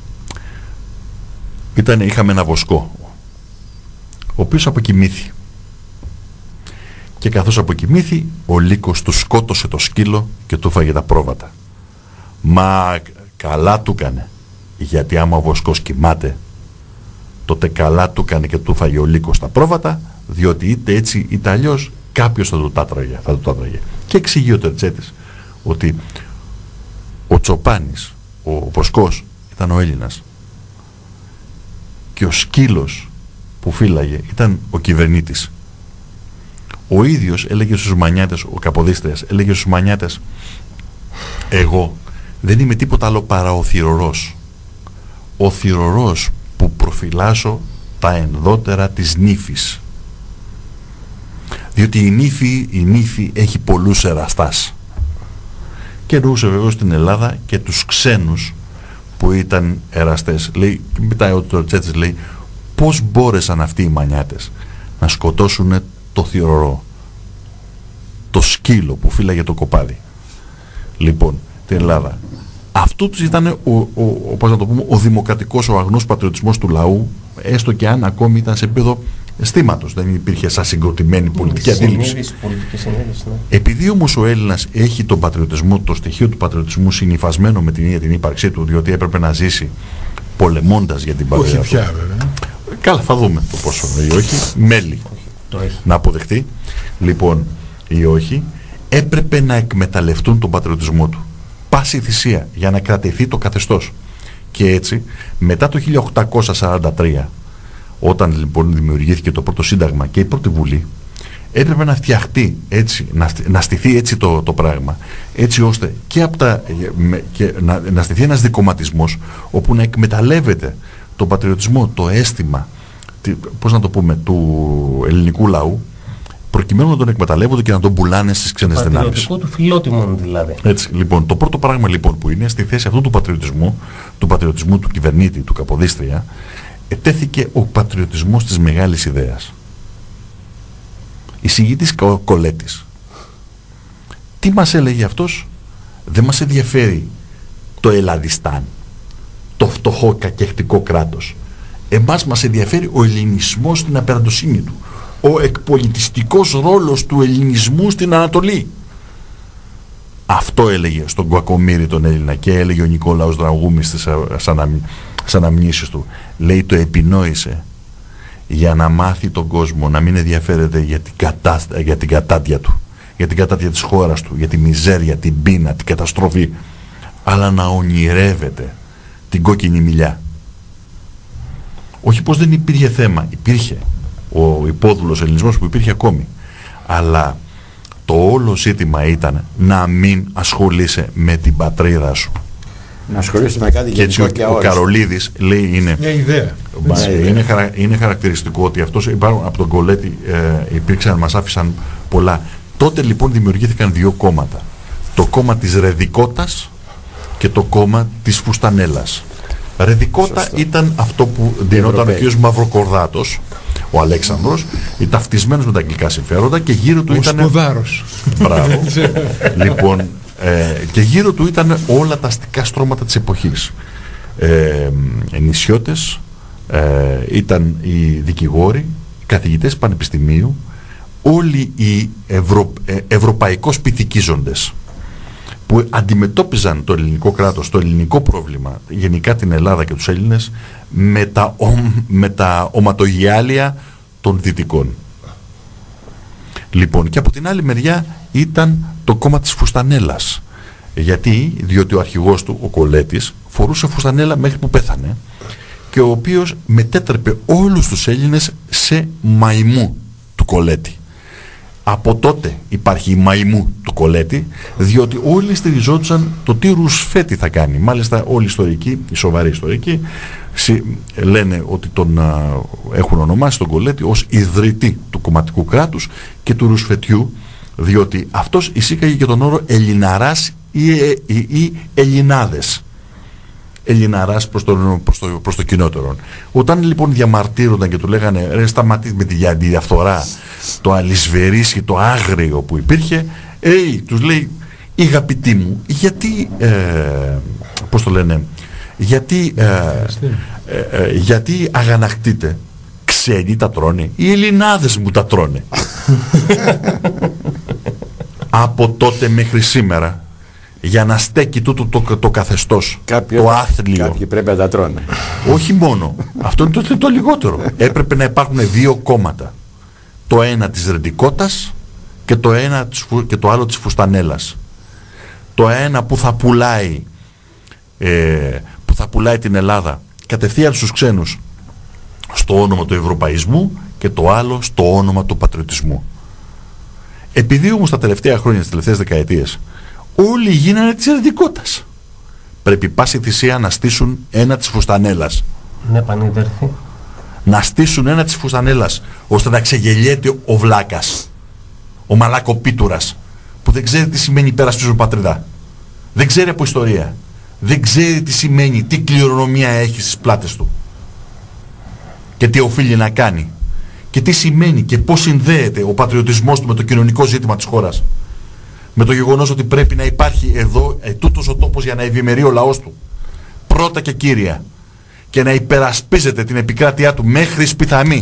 είχαμε ένα βοσκό, ο οποίος αποκοιμήθη. Και καθώς αποκοιμήθη, ο λύκος του σκότωσε το σκύλο και του φάγε τα πρόβατα. Μα καλά του έκανε, γιατί άμα ο βοσκός κοιμάται, τότε καλά του έκανε και του φάγε ο λύκος τα πρόβατα, διότι είτε έτσι είτε αλλιώς κάποιος θα του τάτραγε. Και εξηγεί ο Τερτσέτης ότι ο Τσοπάνης, ο βοσκός, ήταν ο Έλληνας και ο σκύλος που φύλαγε ήταν ο κυβερνήτης. Ο ίδιος έλεγε στους μανιάτες, ο Καποδίστριας έλεγε στους μανιάτες, εγώ δεν είμαι τίποτα άλλο παρά ο θυρωρός. Ο θυρωρός που προφυλάσσω τα ενδότερα της νύφης. Διότι η νύφη έχει πολλούς εραστάς. Και εννοούσε βεβαίως στην Ελλάδα και τους ξένους που ήταν εραστές. Λέει, και μετά ο Τερτσέτης λέει, πώς μπόρεσαν αυτοί οι μανιάτες να σκοτώσουν το θυρωρό, το σκύλο που φύλαγε το κοπάδι. Λοιπόν, την Ελλάδα. Αυτό τους ήταν ο δημοκρατικός, ο αγνός πατριωτισμός του λαού, έστω και αν ακόμη ήταν σε επίπεδο αισθήματος, δεν υπήρχε σαν συγκροτημένη πολιτική αντίληψη. Ναι. Επειδή όμως ο Έλληνας έχει τον πατριωτισμό, το στοιχείο του πατριωτισμού συνυφασμένο με την ίδια την ύπαρξή του, διότι έπρεπε να ζήσει πολεμώντας για την πατρίδα του. Όχι πια, βέβαια. Καλά, θα δούμε το πόσο ή όχι. Μέλη να αποδεχτεί, λοιπόν, ή όχι, έπρεπε να εκμεταλλευτούν τον πατριωτισμό του. Πάση θυσία για να κρατηθεί το καθεστώς. Και έτσι, μετά το 1843, όταν λοιπόν δημιουργήθηκε το πρώτο σύνταγμα και η πρώτη βουλή, Έπρεπε να φτιαχτεί έτσι, να στηθεί έτσι το πράγμα, έτσι ώστε και, και να στηθεί ένας δικομματισμός όπου να εκμεταλλεύεται το πατριωτισμό, το αίσθημα, πώς να το πούμε, του ελληνικού λαού, προκειμένου να τον εκμεταλλεύονται και να τον πουλάνε στις ξένες δυνάμεις. Το πατριωτικό του φιλότιμων δηλαδή. Έτσι, λοιπόν, το πρώτο πράγμα λοιπόν που είναι στη θέση αυτού του πατριωτισμού του κυβερνήτη, του Καποδίστρια, ετέθηκε ο πατριωτισμός της μεγάλης ιδέας. Εισηγητής Κολέτης. Τι μας έλεγε αυτός? Δεν μας ενδιαφέρει το Ελλαδιστάν, το φτωχό κακεχτικό κράτος. Εμάς μας ενδιαφέρει ο ελληνισμός στην απεραντοσύνη του, ο εκπολιτιστικός ρόλος του ελληνισμού στην Ανατολή. Αυτό έλεγε στον Κακομοίρη τον Έλληνα και έλεγε ο Νικόλαος Δραγούμης στις αναμνήσεις του. Λέει, το επινόησε για να μάθει τον κόσμο να μην ενδιαφέρεται για την κατάδια του, για την κατάδια της χώρας του, για τη μιζέρια, την πείνα, την καταστροφή, αλλά να ονειρεύεται την κόκκινη μιλιά. Όχι πως δεν υπήρχε θέμα, υπήρχε ο υπόδουλος ελληνισμός που υπήρχε ακόμη, αλλά το όλο ζήτημα ήταν να μην ασχολείσαι με την πατρίδα σου. Να ασχολείσαι με κάτι γενικό και αόριστο. Ο Καρολίδης λέει, είναι μια ιδέα. Είναι χαρακτηριστικό ότι αυτός, από τον Κολέτη υπήρξαν, μας άφησαν πολλά. Τότε λοιπόν δημιουργήθηκαν δύο κόμματα. Το κόμμα της Ρεδικότας και το κόμμα της Φουστανέλας. Ρεδικότα ήταν αυτό που δινόταν ο κ. Μαυροκορδάτος, ο Αλέξανδρος, ταυτισμένος με τα αγγλικά συμφέροντα, και γύρω του ήταν. Σπουδάρος. Μπράβο. Λοιπόν, και γύρω του ήταν όλα τα αστικά στρώματα της εποχής. Νησιώτες, ήταν οι δικηγόροι, οι καθηγητές πανεπιστημίου, όλοι οι ευρωπαϊκώς πυθικίζοντες που αντιμετώπιζαν το ελληνικό κράτος, το ελληνικό πρόβλημα, γενικά την Ελλάδα και τους Έλληνες, με τα οματογιάλια των Δυτικών. Λοιπόν, και από την άλλη μεριά ήταν το κόμμα της Φουστανέλας. Διότι ο αρχηγός του, ο Κολέτης, φορούσε φουστανέλα μέχρι που πέθανε, και ο οποίος μετέτρεπε όλους τους Έλληνες σε μαϊμού του Κολέτη. Από τότε υπάρχει η μαϊμού του Κολέτη, διότι όλοι στηριζόντουσαν το τι ρουσφέτη θα κάνει. Μάλιστα όλοι οι ιστορικοί, οι σοβαροί ιστορικοί, λένε ότι τον έχουν ονομάσει τον Κολέτη ως ιδρυτή του κομματικού κράτους και του ρουσφετιού, διότι αυτός εισήγαγε και τον όρο Ελληναράς ή Ελληνάδες. Ελληναράς προς το κοινότερο. Όταν λοιπόν διαμαρτύρονταν και του λέγανε, ρε σταματήστε με τη διαφθορά, το αλυσβερίσι, το άγριο που υπήρχε, τους λέει, αγαπητοί μου, γιατί πώς το λένε, γιατί αγανακτείτε? Ξένοι τα τρώνε, οι Ελληνάδες μου τα τρώνε. Από τότε μέχρι σήμερα, για να στέκει τούτο το καθεστώς, το άθλιο. Κάποιοι πρέπει να τα τρώνε. Όχι μόνο. Αυτό είναι το λιγότερο. Έπρεπε να υπάρχουν δύο κόμματα. Το ένα της Ρεντικότας και το άλλο της Φουστανέλας. Το ένα που θα πουλάει την Ελλάδα κατευθείαν στους ξένους στο όνομα του ευρωπαϊσμού, και το άλλο στο όνομα του πατριωτισμού. Επειδή όμως τα τελευταία χρόνια, τις τελευταίες δεκαετίες, όλοι γίνανε της Ρεντικότας, πρέπει πάση θυσία να στήσουν ένα της Φουστανέλας. Ναι, πανίδερθη. Να στήσουν ένα της Φουστανέλας, ώστε να ξεγελιέται ο βλάκας, ο μαλακοπίτουρας, που δεν ξέρει τι σημαίνει υπερασπίζω πατρίδα, δεν ξέρει από ιστορία, δεν ξέρει τι σημαίνει, τι κληρονομία έχει στις πλάτες του και τι οφείλει να κάνει και τι σημαίνει και πώς συνδέεται ο πατριωτισμός του με το κοινωνικό ζήτημα της χώρας, με το γεγονός ότι πρέπει να υπάρχει εδώ τούτος ο τόπος για να ευημερεί ο λαός του πρώτα και κύρια, και να υπερασπίζεται την επικράτειά του μέχρι σπιθαμή,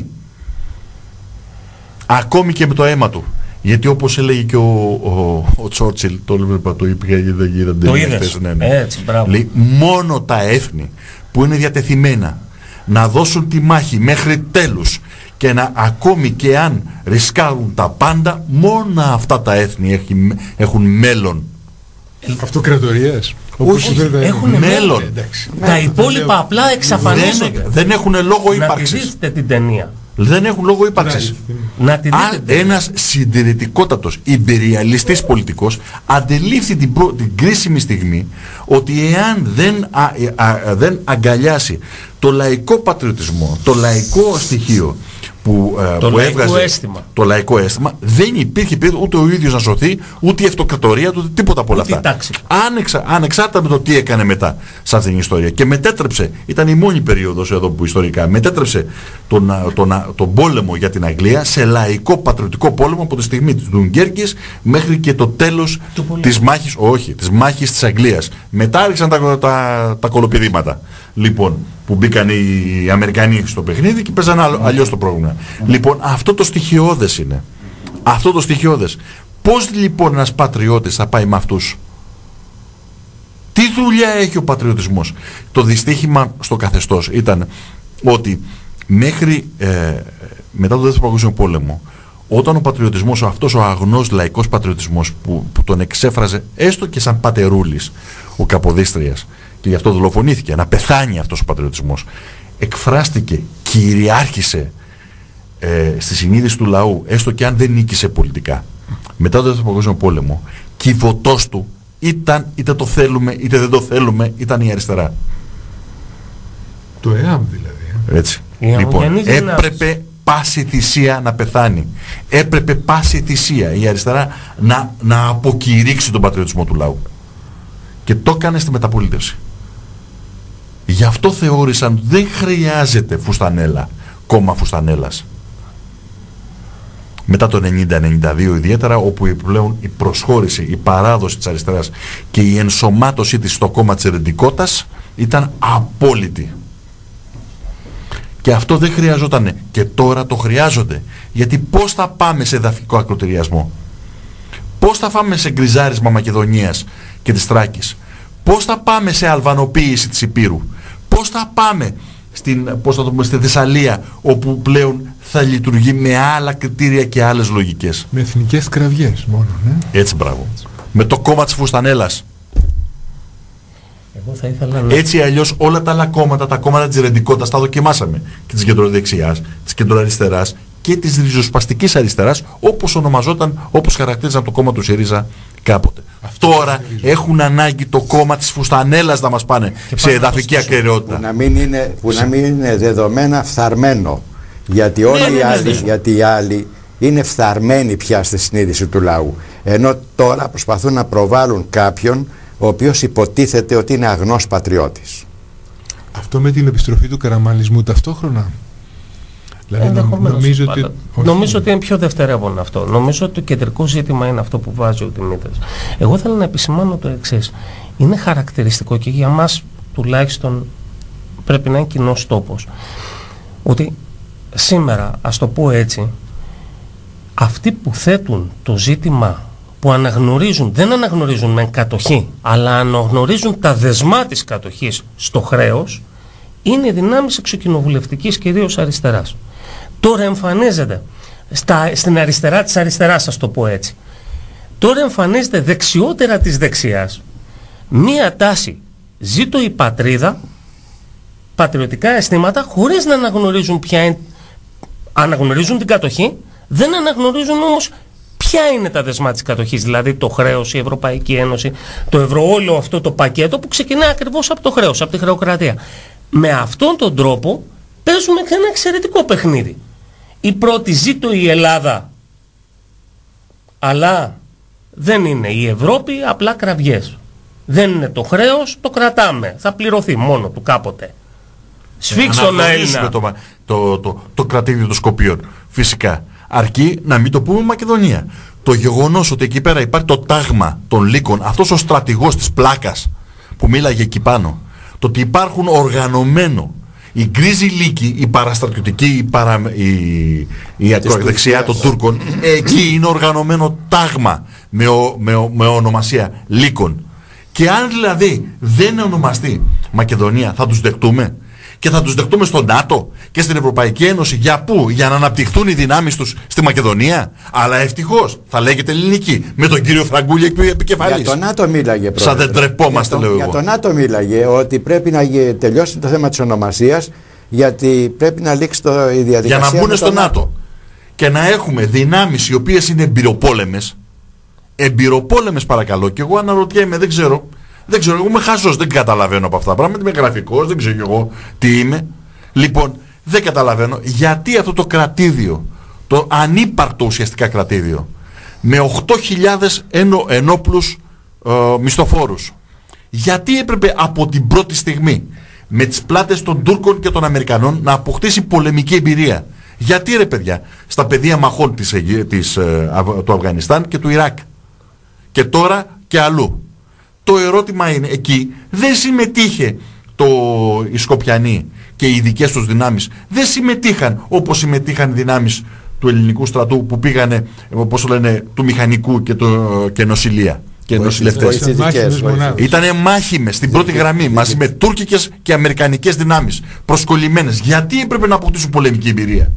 ακόμη και με το αίμα του. Γιατί όπως έλεγε και ο Τσόρτσιλ, το είπε, το είδες, έτσι, μπράβο. Λέει, μόνο τα έθνη που είναι διατεθειμένα να δώσουν τη μάχη μέχρι τέλους, και να ακόμη και αν ρισκάρουν τα πάντα, μόνο αυτά τα έθνη έχουν μέλλον. Αυτοκρατορίες. Όχι, έχουν μέλλον. Εντάξει. Τα υπόλοιπα απλά εξαφανίζονται. Δεν έχουν λόγο ύπαρξης. Να τη δείτε την ταινία. Δεν έχουν λόγο ύπαρξης. Να τη δείτε. Ένας συντηρητικότατος ιμπεριαλιστής πολιτικός αντελήφθη την κρίσιμη στιγμή ότι εάν δεν αγκαλιάσει το λαϊκό πατριωτισμό, το λαϊκό στοιχείο που έβγαζε το λαϊκό αίσθημα, δεν υπήρχε ούτε ο ίδιος να σωθεί, ούτε η αυτοκρατορία του, τίποτα από όλα αυτά. Ανεξάρτητα με το τι έκανε μετά σε αυτήν την ιστορία. Και μετέτρεψε, ήταν η μόνη περίοδος εδώ που ιστορικά μετέτρεψε τον πόλεμο για την Αγγλία σε λαϊκό πατριωτικό πόλεμο από τη στιγμή της Ντουνκέρκης μέχρι και το τέλος της μάχης της Αγγλίας. Μετά άρχισαν τα κολοπηδήματα. Λοιπόν, που μπήκαν οι Αμερικανοί στο παιχνίδι και παίζαν αλλιώς το πρόβλημα. Λοιπόν, αυτό το στοιχειώδες είναι. Αυτό το στοιχειώδες. Πώς λοιπόν ένας πατριώτης θα πάει με αυτούς? Τι δουλειά έχει ο πατριωτισμός? Το δυστύχημα στο καθεστώς ήταν ότι μέχρι μετά το Δεύτερο Παγκόσμιο Πόλεμο, όταν ο πατριωτισμός, αυτός ο αγνός λαϊκός πατριωτισμός που τον εξέφραζε έστω και σαν πατερούλης ο Καποδίστριας, και γι' αυτό δολοφονήθηκε, να πεθάνει αυτός ο πατριωτισμός, εκφράστηκε, κυριάρχησε στη συνείδηση του λαού, έστω και αν δεν νίκησε πολιτικά. Μετά το Δεύτερο Παγκόσμιο Πόλεμο, κυβωτός του ήταν, είτε το θέλουμε είτε δεν το θέλουμε, ήταν η αριστερά. Το ΕΑΜ δηλαδή. Έτσι. Λοιπόν, έπρεπε πάση θυσία να πεθάνει. Έπρεπε πάση θυσία η αριστερά να αποκηρύξει τον πατριωτισμό του λαού. Και το έκανε στη μεταπολίτευση. Γι' αυτό θεώρησαν δεν χρειάζεται φουστανέλα, κόμμα φουστανέλας. Μετά το 90-92 ιδιαίτερα, όπου πλέον η προσχώρηση, η παράδοση της αριστεράς και η ενσωμάτωσή της στο κόμμα της ερεντικότητας ήταν απόλυτη. Και αυτό δεν χρειαζόταν, και τώρα το χρειάζονται. Γιατί πώς θα πάμε σε εδαφικό ακροτηριασμό? Πώς θα πάμε σε γκριζάρισμα Μακεδονίας και της Θράκης? Πώς θα πάμε σε αλβανοποίηση της Υπήρου? Πώς θα πάμε στη Θεσσαλία, όπου πλέον θα λειτουργεί με άλλα κριτήρια και άλλες λογικές? Με εθνικές κραυγές μόνο, ναι. Έτσι, μπράβο. Με το κόμμα της φουστανέλας. Εγώ θα ήθελα να... Έτσι αλλιώς όλα τα άλλα κόμματα, τα κόμματα της ρεντικότητας, τα δοκιμάσαμε. Και της κεντροδεξιάς, της κεντροαριστεράς και της ριζοσπαστικής αριστεράς, όπως ονομαζόταν, όπως χαρακτήριζαν το κόμμα του ΣΥΡΙΖΑ κάποτε. Τώρα έχουν ανάγκη το κόμμα της φουστανέλας να μας πάνε σε εδαφική ακεραιότητα. Που να μην είναι δεδομένα φθαρμένο. Γιατί γιατί οι άλλοι είναι φθαρμένοι πια στη συνείδηση του λαού. Ενώ τώρα προσπαθούν να προβάλλουν κάποιον ο οποίος υποτίθεται ότι είναι αγνός πατριώτης. Αυτό με την επιστροφή του καραμαλισμού ταυτόχρονα. Δηλαδή νομίζω ότι είναι πιο δευτερεύον αυτό. Νομίζω ότι το κεντρικό ζήτημα είναι αυτό που βάζει ο Δημήτρης. Εγώ θέλω να επισημάνω το εξής. Είναι χαρακτηριστικό και για μας τουλάχιστον πρέπει να είναι κοινός τόπος. Ότι σήμερα, ας το πω έτσι, αυτοί που θέτουν το ζήτημα, που αναγνωρίζουν, δεν αναγνωρίζουν με κατοχή, αλλά αναγνωρίζουν τα δεσμά της κατοχής στο χρέος, είναι οι δυνάμεις εξοκοινοβουλευτικής κυρίως αριστεράς. Τώρα εμφανίζεται στην αριστερά της αριστεράς, ας το πω έτσι. Τώρα εμφανίζεται δεξιότερα της δεξιάς μία τάση, ζήτω η πατρίδα, πατριωτικά αισθήματα, χωρίς να αναγνωρίζουν ποια είναι, αναγνωρίζουν την κατοχή, δεν αναγνωρίζουν όμως ποια είναι τα δεσμά της κατοχής, δηλαδή το χρέος, η Ευρωπαϊκή Ένωση, το ευρώ, όλο αυτό το πακέτο που ξεκινάει ακριβώς από το χρέος, από τη χρεοκρατία. Με αυτόν τον τρόπο παίζουμε ένα εξαιρετικό παιχνίδι. Η πρώτη ζήτω η Ελλάδα, αλλά δεν είναι η Ευρώπη, απλά κραυγές. Δεν είναι το χρέος, το κρατάμε, θα πληρωθεί μόνο του κάποτε. Σφίξον Έλληνα. Το κρατήδιο των Σκοπίων, φυσικά. Αρκεί να μην το πούμε Μακεδονία. Το γεγονός ότι εκεί πέρα υπάρχει το τάγμα των λύκων, αυτός ο στρατηγός της πλάκας που μίλαγε εκεί πάνω, το ότι υπάρχουν οργανωμένο η γκρίζη λύκη, η παραστρατιωτική, η ακροδεξιά των Τούρκων, εκεί είναι οργανωμένο τάγμα με ονομασία λύκων. Και αν δηλαδή δεν ονομαστεί Μακεδονία, θα τους δεχτούμε? Και θα τους δεχτούμε στο ΝΑΤΟ και στην Ευρωπαϊκή Ένωση? Για πού? Για να αναπτυχθούν οι δυνάμεις τους στη Μακεδονία? Αλλά ευτυχώς θα λέγεται ελληνική, με τον κύριο Φραγκούλη επικεφαλής. Για το ΝΑΤΟ μίλαγε, πρόεδρε. Σαν δεν τρεπόμαστε, λέω εγώ. Για το ΝΑΤΟ μίλαγε ότι πρέπει να τελειώσει το θέμα της ονομασίας γιατί πρέπει να λήξει η διαδικασία. Για να μπουν στο ΝΑΤΟ και να έχουμε δυνάμεις οι οποίες είναι εμπειροπόλεμες παρακαλώ, και εγώ αναρωτιέμαι, δεν ξέρω, εγώ είμαι χαζός, δεν καταλαβαίνω από αυτά τα πράγματα, είμαι γραφικός, δεν ξέρω εγώ τι είμαι. Λοιπόν, δεν καταλαβαίνω γιατί αυτό το κρατήδιο, το ανύπαρκτο ουσιαστικά κρατήδιο, με 8.000 ενόπλους μισθοφόρους, γιατί έπρεπε από την πρώτη στιγμή με τις πλάτες των Τούρκων και των Αμερικανών να αποκτήσει πολεμική εμπειρία? Γιατί ρε παιδιά, στα πεδία μαχών του Αφγανιστάν και του Ιράκ και τώρα και αλλού? Το ερώτημα είναι, εκεί δεν συμμετείχε οι Σκοπιανοί και οι ειδικές τους δυνάμεις, δεν συμμετείχαν όπως συμμετείχαν οι δυνάμεις του ελληνικού στρατού που πήγανε, όπως το λένε, του μηχανικού και νοσηλεία και νοσηλευτές. Ήτανε μάχημες στην πρώτη γραμμή μαζί με τουρκικές και αμερικανικές δυνάμεις προσκολλημένες. Γιατί έπρεπε να αποκτήσουν πολεμική εμπειρία?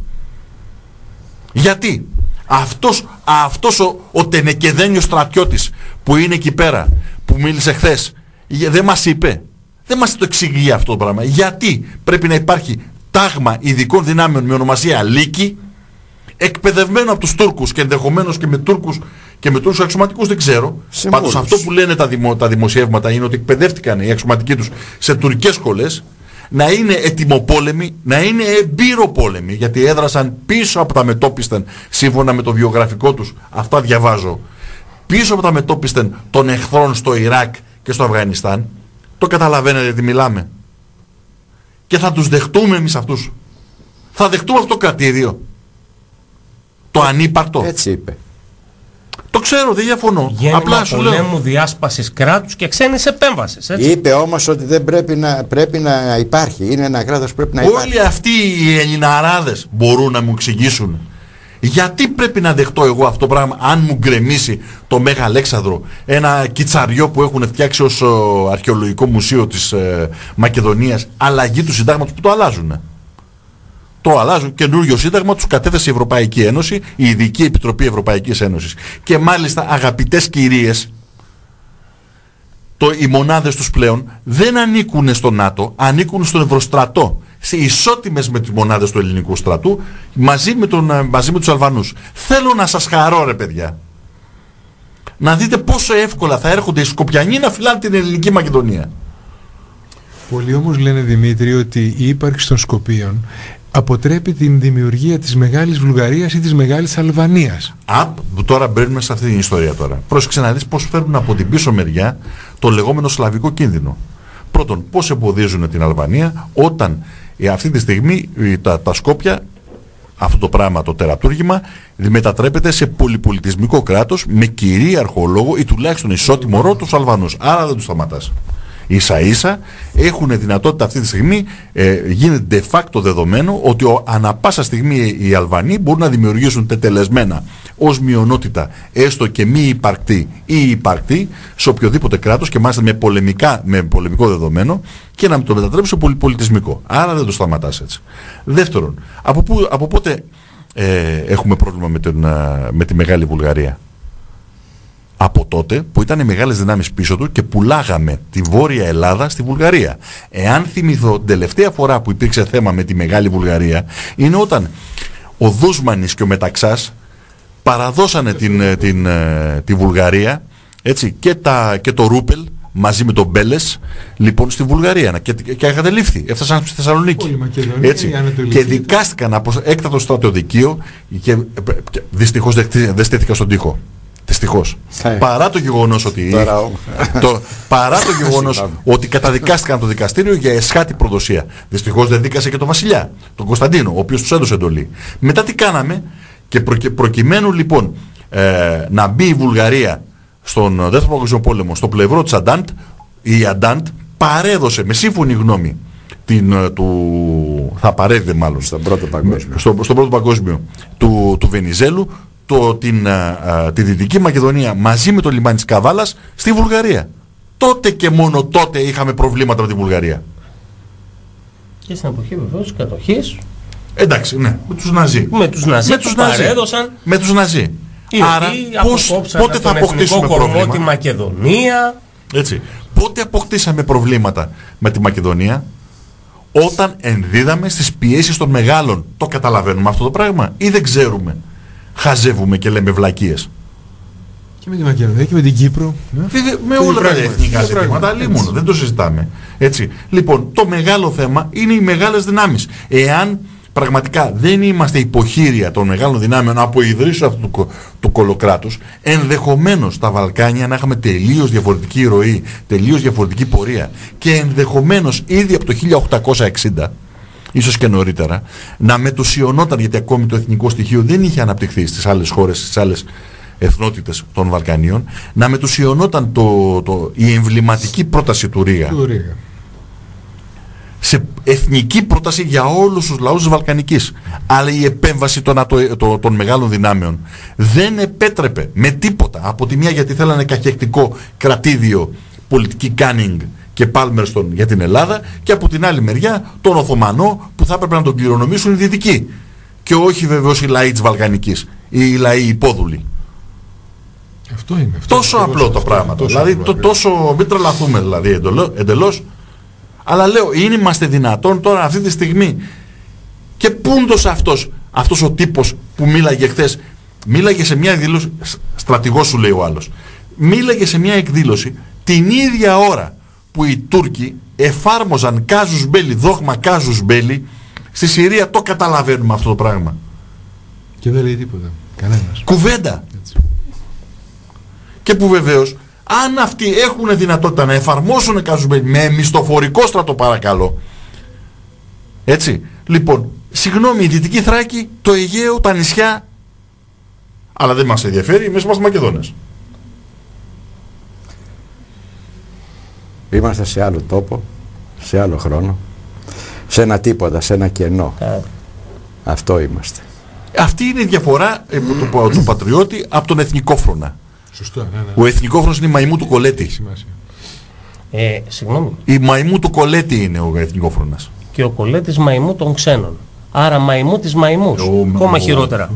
Γιατί αυτός ο τενεκεδένιος στρατιώτης που είναι εκεί πέρα, που μίλησε χθες, δεν μας είπε, δεν μας το εξηγεί αυτό το πράγμα? Γιατί πρέπει να υπάρχει τάγμα ειδικών δυνάμεων με ονομασία Λύκη, εκπαιδευμένο από τους Τούρκους και ενδεχομένως και με Τούρκους αξιωματικούς, δεν ξέρω. Πάντως αυτό που λένε τα δημοσιεύματα είναι ότι εκπαιδεύτηκαν οι αξιωματικοί τους σε τουρκικές σχολές, να είναι ετοιμοπόλεμοι, να είναι εμπειροπόλεμοι, γιατί έδρασαν πίσω από τα μετόπισθεν, σύμφωνα με το βιογραφικό τους, αυτά διαβάζω, πίσω από τα μετόπισθεν των εχθρών στο Ιράκ και στο Αφγανιστάν. Το καταλαβαίνετε γιατί μιλάμε? Και θα τους δεχτούμε εμείς αυτούς? Θα δεχτούμε αυτό το κρατήδιο, το ανύπαρκτο? Έτσι είπε. Το ξέρω, δεν διαφωνώ. Απλά σου λέω. Πολέμου, διάσπασης κράτους και ξένης επέμβασης. Είπε όμως ότι δεν πρέπει να υπάρχει. Είναι ένα κράτος που πρέπει να υπάρχει. Όλοι αυτοί οι Ελληναράδες μπορούν να μου εξηγήσουν γιατί πρέπει να δεχτώ εγώ αυτό το πράγμα, αν μου γκρεμίσει το Μέγα Αλέξανδρο, ένα κιτσαριό που έχουν φτιάξει ως αρχαιολογικό μουσείο της Μακεδονίας, αλλαγή του συντάγματος που το αλλάζουν. Το αλλάζουν, καινούριο σύνταγμα τους κατέθεσε η Ευρωπαϊκή Ένωση, η Ειδική Επιτροπή Ευρωπαϊκής Ένωσης. Και μάλιστα, αγαπητές κυρίες, οι μονάδες τους πλέον δεν ανήκουν στο ΝΑΤΟ, ανήκουν στον Ευρωστρατό, σε ισότιμες με τις μονάδες του ελληνικού στρατού, μαζί με τους Αλβανούς. Θέλω να σας χαρώ ρε παιδιά, να δείτε πόσο εύκολα θα έρχονται οι Σκοπιανοί να φυλάνε την ελληνική Μακεδονία. Πολλοί όμως λένε, Δημήτρη, ότι η ύπαρξη των Σκοπίων αποτρέπει την δημιουργία της Μεγάλης Βουλγαρίας ή της Μεγάλης Αλβανίας. Τώρα μπαίνουμε σε αυτή την ιστορία τώρα. Πρόσεξε να δεις πώς φέρνουν από την πίσω μεριά το λεγόμενο σλαβικό κίνδυνο. Πρώτον, πώς εμποδίζουν την Αλβανία όταν αυτή τη στιγμή τα Σκόπια, αυτό το πράγμα, το τερατούργημα, μετατρέπεται σε πολυπολιτισμικό κράτος με κυρίαρχο λόγο ή τουλάχιστον ισότιμο ρόλο τους Αλβανούς. Άρα δεν τους σταματάς. Ίσα ίσα έχουν δυνατότητα αυτή τη στιγμή, γίνεται de facto δεδομένο ότι ανα πάσα στιγμή οι Αλβανοί μπορούν να δημιουργήσουν τετελεσμένα ως μειονότητα, έστω και μη υπαρκτή ή υπαρκτή, σε οποιοδήποτε κράτος και μάλιστα με πολεμικό δεδομένο, και να το μετατρέψουν σε πολυπολιτισμικό. Άρα δεν το σταματάς έτσι. Δεύτερον, από πότε έχουμε πρόβλημα με τη Μεγάλη Βουλγαρία? Από τότε που ήταν οι μεγάλες δυνάμεις πίσω του και πουλάγαμε τη Βόρεια Ελλάδα στη Βουλγαρία. Εάν θυμηθώ, την τελευταία φορά που υπήρξε θέμα με τη Μεγάλη Βουλγαρία είναι όταν ο Δούσμανης και ο Μεταξάς παραδώσανε τη Βουλγαρία, έτσι, και το Ρούπελ μαζί με τον Μπέλες, λοιπόν, στη Βουλγαρία, και αγατελήφθη, έφτασαν στη Θεσσαλονίκη, έτσι, και δικάστηκαν από έκτατο στρατοδικείο και δυστυχώς δεν στέθηκαν στον τοίχο. Δυστυχώς. Παρά το γεγονός ότι καταδικάστηκαν από το δικαστήριο για εσχάτη προδοσία. Δυστυχώς δεν δίκασε και τον Βασιλιά, τον Κωνσταντίνο, ο οποίος τους έδωσε εντολή. Μετά τι κάναμε? Και προκειμένου λοιπόν να μπει η Βουλγαρία στον Δεύτερο Παγκόσμιο Πόλεμο στο πλευρό της Αντάντ, η Αντάντ παρέδωσε με σύμφωνη γνώμη θα παρέδιδε μάλλον στον Πρώτο Παγκόσμιο του Βενιζέλου τη Δυτική Μακεδονία μαζί με το λιμάνι της Καβάλας στη Βουλγαρία. Τότε και μόνο τότε είχαμε προβλήματα με τη Βουλγαρία. Και στην εποχή βεβαίως της κατοχής. Εντάξει, ναι, με τους Ναζί. Με τους Ναζί που παρέδωσαν. Με τους Ναζί. Άρα πότε θα αποκτήσουμε προβλήματα? Τη Μακεδονία. Έτσι. Πότε αποκτήσαμε προβλήματα με τη Μακεδονία? όταν ενδίδαμε στις πιέσεις των μεγάλων. Το καταλαβαίνουμε αυτό το πράγμα ή δεν ξέρουμε? Χαζεύουμε και λέμε βλακίες. Και με τη Μακεδονία και με την Κύπρο. Με όλα τα εθνικά ζητήματα, λίμωνο, δεν το συζητάμε. Έτσι. Λοιπόν, το μεγάλο θέμα είναι οι μεγάλες δυνάμεις. Εάν πραγματικά δεν είμαστε υποχείρια των μεγάλων δυνάμεων από ιδρύσεις αυτού του κολοκράτους, ενδεχομένως στα Βαλκάνια να είχαμε τελείως διαφορετική ροή, τελείως διαφορετική πορεία και ενδεχομένως ήδη από το 1860, ίσως και νωρίτερα, να μετουσιωνόταν, γιατί ακόμη το εθνικό στοιχείο δεν είχε αναπτυχθεί στις άλλες χώρες, στις άλλες εθνότητες των Βαλκανίων, να μετουσιωνόταν η εμβληματική πρόταση του Ρίγα σε εθνική πρόταση για όλους τους λαούς της Βαλκανικής. Αλλά η επέμβαση των μεγάλων δυνάμεων δεν επέτρεπε με τίποτα. Από τη μία γιατί θέλανε καχεκτικό κρατήδιο, πολιτική κάνινγκ και Πάλμερστον για την Ελλάδα, και από την άλλη μεριά τον Οθωμανό που θα έπρεπε να τον κληρονομήσουν οι Δυτικοί και όχι βεβαίως οι λαοί της Βαλκανικής ή οι λαοί υπόδουλοι. Αυτό είναι. Τόσο απλό το πράγμα. Δηλαδή τόσο μην τρελαθούμε δηλαδή εντελώς. Αλλά λέω, είμαστε δυνατόν τώρα αυτή τη στιγμή? Και πούντος αυτός ο τύπος που μίλαγε χθες, μίλαγε σε μια εκδήλωση, στρατηγός σου λέει ο άλλος, μίλαγε σε μια εκδήλωση την ίδια ώρα που οι Τούρκοι εφάρμοζαν κάζους μπέλι, δόγμα κάζους μπέλι στη Συρία. Το καταλαβαίνουμε αυτό το πράγμα? Και δεν λέει τίποτα. Κανένας. Κουβέντα. Έτσι. Και που βεβαίως, αν αυτοί έχουν δυνατότητα να εφαρμόσουν κάζους μπέλι με μισθοφορικό στρατό, παρακαλώ. Έτσι. Λοιπόν, συγγνώμη, η Δυτική Θράκη, το Αιγαίο, τα νησιά, αλλά δεν μας ενδιαφέρει, εμείς είμαστε Μακεδόνες. Είμαστε σε άλλο τόπο, σε άλλο χρόνο, σε ένα τίποτα, σε ένα κενό. Αυτό είμαστε. Αυτή είναι η διαφορά του πατριώτη από τον εθνικόφρονα. Σωστό, ναι. Ο εθνικόφρονος είναι η μαϊμού του Κολέτη. Συγγνώμη. Η μαϊμού του Κολέτη είναι ο εθνικόφρονας. Και ο Κολέτης μαϊμού των ξένων. Άρα μαϊμού της μαϊμούς. Ακόμα χειρότερα.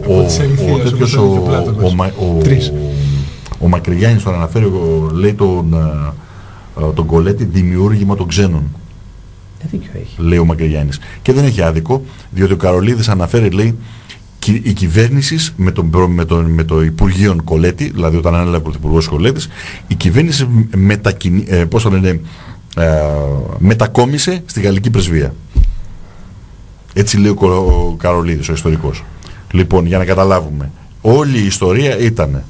Ο Μακρυγιάννης τον αναφέρει, λέει τον Κολέτη δημιούργημα των ξένων. Δίκιο έχει. Λέει ο Μακρυγιάννης. Και δεν έχει άδικο, διότι ο Καρολίδης αναφέρει, λέει, η κυβέρνηση με το Υπουργείο Κολέτη, δηλαδή όταν ανέλαβε ο Πρωθυπουργός Κολέτης, η κυβέρνηση μετακόμισε στη Γαλλική Πρεσβεία. Έτσι λέει ο Καρολίδης, ο ιστορικός. Λοιπόν, για να καταλάβουμε, όλη η ιστορία ήταν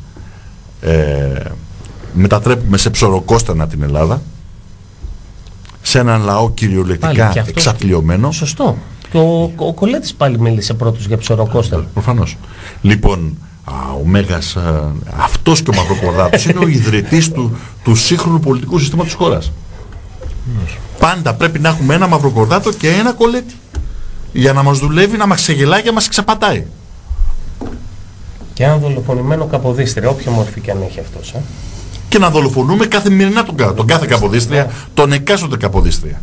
μετατρέπουμε σε ψωροκόστανα την Ελλάδα, σε έναν λαό κυριολεκτικά εξαθλιωμένο. Σωστό. Και ο Κολέτης πάλι μίλησε πρώτος για ψωροκόστανα. Προφανώς. Λοιπόν, ο Μέγας, αυτός και ο Μαυροκορδάτος είναι ο ιδρυτής του σύγχρονου πολιτικού συστήματος της χώρας. Πάντα πρέπει να έχουμε ένα Μαυροκορδάτο και ένα Κολέτη, για να μας δουλεύει, να μας ξεγελάει και να μας ξεπατάει. Και ένα δολοφονημένο Καποδίστρια, όποια μορφή και αν έχει αυτός. Και να δολοφονούμε καθημερινά τον κάθε Καποδίστρια, τον εκάστοτε Καποδίστρια.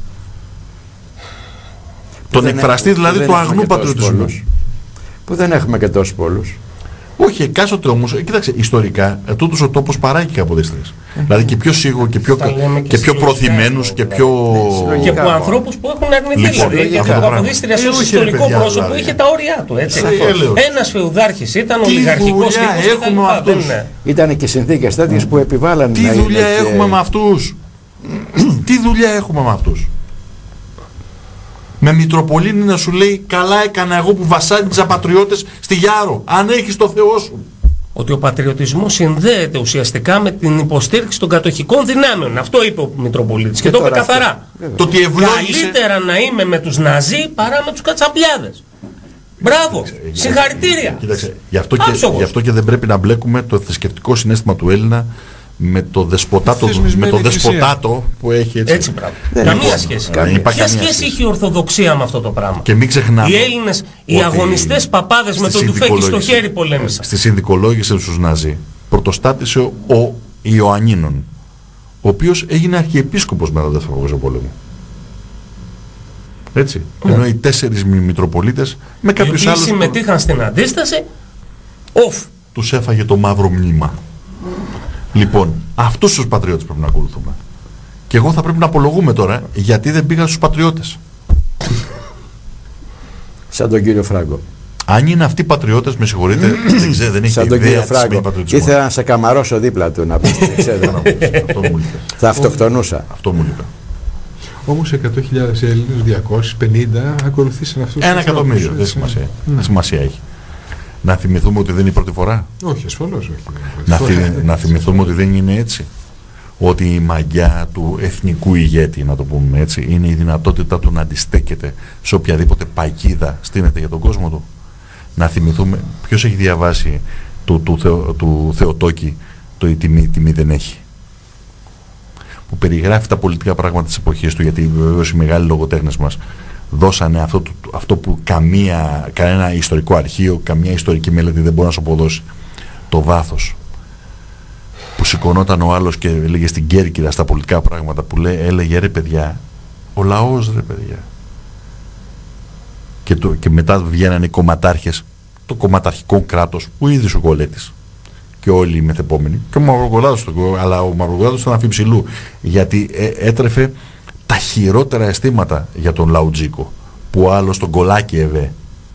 Τον εκφραστή δηλαδή του αγνού πατριωτισμού. Που δεν έχουμε και τόσους πολλούς. Όχι, εκάστοτε όμως, κοίταξε, ιστορικά τούτος ο τόπος παράγει και Καποδίστριες. Δηλαδή και πιο σίγουρο και πιο προθυμένους και πιο. Και από ανθρώπους που έχουν αρνηθεί. Δηλαδή, ο Καποδίστριας ως ιστορικό πρόσωπο είχε τα όρια του. Ένας φεουδάρχης ήταν, ολιγαρχικός τύπος. Ήταν και συνθήκες τέτοιες που επιβάλλαν. Τι δουλειά έχουμε με αυτούς? Τι δουλειά έχουμε με αυτούς? Με Μητροπολίνη να σου λέει, καλά έκανα εγώ που βασάνιζα πατριώτες στη Γιάρο. Αν έχεις το Θεό σου. Ότι ο πατριωτισμός συνδέεται ουσιαστικά με την υποστήριξη των κατοχικών δυνάμεων. Αυτό είπε ο Μητροπολίτης και το είπε καθαρά. Το ότι καλύτερα να είμαι με τους Ναζί παρά με τους Κατσαμπιάδες. Μπράβο, συγχαρητήρια. Κοίταξε, γι' αυτό και δεν πρέπει να μπλέκουμε το θρησκευτικό συναίσθημα του Έλληνα με το δεσποτάτο που έχει έτσι. Έτσι, μπράβο. Καμία σχέση. Ποια σχέση έχει η Ορθοδοξία με αυτό το πράγμα? Και μην ξεχνάμε. Οι Έλληνες, οι αγωνιστές παπάδες με το τουφέκι στο χέρι πολέμησαν. Στη συνδικολόγηση στους Ναζί πρωτοστάτησε ο Ιωαννίνων, ο οποίος έγινε αρχιεπίσκοπος μετά τον Δεύτερο Παγκόσμιο Πόλεμο. Έτσι. Ενώ οι 4 Μητροπολίτες με κάποιους άλλους συμμετείχαν στην αντίσταση, τους έφαγε το μαύρο μνήμα. Λοιπόν, αυτούς τους πατριώτες πρέπει να ακολουθούμε. Και εγώ θα πρέπει να απολογούμε τώρα γιατί δεν πήγα στους πατριώτες. Σαν τον κύριο Φράγκο. Αν είναι αυτοί πατριώτες, με συγχωρείτε, δεν ξέρω, δεν έχει Σαν τον ιδέα κύριο τι σημαίνει Φράγκο. πατριωτισμό. Ήθελα να σε καμαρώσω δίπλα του να πει την εξέδρα. Αυτό μου είπε. Θα αυτοκτονούσα. Αυτό μου είπε. Όμως 100.000 Έλληνες, 250 ακολουθήσαν αυτούς. 1 εκατομμύριο, δεν σημασία. Σημασία έχει. Να θυμηθούμε ότι δεν είναι η πρώτη φορά. Όχι, ασφαλώς όχι. Να θυμηθούμε ότι δεν είναι έτσι. Ότι η μαγιά του εθνικού ηγέτη, να το πούμε έτσι, είναι η δυνατότητα του να αντιστέκεται σε οποιαδήποτε παγίδα στείνεται για τον κόσμο του. Να θυμηθούμε, ποιος έχει διαβάσει του Θεοτόκη το «Η τιμή δεν έχει», που περιγράφει τα πολιτικά πράγματα της εποχής του, γιατί βεβαίως οι μεγάλοι λογοτέχνες μας δώσανε αυτό που κανένα ιστορικό αρχείο, καμία ιστορική μελέτη δεν μπορεί να σου αποδώσει, το βάθος. Που σηκωνόταν ο άλλος και έλεγε στην Κέρκυρα στα πολιτικά πράγματα, που έλεγε «Ρε παιδιά, ο λαός ρε παιδιά». Και μετά βγαίνανε οι κομματάρχες, το κομματαρχικό κράτος, ο ίδιος ο Κολέτης και όλοι οι μεθεπόμενοι, και ο Μαυροκορδάτος, αλλά ο Μαυροκορδάτος ήταν αφιψηλού, γιατί έτρεφε τα χειρότερα αισθήματα για τον Λαουτζίκο, που ο άλλος τον κολάκευε.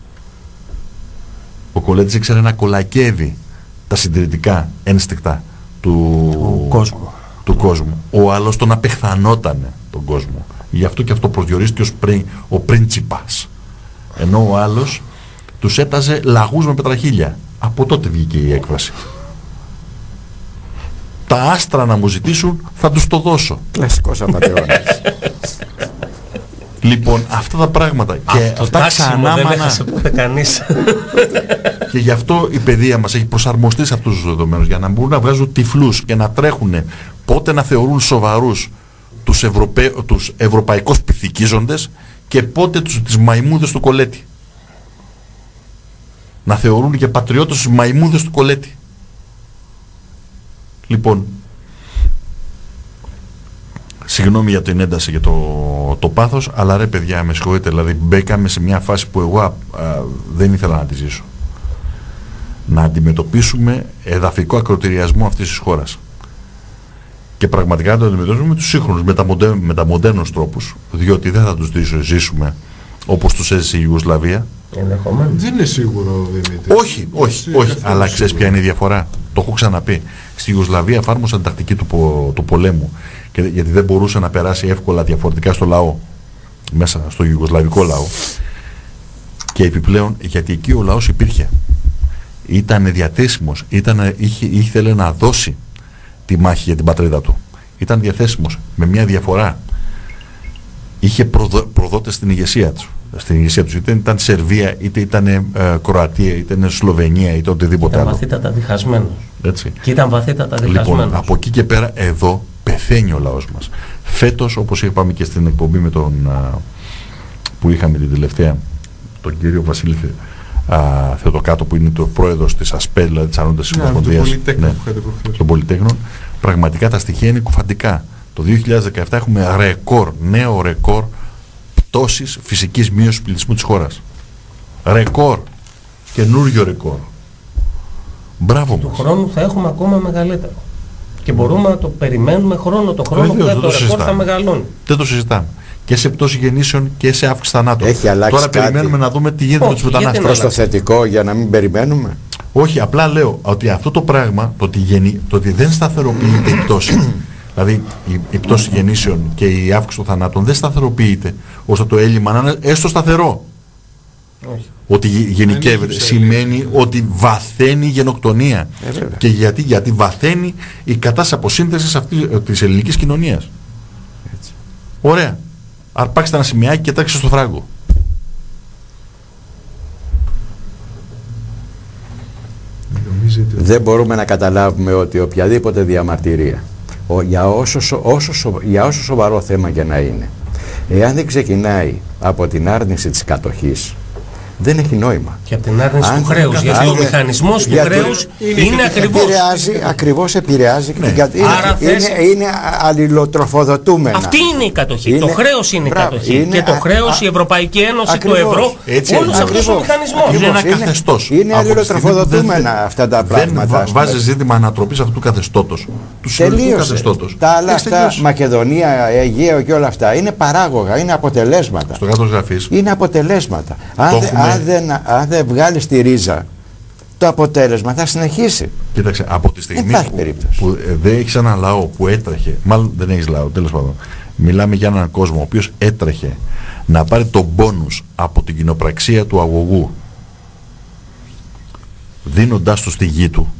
Ο Κολέτης ήξερε να κολακεύει τα συντηρητικά ένστικτα του κόσμου. Ο άλλος τον απεχθανότανε τον κόσμο. Γι' αυτό και αυτό προσδιορίστηκε ως ο πρίντσιπας. Ενώ ο άλλος τους έταζε λαγούς με πετραχίλια. Από τότε βγήκε η έκφραση. Τα άστρα να μου ζητήσουν θα τους το δώσω. Κλασικός απατεώνας. Λοιπόν, αυτά τα πράγματα και αυτά ξανά δεν έχασε ποτέ κανείς. Και γι' αυτό η παιδεία μας έχει προσαρμοστεί σε αυτούς τους δεδομένους, για να μπορούν να βγάζουν τυφλούς και να τρέχουν πότε να θεωρούν σοβαρούς τους ευρωπαϊκούς πυθικίζοντες και πότε τις μαϊμούδες του Κολέτη. Να θεωρούν και πατριώτες τους μαϊμούδες του Κολέτη. Λοιπόν, συγγνώμη για την ένταση και το πάθος, αλλά ρε παιδιά, με συγχωρείτε, δηλαδή μπήκαμε σε μια φάση που εγώ δεν ήθελα να τη ζήσω. Να αντιμετωπίσουμε εδαφικό ακροτηριασμό αυτής της χώρας. Και πραγματικά να το αντιμετωπίσουμε με τους σύγχρονους, με τα μοντέρνους τρόπους, διότι δεν θα τους ζήσουμε όπως τους έζησε η Ιουγκοσλαβία. Δεν είναι σίγουρο, Δημήτρη. Όχι, αλλά ξέρεις ποια είναι η διαφορά. Το έχω ξαναπεί. Στη Ιουγκοσλαβία εφάρμοσαν την τακτική του πολέμου, γιατί δεν μπορούσε να περάσει εύκολα διαφορετικά στο λαό, μέσα στο ιουγκοσλαβικό λαό, και επιπλέον γιατί εκεί ο λαός υπήρχε, ήταν διαθέσιμος, ήθελε να δώσει τη μάχη για την πατρίδα του, ήταν διαθέσιμος, με μια διαφορά. Είχε προδότες στην ηγεσία του. Είτε ήταν Σερβία, είτε ήταν Κροατία, είτε ήταν Σλοβενία, είτε οτιδήποτε άλλο. Ήταν βαθύτατα διχασμένος. Και ήταν βαθύτατα διχασμένος. Λοιπόν, από εκεί και πέρα, εδώ πεθαίνει ο λαός μας. Φέτος, όπως είπαμε και στην εκπομπή με που είχαμε την τελευταία, τον κύριο Βασίλη Θεοτοκάτο, που είναι το πρόεδρος της ΑΣΠΕ, δηλαδή της Ανώτατης Ομοσπονδίας των Πολυτέχνων, πραγματικά τα στοιχεία είναι κουφαντικά. Το 2017 έχουμε νέο ρεκόρ πτώσης φυσικής μείωσης του πληθυσμού της χώρας. Ρεκόρ. Καινούριο ρεκόρ. Μπράβο μας. Του χρόνου θα έχουμε ακόμα μεγαλύτερο. Και μπορούμε να το περιμένουμε χρόνο το χρόνο που το ρεκόρ θα μεγαλώνει. Δεν το συζητάμε. Και σε πτώση γεννήσεων και σε αύξηση θανάτων. Έχει αλλάξει Τώρα κάτι. περιμένουμε να δούμε τι γίνεται με τους μετανάστες. Προς το θετικό για να μην περιμένουμε. Όχι, απλά λέω ότι αυτό το πράγμα, το ότι δεν σταθεροποιείται η πτώση, δηλαδή η πτώση γεννήσεων και η αύξηση των θανάτων δεν σταθεροποιείται, ώστε το έλλειμμα να είναι έστω σταθερό. Όχι. Ότι γενικεύεται σημαίνει ότι βαθαίνει η γενοκτονία. Και γιατί βαθαίνει η κατάσταση αποσύνθεσης της ελληνικής κοινωνίας. Έτσι. Ωραία. Αρπάξτε ένα σημειάκι και τάξτε στο φράγκο. Δεν μπορούμε να καταλάβουμε ότι οποιαδήποτε διαμαρτυρία, για όσο σοβαρό θέμα και να είναι, εάν δεν ξεκινάει από την άρνηση της κατοχής, δεν έχει νόημα. Και από την άρνηση του χρέους. Γιατί ο μηχανισμός του χρέους είναι ακριβώς επηρεάζει. Ναι. Είναι αλληλοτροφοδοτούμενα. Αυτή είναι η κατοχή. Το χρέος είναι η κατοχή. Και το χρέος, η Ευρωπαϊκή Ένωση, το ευρώ, όλος αυτός ο μηχανισμός. Είναι ένα καθεστώς. Είναι αλληλοτροφοδοτούμενα αυτά τα πράγματα. Δεν βάζει ζήτημα ανατροπής αυτού του καθεστώτος. Του συνολικού καθεστώτος. Τα άλλα αυτά, Μακεδονία, Αιγαίο και όλα αυτά, είναι παράγωγα, είναι αποτελέσματα. Στο κάτω γραφής. Είναι αποτελέσματα. αν δεν βγάλεις τη ρίζα, το αποτέλεσμα θα συνεχίσει. Κοίταξε, από τη στιγμή που δεν έχεις ένα λαό που έτρεχε, μάλλον δεν έχεις λαό, τέλος πάντων, μιλάμε για έναν κόσμο ο οποίος έτρεχε να πάρει τον μπόνους από την κοινοπραξία του αγωγού, δίνοντάς του στη γη του,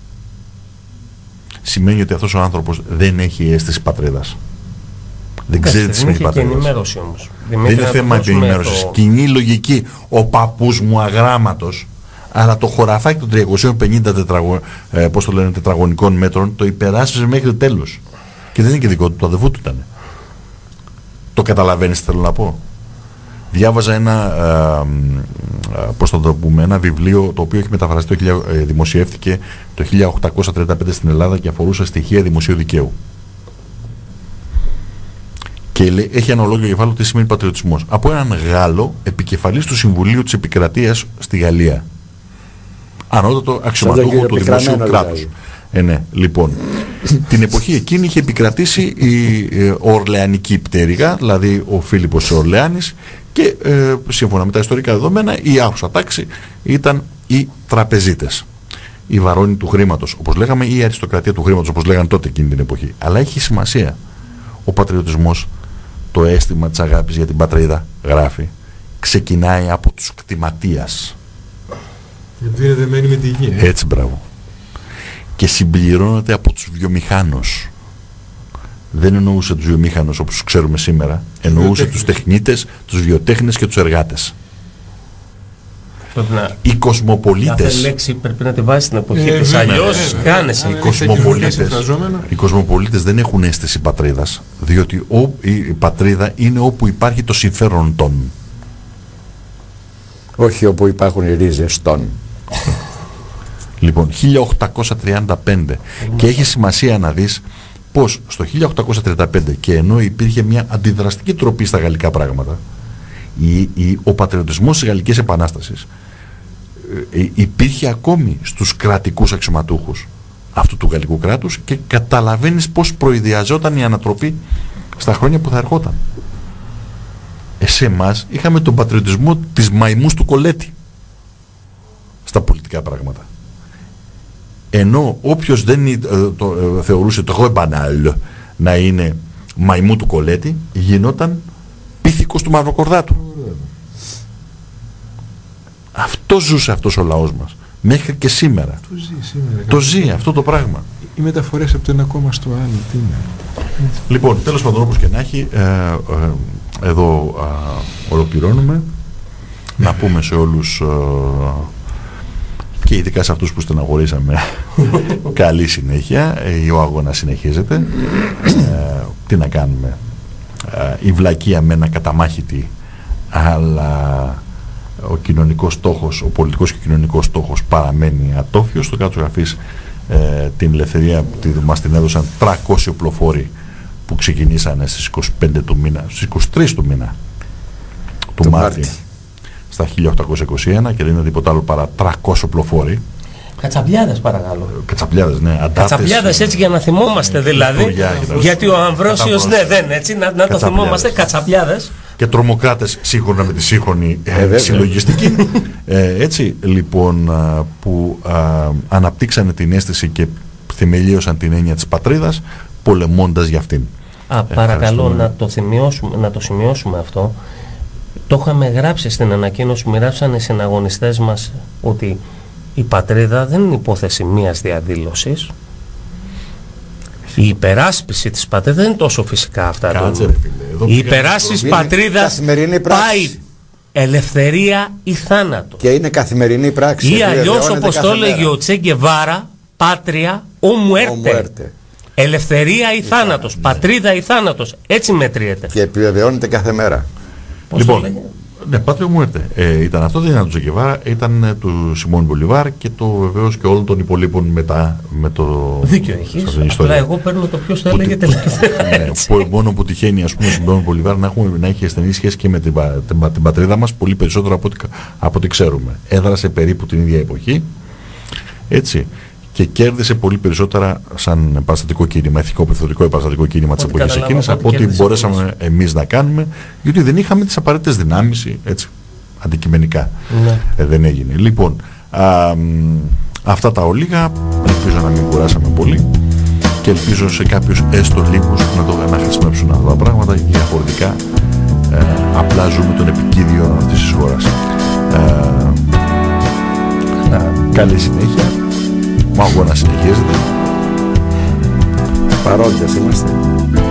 σημαίνει ότι αυτός ο άνθρωπος δεν έχει αίσθηση πατρίδας. Δεν ξέρει τι σημαίνει πατρίδας. Δεν είναι ενημέρωση όμως. Δεν είναι θέμα ενημέρωσης. Κοινή λογική. Ο παππούς μου αγράμματος, αλλά το χωραφάκι των 350 τετραγωνικών μέτρων το υπεράσπιζε μέχρι τέλος. Και δεν είναι και δικό του, το αδερφού του ήταν. Το καταλαβαίνεις τι θέλω να πω? Διάβαζα ένα βιβλίο το οποίο έχει μεταφραστεί, δημοσιεύτηκε το 1835 στην Ελλάδα και αφορούσε στοιχεία δημοσίου δικαίου. Και έχει ένα ολόκληρο κεφάλαιο τι σημαίνει πατριωτισμός. Από έναν Γάλλο επικεφαλής του Συμβουλίου της Επικρατείας στη Γαλλία. Ανώτατο αξιωματούχο του δημοσίου κράτους. Ναι, λοιπόν, την εποχή εκείνη είχε επικρατήσει η Ορλεανική πτέρυγα, δηλαδή ο Φίλιππος Ορλεάνης, και σύμφωνα με τα ιστορικά δεδομένα η άρχουσα τάξη ήταν οι τραπεζίτες, η βαρώνη του χρήματος, όπως λέγαμε, ή η αριστοκρατία του χρήματος, όπως λέγανε τότε εκείνη την εποχή. Αλλά έχει σημασία ο πατριωτισμός, το αίσθημα της αγάπης για την πατρίδα, γράφει, ξεκινάει από τους κτηματίας. Γιατί είναι δεμένοι με τη γη. Έτσι, μπράβο. Και συμπληρώνεται από τους βιομηχάνους. Δεν εννοούσε τους βιομηχάνους όπως τους ξέρουμε σήμερα. Εννοούσε τους τεχνίτες, τους βιοτέχνες και τους εργάτες. Οι κοσμοπολίτες. Κάθε λέξη πρέπει να τη βάζει στην εποχή της. Αλλιώς κάνεσαι. Οι κοσμοπολίτες δεν έχουν αίσθηση πατρίδας, διότι η πατρίδα είναι όπου υπάρχει το συμφέρον των. Όχι όπου υπάρχουν οι ρίζες των. Λοιπόν, 1835. Και έχει σημασία να δεις πως στο 1835, και ενώ υπήρχε μια αντιδραστική τροπή στα γαλλικά πράγματα, ο πατριωτισμός της Γαλλικής Επανάστασης υπήρχε ακόμη στους κρατικούς αξιωματούχους αυτού του γαλλικού κράτους, και καταλαβαίνεις πως προειδιαζόταν η ανατροπή στα χρόνια που θα ερχόταν. Σε εμάς είχαμε τον πατριωτισμό της μαϊμούς του Κολέτη στα πολιτικά πράγματα. Ενώ όποιος δεν θεωρούσε το γομπανάλ να είναι μαϊμού του Κολέτη, γινόταν πίθηκος του Μαυροκορδάτου. Αυτό ζούσε αυτός ο λαός μας μέχρι και σήμερα. Το ζει αυτό το πράγμα. Οι μεταφορές από το ένα κόμμα στο άλλο, τι είναι? Λοιπόν, τέλος πάντων, όπως και να έχει, εδώ ολοκληρώνουμε. Να πούμε σε όλους, και ειδικά σε αυτούς που στεναχωρήσαμε, καλή συνέχεια. Ο αγώνας συνεχίζεται. Τι να κάνουμε? Η βλακεία μένα καταμάχητη, αλλά ο κοινωνικός στόχος, ο πολιτικός και κοινωνικός στόχος παραμένει ατόφιος. Στο κάτω γραφής την ελευθερία μας την έδωσαν 300 οπλοφόροι που ξεκινήσανε στις 25 του μήνα, στις 23 του μήνα του Μάρτη στα 1821, και δεν είναι τίποτα άλλο παρά 300 οπλοφόροι. Κατσαπλιάδες, παρακαλώ. Κατσαπλιάδες, ναι. Αντάτες, κατσαπλιάδες, έτσι, για να θυμόμαστε δηλαδή. Γιατί ο Αμβρόσιος, ναι, δεν έτσι, να το θυμόμαστε. Κατσαπλιάδες. Και τρομοκράτες σύγχρονα με τη σύγχρονη συλλογιστική. Έτσι, λοιπόν, που αναπτύξανε την αίσθηση και θεμελίωσαν την έννοια της πατρίδας, πολεμώντας για αυτήν. Παρακαλώ να το σημειώσουμε αυτό. Το είχαμε γράψει στην ανακοίνωση που μοιράσαν οι συναγωνιστές μας, ότι η πατρίδα δεν είναι υπόθεση μίας διαδήλωσης. Η υπεράσπιση της πατρίδας δεν είναι τόσο φυσικά αυτά. Η υπεράσπιση της πατρίδας πάει ελευθερία ή θάνατο. Και είναι καθημερινή πράξη. Ή αλλιώς, όπως το έλεγε ο Τσε Γκεβάρα, πάτρια ο μουέρτε. Ελευθερία ή θάνατος, πατρίδα ή θάνατος. Έτσι μετριέται. Και επιβεβαιώνεται κάθε μέρα. Λοιπόν, ναι, πάτριο μου έρθε. Ήταν αυτό, δεν ήταν του Τζεκεβάρα, ήταν του Σιμών Μπολιβάρ και το βεβαίως και όλων των υπολείπων μετά με το. Δίκιο έχεις. Απλά εγώ παίρνω το ποιος το έλεγε τελευταία. Μόνο που τυχαίνει, ας πούμε, ο Σιμών Μπολιβάρ να έχει στενή σχέση και με την πατρίδα μας, πολύ περισσότερο από ό,τι ξέρουμε. Έδρασε περίπου την ίδια εποχή. Έτσι. Και κέρδισε πολύ περισσότερα σαν επαναστατικό κίνημα, ηθικό επιθετικό επαναστατικό κίνημα της εποχής εκείνης, από ό,τι μπορέσαμε εμείς να κάνουμε, γιατί δεν είχαμε τις απαραίτητες δυνάμεις. Έτσι. αντικειμενικά. Ναι. Δεν έγινε. Λοιπόν, αυτά τα ολίγα, ελπίζω να μην κουράσαμε πολύ και ελπίζω σε κάποιους έστω λίγους να χρησιμεύσουν αυτά τα πράγματα, γιατί διαφορετικά απλά ζούμε τον επικίδιο αυτής της χώρας. Καλή συνέχεια, ο αγώνας συνεχίζεται. Παρόντες είμαστε.